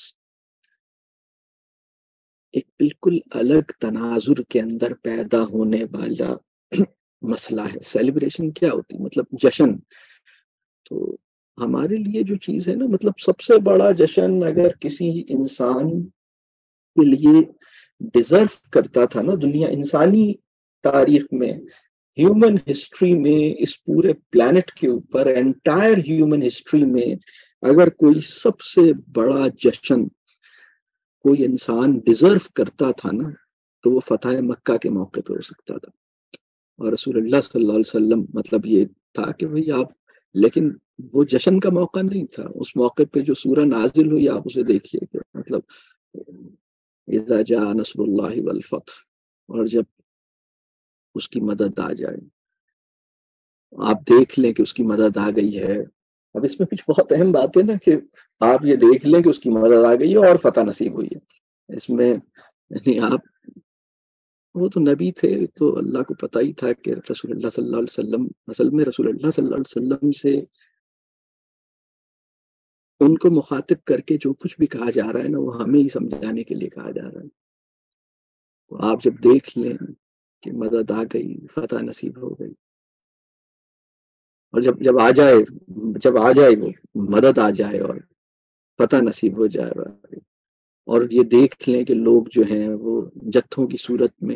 ایک بالکل الگ تناظر کے اندر پیدا ہونے والا مسئلہ ہے۔ سیلیبریشن کیا ہوتی ہے؟ مطلب جشن۔ تو ہمارے لیے جو چیز ہے نا، مطلب سب سے بڑا جشن اگر کسی انسان کے لیے ڈیزرو کرتا تھا نا، دنیا انسانی تاریخ میں، ہیومن ہسٹری میں، اس پورے پلانٹ کے اوپر، انٹائر ہیومن ہسٹری میں اگر کوئی سب سے بڑا جشن کوئی انسان ڈیزرو کرتا تھا نا، تو وہ فتح مکہ کے موقع پہ ہو سکتا تھا، اور رسول اللہ صلی اللہ علیہ وسلم مطلب یہ تھا کہ بھئی آپ، لیکن وہ جشن کا موقع نہیں تھا، اس موقع پہ جو سورہ نازل ہوئی آپ اسے دیکھیے کہ مطلب اذا جاء نصر اللہ والفتح، اور جب اس کی مدد آ جائے، آپ دیکھ لیں کہ اس کی مدد آ گئی ہے۔ اب اس میں کچھ بہت اہم بات ہے نا کہ آپ یہ دیکھ لیں کہ اس کی مدد آ گئی ہے اور فتح نصیب ہوئی ہے، اس میں یعنی آپ، وہ تو نبی تھے، تو اللہ کو پتہ ہی تھا کہ رسول اللہ صلی اللہ علیہ وسلم، اصل میں رسول اللہ صلی اللہ علیہ وسلم سے ان کو مخاطب کر کے جو کچھ بھی کہا جا رہا ہے نا وہ ہمیں ہی سمجھانے کے لیے کہا جا رہا ہے. تو آپ جب دیکھ لیں کہ مدد آ گئی، فتح نصیب ہو گئی، اور جب جب آ جائے جب آ جائے وہ مدد آ جائے اور فتح نصیب ہو جائے، اور یہ دیکھ لیں کہ لوگ جو ہیں وہ جتھوں کی صورت میں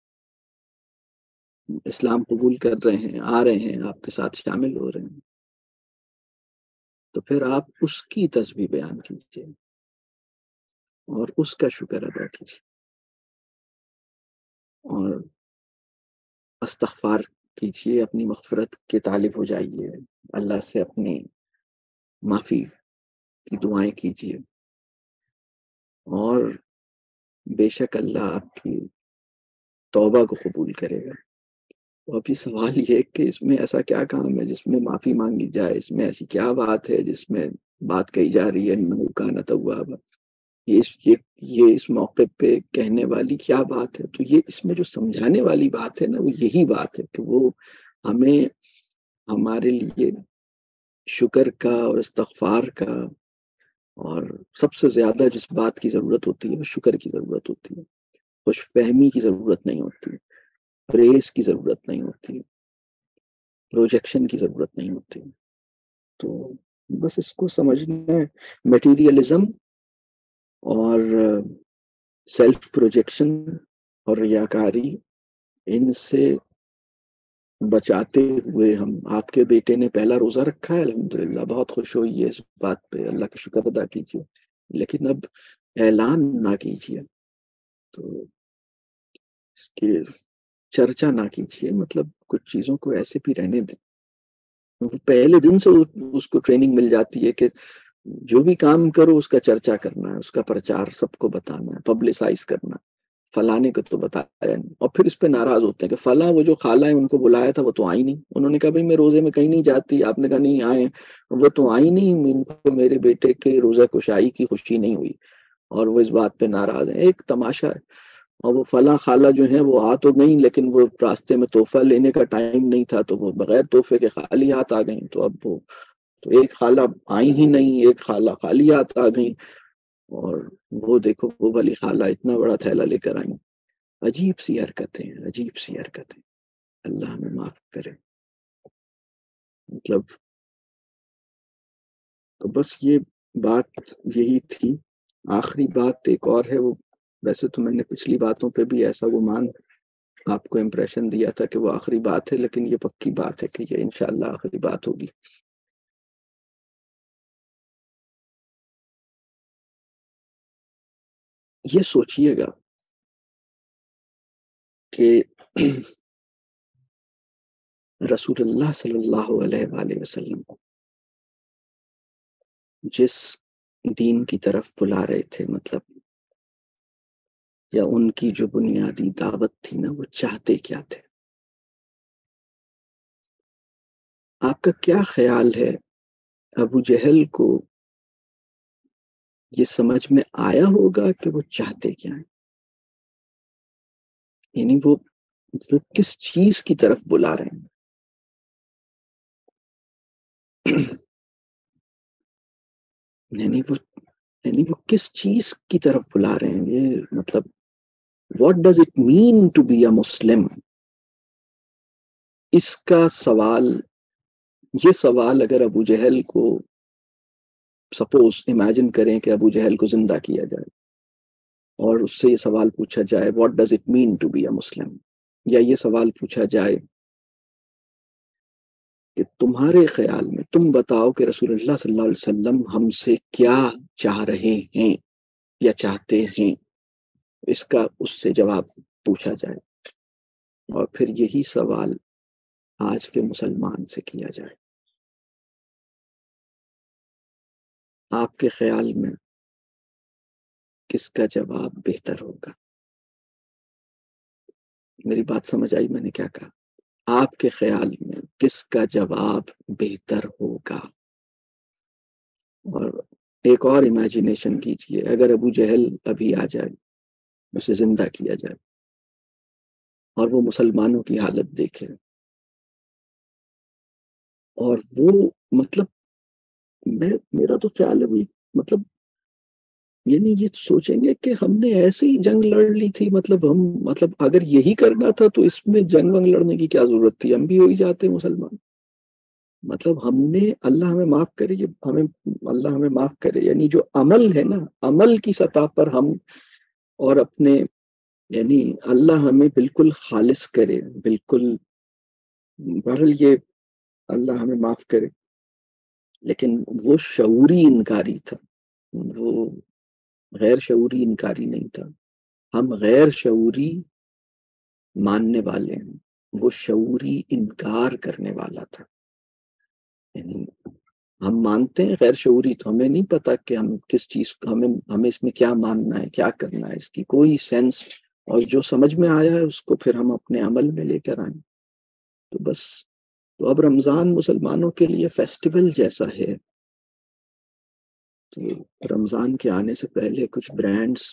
اسلام قبول کر رہے ہیں، آ رہے ہیں، آپ کے ساتھ شامل ہو رہے ہیں، تو پھر آپ اس کی تسبیح بیان کیجیے اور اس کا شکر ادا کیجیے اور استغفار کیجیے، اپنی مغفرت کے طالب ہو جائیے، اللہ سے اپنی معافی کی دعائیں کیجیے، اور بے شک اللہ آپ کی توبہ کو قبول کرے گا. تو ابھی سوال یہ کہ اس میں ایسا کیا کام ہے جس میں معافی مانگی جائے؟ اس میں ایسی کیا بات ہے جس میں بات کہی جا رہی ہے انہ کان توابا؟ یہ اس یہ یہ اس موقع پہ کہنے والی کیا بات ہے؟ تو یہ اس میں جو سمجھانے والی بات ہے نا وہ یہی بات ہے کہ وہ ہمیں ہمارے لیے شکر کا اور استغفار کا، اور سب سے زیادہ جس بات کی ضرورت ہوتی ہے وہ شکر کی ضرورت ہوتی ہے، خوش فہمی کی ضرورت نہیں ہوتی، پریز کی ضرورت نہیں ہوتی، پروجیکشن کی ضرورت نہیں ہوتی. تو بس اس کو سمجھنا ہے. میٹیریلزم اور سیلف پروجیکشن اور ریاکاری، ان سے بچاتے ہوئے ہم آپ کے بیٹے نے پہلا روزہ رکھا ہے الحمدللہ، بہت خوش ہوئی ہے اس بات پہ، اللہ کا شکر ادا کیجیے، لیکن اب اعلان نہ کیجیے، تو اس کی چرچا نہ کیجیے، مطلب کچھ چیزوں کو ایسے بھی رہنے دیں. پہلے دن سے اس کو ٹریننگ مل جاتی ہے کہ جو بھی کام کرو اس کا چرچا کرنا ہے، اس کا پرچار سب کو بتانا ہے، پبلسائز کرنا ہے. فلانے کو تو بتایا نہیں، اور پھر اس پہ ناراض ہوتے ہیں کہ فلاں وہ جو خالہ ہیں ان کو بلایا تھا وہ تو آئی نہیں. انہوں نے کہا بھائی میں روزے میں کہیں نہیں جاتی، آپ نے کہا نہیں آئے، وہ تو آئی نہیں، ان کو میرے بیٹے کے روزہ کشائی کی خوشی نہیں ہوئی اور وہ اس بات پہ ناراض ہیں. ایک تماشا ہے. اور وہ فلاں خالہ جو ہیں وہ آ تو گئیں لیکن وہ راستے میں تحفہ لینے کا ٹائم نہیں تھا تو وہ بغیر تحفے کے خالی ہاتھ آ گئیں. تو اب وہ تو ایک خالہ آئی ہی نہیں، ایک خالہ خالی ہاتھ آ گئیں، اور وہ دیکھو وہ والی خالہ اتنا بڑا تھیلا لے کر آئیں. عجیب سی حرکتیں ہیں، عجیب سی حرکتیں. اللہ ہمیں معاف کرے. مطلب تو بس یہ بات یہی تھی. آخری بات ایک اور ہے، وہ ویسے تو میں نے پچھلی باتوں پہ بھی ایسا گمان آپ کو امپریشن دیا تھا کہ وہ آخری بات ہے، لیکن یہ پکی بات ہے کہ یہ انشاءاللہ آخری بات ہوگی. یہ سوچئے گا کہ رسول اللہ صلی اللہ علیہ وآلہ وسلم جس دین کی طرف بلا رہے تھے، مطلب یا ان کی جو بنیادی دعوت تھی نا، وہ چاہتے کیا تھے؟ آپ کا کیا خیال ہے ابو جہل کو یہ سمجھ میں آیا ہوگا کہ وہ چاہتے کیا ہیں؟ یعنی وہ وہ کس چیز کی طرف بلا رہے ہیں؟ یعنی وہ یعنی وہ کس چیز کی طرف بلا رہے ہیں؟ یہ مطلب what does it mean to be a Muslim؟ اس کا سوال یہ سوال اگر ابو جہل کو، سپوز امیجن کریں کہ ابو جہل کو زندہ کیا جائے اور اس سے یہ سوال پوچھا جائے what does it mean to be a Muslim، یا یہ سوال پوچھا جائے کہ تمہارے خیال میں تم بتاؤ کہ رسول اللہ صلی اللہ علیہ وسلم ہم سے کیا چاہ رہے ہیں یا چاہتے ہیں، اس کا اس سے جواب پوچھا جائے، اور پھر یہی سوال آج کے مسلمان سے کیا جائے، آپ کے خیال میں کس کا جواب بہتر ہوگا؟ میری بات سمجھ آئی میں نے کیا کہا؟ آپ کے خیال میں کس کا جواب بہتر ہوگا؟ اور ایک اور امیجینیشن کیجئے، اگر ابو جہل ابھی آ جائے، اسے زندہ کیا جائے اور وہ مسلمانوں کی حالت دیکھے، اور وہ مطلب میں میرا تو خیال ہے وہی مطلب یعنی یہ سوچیں گے کہ ہم نے ایسے ہی جنگ لڑ لی تھی، مطلب ہم مطلب اگر یہی کرنا تھا تو اس میں جنگ ونگ لڑنے کی کیا ضرورت تھی، ہم بھی ہو ہی جاتے مسلمان. مطلب ہم نے اللہ ہمیں معاف کرے، یہ ہمیں اللہ ہمیں معاف کرے، یعنی جو عمل ہے نا، عمل کی سطح پر ہم اور اپنے یعنی اللہ ہمیں بالکل خالص کرے، بالکل بہرحال یہ اللہ ہمیں معاف کرے. لیکن وہ شعوری انکاری تھا، وہ غیر شعوری انکاری نہیں تھا. ہم غیر شعوری ماننے والے ہیں، وہ شعوری انکار کرنے والا تھا. یعنی ہم مانتے ہیں غیر شعوری، تو ہمیں نہیں پتا کہ ہم کس چیز کو ہمیں ہمیں اس میں کیا ماننا ہے، کیا کرنا ہے، اس کی کوئی سینس، اور جو سمجھ میں آیا ہے اس کو پھر ہم اپنے عمل میں لے کر آئیں. تو بس تو اب رمضان مسلمانوں کے لیے فیسٹیول جیسا ہے. تو رمضان کے آنے سے پہلے کچھ برانڈس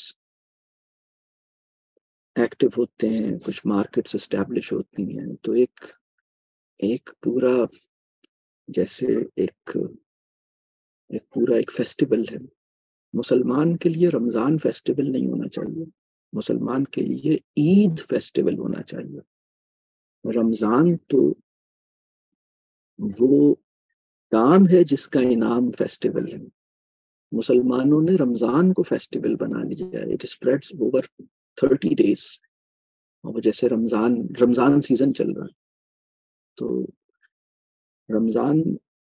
ایکٹیو ہوتے ہیں، کچھ مارکیٹس اسٹیبلش ہوتی ہیں، تو ایک ایک پورا جیسے ایک ایک پورا ایک فیسٹیول ہے. مسلمان کے لیے رمضان فیسٹیول نہیں ہونا چاہیے، مسلمان کے لیے عید فیسٹیول ہونا چاہیے. رمضان تو وہ کام ہے جس کا انعام فیسٹیول ہے. مسلمانوں نے رمضان کو فیسٹیول بنا لیا ہے. It spreads over thirty days, اور جیسے رمضان رمضان سیزن چل رہا ہے. تو رمضان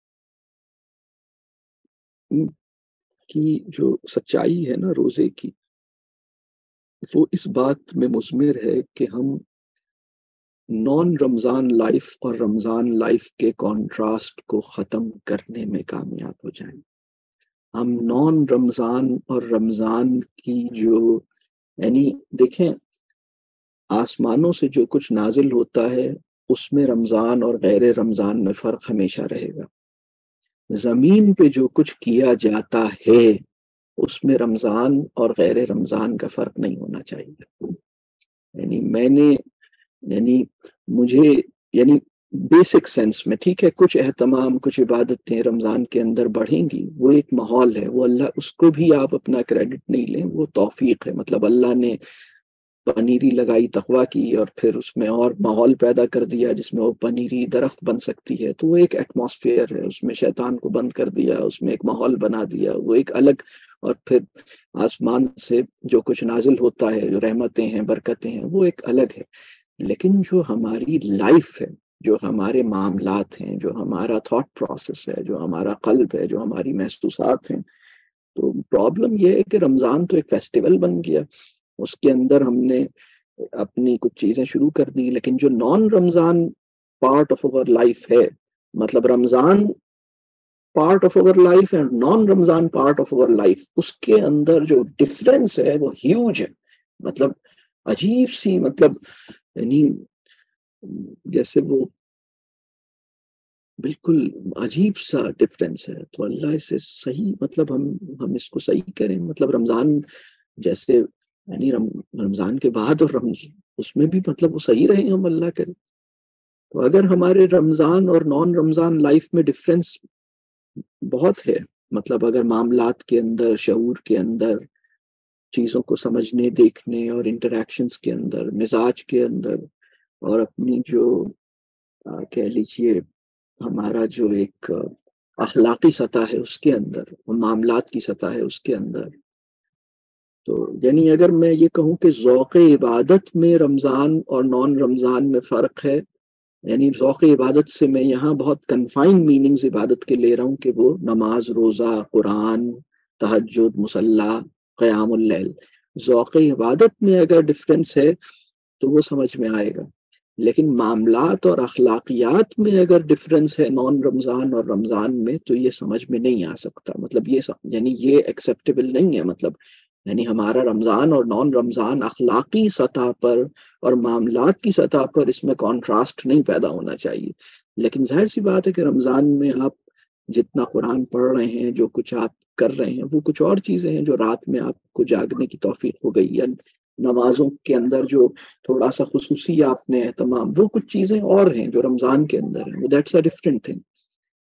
کی جو سچائی ہے نا روزے کی، وہ اس بات میں مثمر ہے کہ ہم نان رمضان لائف اور رمضان لائف کے کانٹراسٹ کو ختم کرنے میں کامیاب ہو جائیں. ہم نان رمضان اور رمضان کی جو یعنی دیکھیں آسمانوں سے جو کچھ نازل ہوتا ہے اس میں رمضان اور غیر رمضان میں فرق ہمیشہ رہے گا. زمین پہ جو کچھ کیا جاتا ہے اس میں رمضان اور غیر رمضان کا فرق نہیں ہونا چاہیے. یعنی میں نے یعنی مجھے یعنی بیسک سینس میں ٹھیک ہے کچھ اہتمام کچھ عبادتیں رمضان کے اندر بڑھیں گی، وہ ایک ماحول ہے، وہ اللہ اس کو بھی آپ اپنا کریڈٹ نہیں لیں، وہ توفیق ہے. مطلب اللہ نے پنیری لگائی تقویٰ کی اور پھر اس میں اور ماحول پیدا کر دیا جس میں وہ پنیری درخت بن سکتی ہے، تو وہ ایک ایٹماسفیئر ہے. اس میں شیطان کو بند کر دیا، اس میں ایک ماحول بنا دیا، وہ ایک الگ. اور پھر آسمان سے جو کچھ نازل ہوتا ہے جو رحمتیں ہیں برکتیں ہیں وہ ایک الگ ہے. لیکن جو ہماری لائف ہے، جو ہمارے معاملات ہیں، جو ہمارا تھاٹ پروسیس ہے، جو ہمارا قلب ہے، جو ہماری محسوسات ہیں، تو پرابلم یہ ہے کہ رمضان تو ایک فیسٹیول بن گیا، اس کے اندر ہم نے اپنی کچھ چیزیں شروع کر دی. لیکن جو non Ramzan part of our life ہے، مطلب Ramzan part of our life and non Ramzan part of our life, اس کے اندر جو ڈفرینس ہے وہ ہیوج ہے. مطلب عجیب سی مطلب یعنی جیسے وہ بالکل عجیب سا ڈفرینس ہے. تو اللہ اسے صحیح مطلب ہم ہم اس کو صحیح کریں. مطلب رمضان جیسے یعنی رمضان کے بعد اور اس میں بھی مطلب وہ صحیح رہیں ہم اللہ کریں. تو اگر ہمارے رمضان اور نان رمضان لائف میں ڈفرینس بہت ہے، مطلب اگر معاملات کے اندر، شعور کے اندر، چیزوں کو سمجھنے دیکھنے اور انٹریکشنز کے اندر، مزاج کے اندر، اور اپنی جو کہہ لیجیے ہمارا جو ایک اخلاقی سطح ہے اس کے اندر، معاملات کی سطح ہے اس کے اندر، تو یعنی اگر میں یہ کہوں کہ ذوق عبادت میں رمضان اور نان رمضان میں فرق ہے، یعنی ذوق عبادت سے میں یہاں بہت کنفائنڈ میننگز عبادت کے لے رہا ہوں کہ وہ نماز، روزہ، قرآن، تہجد، مصلی، قیام اللیل. ذوق عبادت میں اگر ڈفرینس ہے تو وہ سمجھ میں آئے گا. لیکن معاملات اور اخلاقیات میں اگر ڈفرینس ہے نان رمضان اور رمضان میں تو یہ سمجھ میں نہیں آ سکتا. مطلب یہ یعنی یہ ایکسیپٹیبل نہیں ہے. مطلب یعنی ہمارا رمضان اور نان رمضان اخلاقی سطح پر اور معاملات کی سطح پر اس میں کانٹراسٹ نہیں پیدا ہونا چاہیے. لیکن ظاہر سی بات ہے کہ رمضان میں آپ جتنا قرآن پڑھ رہے ہیں، جو کچھ آپ کر رہے ہیں، وہ کچھ اور چیزیں ہیں. جو رات میں آپ کو جاگنے کی توفیق ہو گئی، یا نمازوں کے اندر جو تھوڑا سا خصوصی آپ نے اہتمام، وہ کچھ چیزیں اور ہیں جو رمضان کے اندر ہیں. That's a different thing.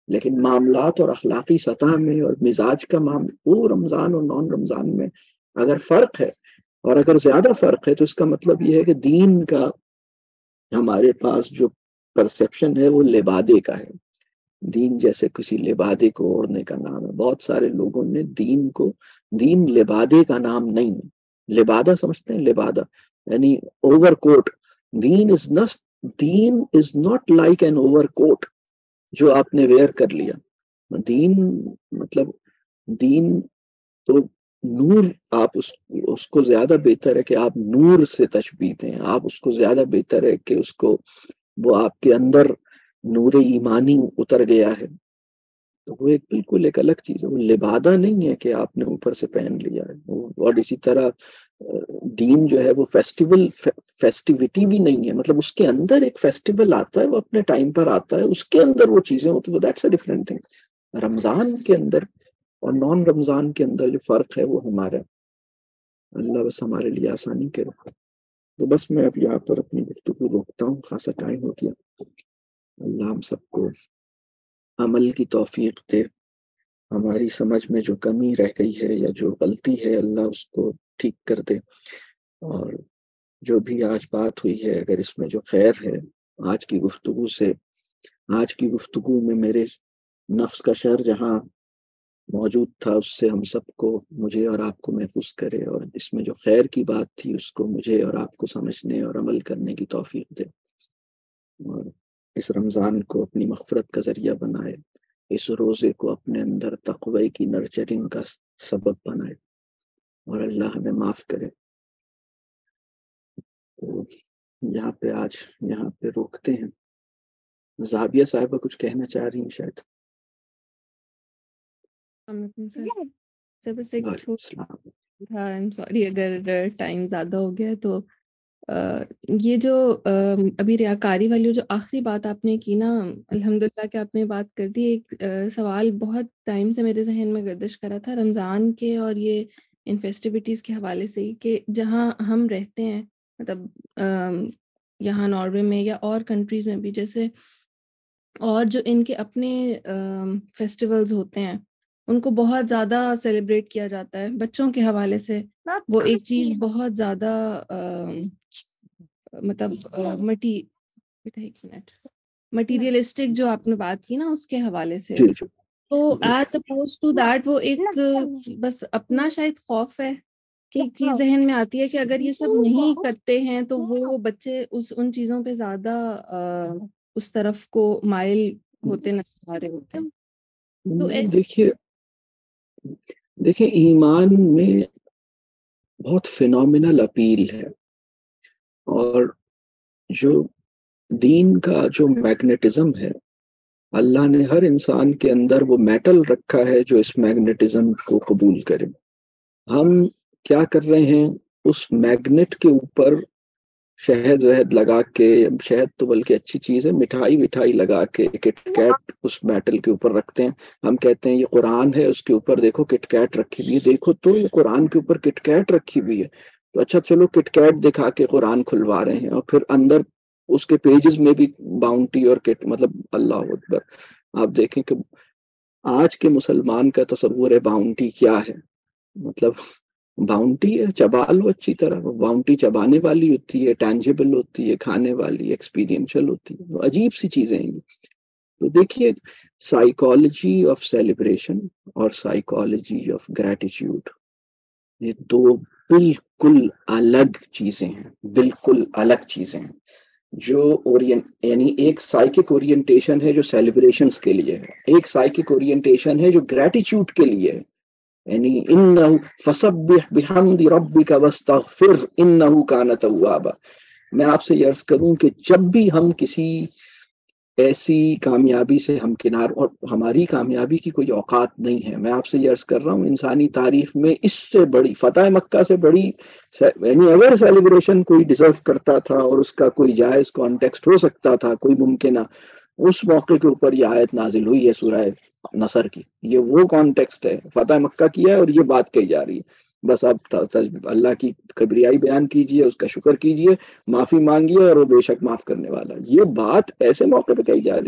لیکن معاملات اور اخلاقی سطح میں اور مزاج کا معاملہ وہ رمضان اور نان رمضان میں اگر فرق ہے، اور اگر زیادہ فرق ہے، تو اس کا مطلب یہ ہے کہ دین کا ہمارے پاس جو پرسیپشن ہے وہ لبادے کا ہے. دین جیسے کسی لبادے کو اوڑھنے کا نام ہے. بہت سارے لوگوں نے دین کو دین لبادے کا نام نہیں ہے. لبادہ سمجھتے ہیں؟ لبادہ یعنی اوور کوٹ. دین از نٹ دین is not like an overcoat جو آپ نے ویئر کر لیا. دین مطلب دین تو نور. آپ اس اس کو زیادہ بہتر ہے کہ آپ نور سے تشبیہ دیں. آپ اس کو زیادہ بہتر ہے کہ اس کو وہ آپ کے اندر نور ایمانی اتر گیا ہے. تو وہ ایک بالکل ایک الگ چیز ہے. وہ لبادہ نہیں ہے کہ آپ نے اوپر سے پہن لیا ہے. اور اسی طرح دین جو ہے وہ فیسٹیول فیسٹیوٹی بھی نہیں ہے. مطلب اس کے اندر ایک فیسٹیول آتا ہے، وہ اپنے ٹائم پر آتا ہے، اس کے اندر وہ چیزیں ہوتی ہیں. That's a different thing. Ramzan کے اندر اور نان رمضان کے اندر جو فرق ہے وہ ہمارا. اللہ بس ہمارے لیے آسانی کرے. تو بس میں اب یہاں پر اپنی گفتگو روکتا ہوں، خاصا ٹائم ہو گیا. اللہ ہم سب کو عمل کی توفیق دے. ہماری سمجھ میں جو کمی رہ گئی ہے یا جو غلطی ہے، اللہ اس کو ٹھیک کر دے. اور جو بھی آج بات ہوئی ہے، اگر اس میں جو خیر ہے آج کی گفتگو سے، آج کی گفتگو میں میرے نفس کا شر جہاں موجود تھا اس سے ہم سب کو، مجھے اور آپ کو محفوظ کرے. اور اس میں جو خیر کی بات تھی اس کو مجھے اور آپ کو سمجھنے اور عمل کرنے کی توفیق دے. اور اس رمضان کو اپنی مغفرت کا ذریعہ بنائے. اس روزے کو اپنے اندر تقوی کی نرچرنگ کا سبب بنائے. اور اللہ ہمیں معاف کرے. تو یہاں پہ آج یہاں پہ روکتے ہیں. زابیہ صاحبہ کچھ کہنا چاہ رہی ہیں شاید. بس ایک سوری اگر ٹائم زیادہ ہو گیا تو یہ جو ابھی ریاکاری والی جو آخری بات آپ نے کی نا، الحمدللہ کہ آپ نے بات کر دی. ایک سوال بہت ٹائم سے میرے ذہن میں گردش کرا تھا رمضان کے اور یہ ان فیسٹیوٹیز کے حوالے سے ہی، کہ جہاں ہم رہتے ہیں، مطلب یہاں ناروے میں یا اور کنٹریز میں بھی، جیسے اور جو ان کے اپنے فیسٹیولز ہوتے ہیں ان کو بہت زیادہ سیلیبریٹ کیا جاتا ہے. بچوں کے حوالے سے وہ ایک چیز بہت زیادہ مطلب مٹی ایک منٹ مٹیریلسٹک جو آپ نے بات کی نا اس کے حوالے سے، تو ایز اپوز ٹو دیٹ وہ ایک بس اپنا شاید خوف ہے کہ ایک چیز ذہن میں آتی ہے کہ اگر یہ سب نہیں کرتے ہیں تو وہ بچے اس ان چیزوں پہ زیادہ اس طرف کو مائل ہوتے نظر آ رہے ہوتے ہیں. تو دیکھیے دیکھیں ایمان میں بہت فینومینل اپیل ہے، اور جو دین کا جو میگنیٹزم ہے، اللہ نے ہر انسان کے اندر وہ میٹل رکھا ہے جو اس میگنیٹزم کو قبول کرے. ہم کیا کر رہے ہیں؟ اس میگنیٹ کے اوپر شہد وہد لگا کے، شہد تو بلکہ اچھی چیز ہے، مٹھائی مٹھائی لگا کے کٹ کیٹ اس میٹل کے اوپر رکھتے ہیں. ہم کہتے ہیں یہ قرآن ہے، اس کے اوپر دیکھو کٹ کیٹ رکھی ہوئی ہے. دیکھو تو یہ قرآن کے اوپر کٹ کیٹ رکھی ہوئی ہے، تو اچھا چلو کٹ کیٹ دکھا کے قرآن کھلوا رہے ہیں، اور پھر اندر اس کے پیجز میں بھی باؤنٹی اور کٹ. مطلب اللہ اکبر. آپ دیکھیں کہ آج کے مسلمان کا تصور ہے باؤنٹی کیا ہے. مطلب باؤنٹی ہے چبا لو اچھی طرح. باؤنٹی چبانے والی ہوتی ہے، ٹینجیبل ہوتی ہے، کھانے والی، ایکسپیرینشل ہوتی ہے. وہ عجیب سی چیزیں ہیں. تو دیکھیے سائیکالوجی آف سیلیبریشن اور سائیکالوجی آف گریٹیٹیوڈ یہ دو بالکل الگ چیزیں ہیں، بالکل الگ چیزیں ہیں. جو اورینٹ یعنی ایک سائیکک اورینٹیشن ہے جو سیلیبریشنز کے لیے ہے، ایک سائیکک اورینٹیشن ہے جو گریٹیٹیوڈ کے لیے ہے. یعنی انہ فسبح بحمد ربک واستغفر انہ کان توابا. میں آپ سے یہ عرض کروں کہ جب بھی ہم کسی ایسی کامیابی سے ہمکنار، اور ہماری کامیابی کی کوئی اوقات نہیں ہے، میں آپ سے یہ عرض کر رہا ہوں انسانی تاریخ میں اس سے بڑی فتح مکہ سے بڑی یعنی اگر سیلیبریشن کوئی ڈیزرو کرتا تھا اور اس کا کوئی جائز کانٹیکسٹ ہو سکتا تھا، کوئی ممکنہ، اس موقع کے اوپر یہ آیت نازل ہوئی ہے سورہ نصر کی. یہ وہ کانٹیکسٹ ہے، فتح مکہ کیا ہے اور یہ بات کہی جا رہی ہے. بس آپ اللہ کی کبریائی بیان کیجئے، اس کا شکر کیجئے، معافی مانگیے، اور وہ بے شک معاف کرنے والا. یہ بات ایسے موقع پہ کہی جا رہی.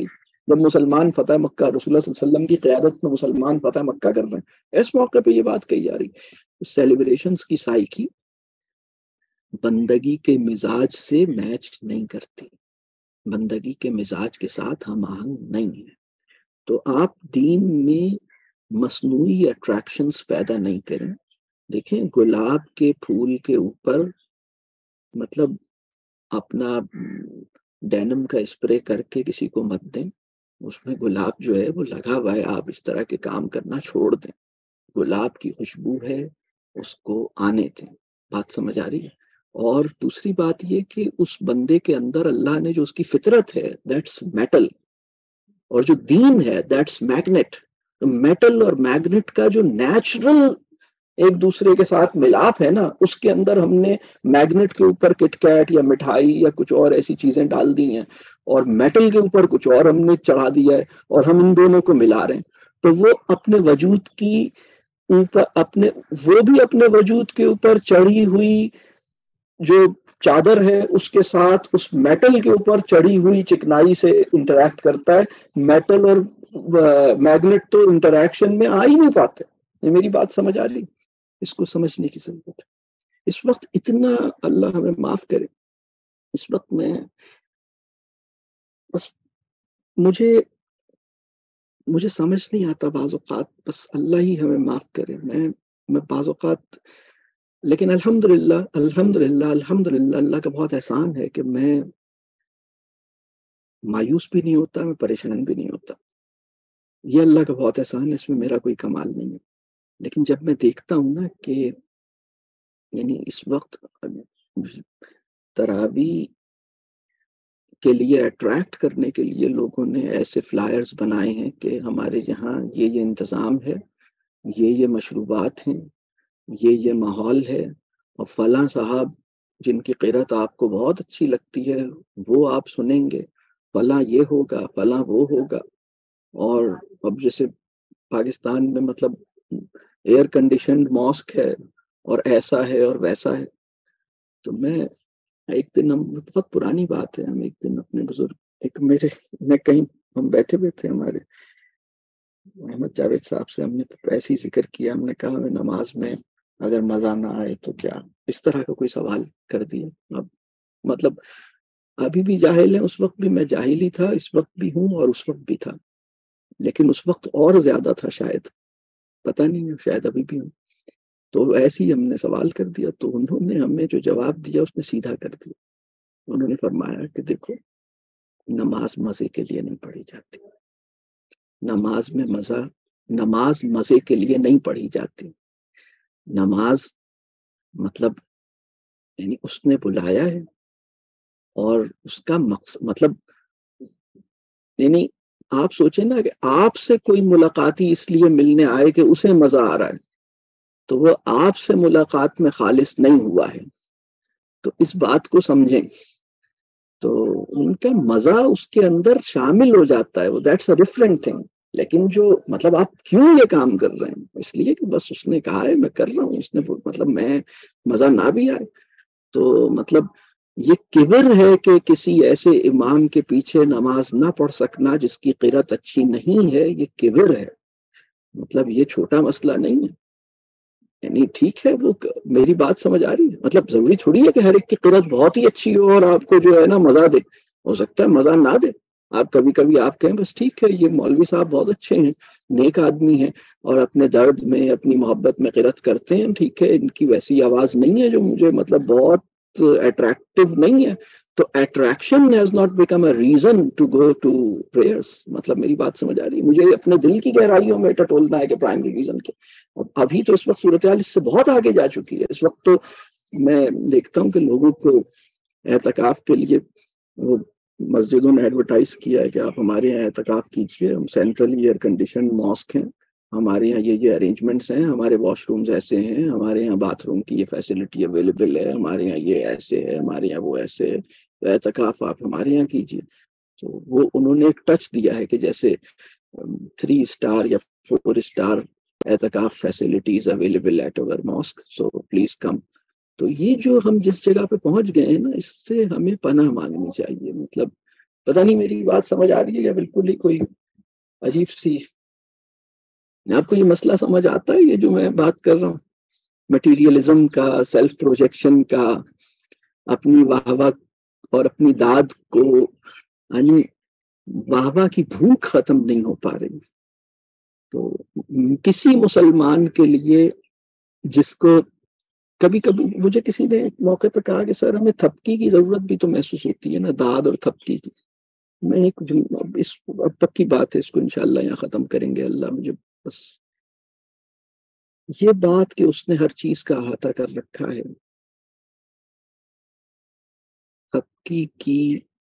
جب مسلمان فتح مکہ رسول اللہ صلی اللہ علیہ وسلم کی قیادت میں مسلمان فتح مکہ کر رہے ہیں، اس موقع پہ یہ بات کہی جا رہی. سیلیبریشنز کی سائیکی بندگی کے مزاج سے میچ نہیں کرتی، بندگی کے مزاج کے ساتھ ہم آہنگ نہیں ہے. تو آپ دین میں مصنوعی اٹریکشنز پیدا نہیں کریں. دیکھیں گلاب کے پھول کے اوپر مطلب اپنا ڈینم کا اسپرے کر کے کسی کو مت دیں، اس میں گلاب جو ہے وہ لگا ہوا ہے، آپ اس طرح کے کام کرنا چھوڑ دیں. گلاب کی خوشبو ہے، اس کو آنے دیں. بات سمجھ آ رہی ہے؟ اور دوسری بات یہ کہ اس بندے کے اندر اللہ نے جو اس کی فطرت ہے دیٹس میٹل، اور جو دین ہے دیٹس میگنیٹ. میٹل اور میگنیٹ کا جو نیچرل ایک دوسرے کے ساتھ ملاپ ہے نا، اس کے اندر ہم نے میگنیٹ کے اوپر کٹ کیٹ یا مٹھائی یا کچھ اور ایسی چیزیں ڈال دی ہیں، اور میٹل کے اوپر کچھ اور ہم نے چڑھا دیا ہے، اور ہم ان دونوں کو ملا رہے ہیں. تو وہ اپنے وجود کی اوپر اپنے وہ بھی اپنے وجود کے اوپر چڑھی ہوئی جو چادر ہے اس کے ساتھ اس میٹل کے اوپر چڑھی ہوئی چکنائی سے انٹریکٹ کرتا ہے. میٹل اور میگنیٹ تو انٹریکشن میں آ ہی نہیں پاتے. یہ میری بات سمجھ آ رہی؟ اس کو سمجھنے کی ضرورت ہے. اس وقت اتنا اللہ ہمیں معاف کرے، اس وقت میں بس مجھے مجھے سمجھ نہیں آتا بعض اوقات، بس اللہ ہی ہمیں معاف کرے. میں میں بعض اوقات لیکن الحمدللہ الحمدللہ الحمدللہ اللہ کا بہت احسان ہے کہ میں مایوس بھی نہیں ہوتا، میں پریشان بھی نہیں ہوتا. یہ اللہ کا بہت احسان ہے، اس میں میرا کوئی کمال نہیں ہے. لیکن جب میں دیکھتا ہوں نا کہ یعنی اس وقت تراویح کے لیے اٹریکٹ کرنے کے لیے لوگوں نے ایسے فلائرز بنائے ہیں کہ ہمارے یہاں یہ یہ انتظام ہے، یہ یہ مشروبات ہیں، یہ یہ ماحول ہے، اور فلاں صاحب جن کی قرأت آپ کو بہت اچھی لگتی ہے وہ آپ سنیں گے، فلاں یہ ہوگا، فلاں وہ ہوگا. اور اب جیسے پاکستان میں مطلب ایئر کنڈیشنڈ ماسک ہے اور ایسا ہے اور ویسا ہے. تو میں ایک دن ہم بہت پرانی بات ہے، ہم ایک دن اپنے بزرگ ایک میرے میں کہیں ہم بیٹھے ہوئے تھے، ہمارے محمد جاوید صاحب سے ہم نے ایسے ہی ذکر کیا. ہم نے کہا ہمیں نماز میں اگر مزہ نہ آئے تو کیا، اس طرح کا کوئی سوال کر دیا. اب مطلب ابھی بھی جاہل ہیں، اس وقت بھی میں جاہل ہی تھا، اس وقت بھی ہوں اور اس وقت بھی تھا، لیکن اس وقت اور زیادہ تھا شاید، پتہ نہیں شاید ابھی بھی ہوں. تو ایسے ہی ہم نے سوال کر دیا، تو انہوں نے ہمیں جو جواب دیا اس نے سیدھا کر دیا. انہوں نے فرمایا کہ دیکھو نماز مزے کے لیے نہیں پڑھی جاتی، نماز میں مزہ نماز مزے کے لیے نہیں پڑھی جاتی. نماز مطلب یعنی اس نے بلایا ہے اور اس کا مقصد مطلب یعنی آپ سوچیں نا کہ آپ سے کوئی ملاقاتی اس لیے ملنے آئے کہ اسے مزہ آ رہا ہے، تو وہ آپ سے ملاقات میں خالص نہیں ہوا ہے. تو اس بات کو سمجھیں. تو ان کا مزہ اس کے اندر شامل ہو جاتا ہے، وہ دیٹس اے ڈفرینٹ تھنگ. لیکن جو مطلب آپ کیوں یہ کام کر رہے ہیں؟ اس لیے کہ بس اس نے کہا ہے میں کر رہا ہوں، اس نے مطلب میں مزہ نہ بھی آئے تو مطلب یہ کبر ہے کہ کسی ایسے امام کے پیچھے نماز نہ پڑھ سکنا جس کی قرأت اچھی نہیں ہے، یہ کبر ہے. مطلب یہ چھوٹا مسئلہ نہیں ہے. یعنی ٹھیک ہے، وہ میری بات سمجھ آ رہی ہے؟ مطلب ضروری تھوڑی ہے کہ ہر ایک کی قرأت بہت ہی اچھی ہو اور آپ کو جو ہے نا مزہ دے. ہو سکتا ہے مزہ نہ دے، آپ کبھی کبھی آپ کہیں بس ٹھیک ہے یہ مولوی صاحب بہت اچھے ہیں، نیک آدمی ہیں اور اپنے درد میں اپنی محبت میں قرأت کرتے ہیں، ٹھیک ہے ان کی ویسی آواز نہیں ہے جو مجھے مطلب بہت اٹریکٹیو نہیں ہے. تو attraction has not become a reason to go to prayers. مطلب میری بات سمجھ آ رہی ہے؟ مجھے اپنے دل کی گہرائیوں میں ٹٹولنا ہے کہ پرائمری ریزن کیا. ابھی تو اس وقت صورتحال اس سے بہت آگے جا چکی ہے. اس وقت تو میں دیکھتا ہوں کہ لوگوں کو اعتکاف کے لیے وہ مسجدوں نے ایڈورٹائز کیا ہے کہ آپ ہمارے یہاں اعتکاف کیجیے، ہم سینٹرلی ایئر کنڈیشن ماسک ہیں، ہمارے یہاں یہ یہ ارینجمنٹس ہیں، ہمارے واش رومز ایسے ہیں، ہمارے یہاں باتھ روم کی یہ فیسلٹی اویلیبل ہے، ہمارے یہاں یہ ایسے ہے، ہمارے یہاں وہ ایسے ہے، تو اعتکاف آپ ہمارے یہاں کیجیے. تو وہ انہوں نے ایک ٹچ دیا ہے کہ جیسے تھری اسٹار یا فور اسٹار اعتکاف facilities available at our mosque, so please come. تو یہ جو ہم جس جگہ پہ پہنچ گئے ہیں نا، اس سے ہمیں پناہ مانگنی چاہیے. مطلب پتہ نہیں میری بات سمجھ آ رہی ہے یا بالکل ہی کوئی عجیب سی؟ آپ کو یہ مسئلہ سمجھ آتا ہے یہ جو میں بات کر رہا ہوں، مٹیریلزم کا، سیلف پروجیکشن کا، اپنی واہ واہ اور اپنی داد کو، یعنی واہ واہ کی بھوک ختم نہیں ہو پا رہی. تو کسی مسلمان کے لیے جس کو کبھی کبھی مجھے کسی نے ایک موقع پہ کہا کہ سر ہمیں تھپکی کی ضرورت بھی تو محسوس ہوتی ہے نا، داد اور تھپکی کی. میں ایک اس اب تک کی بات ہے، اس کو انشاءاللہ یہاں ختم کریں گے. اللہ مجھے بس یہ بات کہ اس نے ہر چیز کا احاطہ کر رکھا ہے، تھپکی کی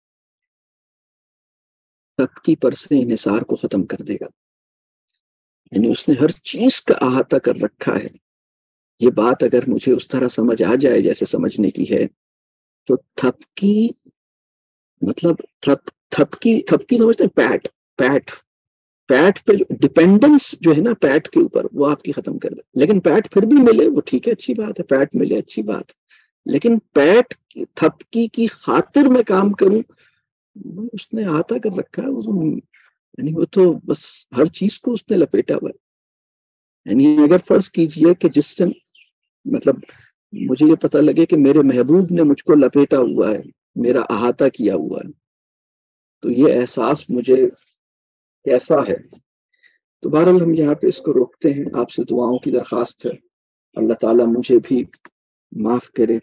تھپکی پر سے انحصار کو ختم کر دے گا. یعنی اس نے ہر چیز کا احاطہ کر رکھا ہے. یہ بات اگر مجھے اس طرح سمجھ آ جائے جیسے سمجھنے کی ہے، تو تھپکی مطلب تھپ تھپکی تھپکی سمجھتے ہیں پیٹ پیٹ پیٹ پہ ڈپینڈنس جو ہے نا پیٹ کے اوپر، وہ آپ کی ختم کر دے. لیکن پیٹ پھر بھی ملے وہ ٹھیک ہے، اچھی بات ہے، پیٹ ملے اچھی بات. لیکن پیٹ تھپکی کی خاطر میں کام کروں، اس نے احاطہ کر رکھا ہے. یعنی وہ تو بس ہر چیز کو اس نے لپیٹا ہوا ہے. یعنی اگر فرض کیجئے کہ جس سے مطلب مجھے یہ پتہ لگے کہ میرے محبوب نے مجھ کو لپیٹا ہوا ہے، میرا احاطہ کیا ہوا ہے، تو یہ احساس مجھے کیسا ہے. تو بہرحال ہم یہاں پہ اس کو روکتے ہیں. آپ سے دعاؤں کی درخواست ہے، اللہ تعالیٰ مجھے بھی معاف کرے،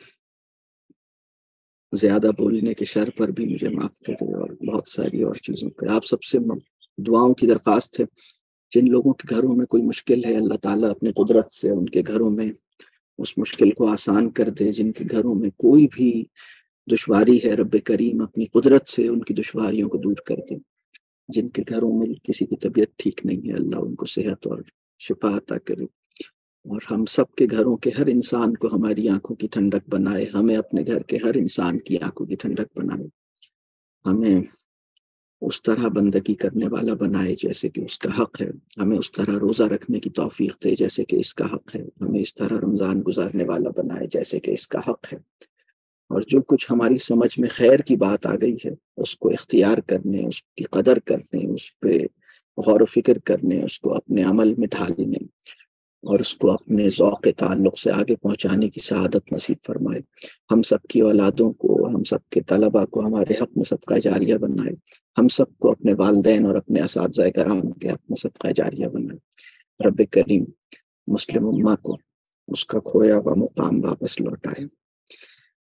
زیادہ بولنے کے شر پر بھی مجھے معاف کرے، اور بہت ساری اور چیزوں پہ. آپ سب سے دعاؤں کی درخواست ہے. جن لوگوں کے گھروں میں کوئی مشکل ہے، اللہ تعالیٰ اپنے قدرت سے ان کے گھروں میں اس مشکل کو آسان کر دے. جن کے گھروں میں کوئی بھی دشواری ہے، رب کریم اپنی قدرت سے ان کی دشواریوں کو دور کر دے. جن کے گھروں میں کسی کی طبیعت ٹھیک نہیں ہے، اللہ ان کو صحت اور شفا عطا کرے. اور ہم سب کے گھروں کے ہر انسان کو ہماری آنکھوں کی ٹھنڈک بنائے. ہمیں اپنے گھر کے ہر انسان کی آنکھوں کی ٹھنڈک بنائے. ہمیں اس طرح بندگی کرنے والا بنائے جیسے کہ اس کا حق ہے. ہمیں اس طرح روزہ رکھنے کی توفیق دے جیسے کہ اس کا حق ہے. ہمیں اس طرح رمضان گزارنے والا بنائے جیسے کہ اس کا حق ہے. اور جو کچھ ہماری سمجھ میں خیر کی بات آ گئی ہے، اس کو اختیار کرنے، اس کی قدر کرنے، اس پہ غور و فکر کرنے، اس کو اپنے عمل میں ڈھالنے، اور اس کو اپنے ذوق تعلق سے آگے پہنچانے کی سعادت نصیب فرمائے. ہم سب کی اولادوں کو، ہم سب کے طلباء کو ہمارے حق میں صدقہ جاریہ بنائے. ہم سب کو اپنے والدین اور اپنے اساتذہ کرام کے حق میں صدقہ جاریہ بنائے. رب کریم مسلم امہ کو اس کا کھویا ہوا مقام واپس لوٹائے.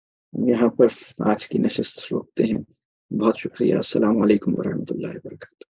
یہاں پر آج کی نشست روکتے ہیں. بہت شکریہ. السلام علیکم ورحمۃ اللہ وبرکاتہ.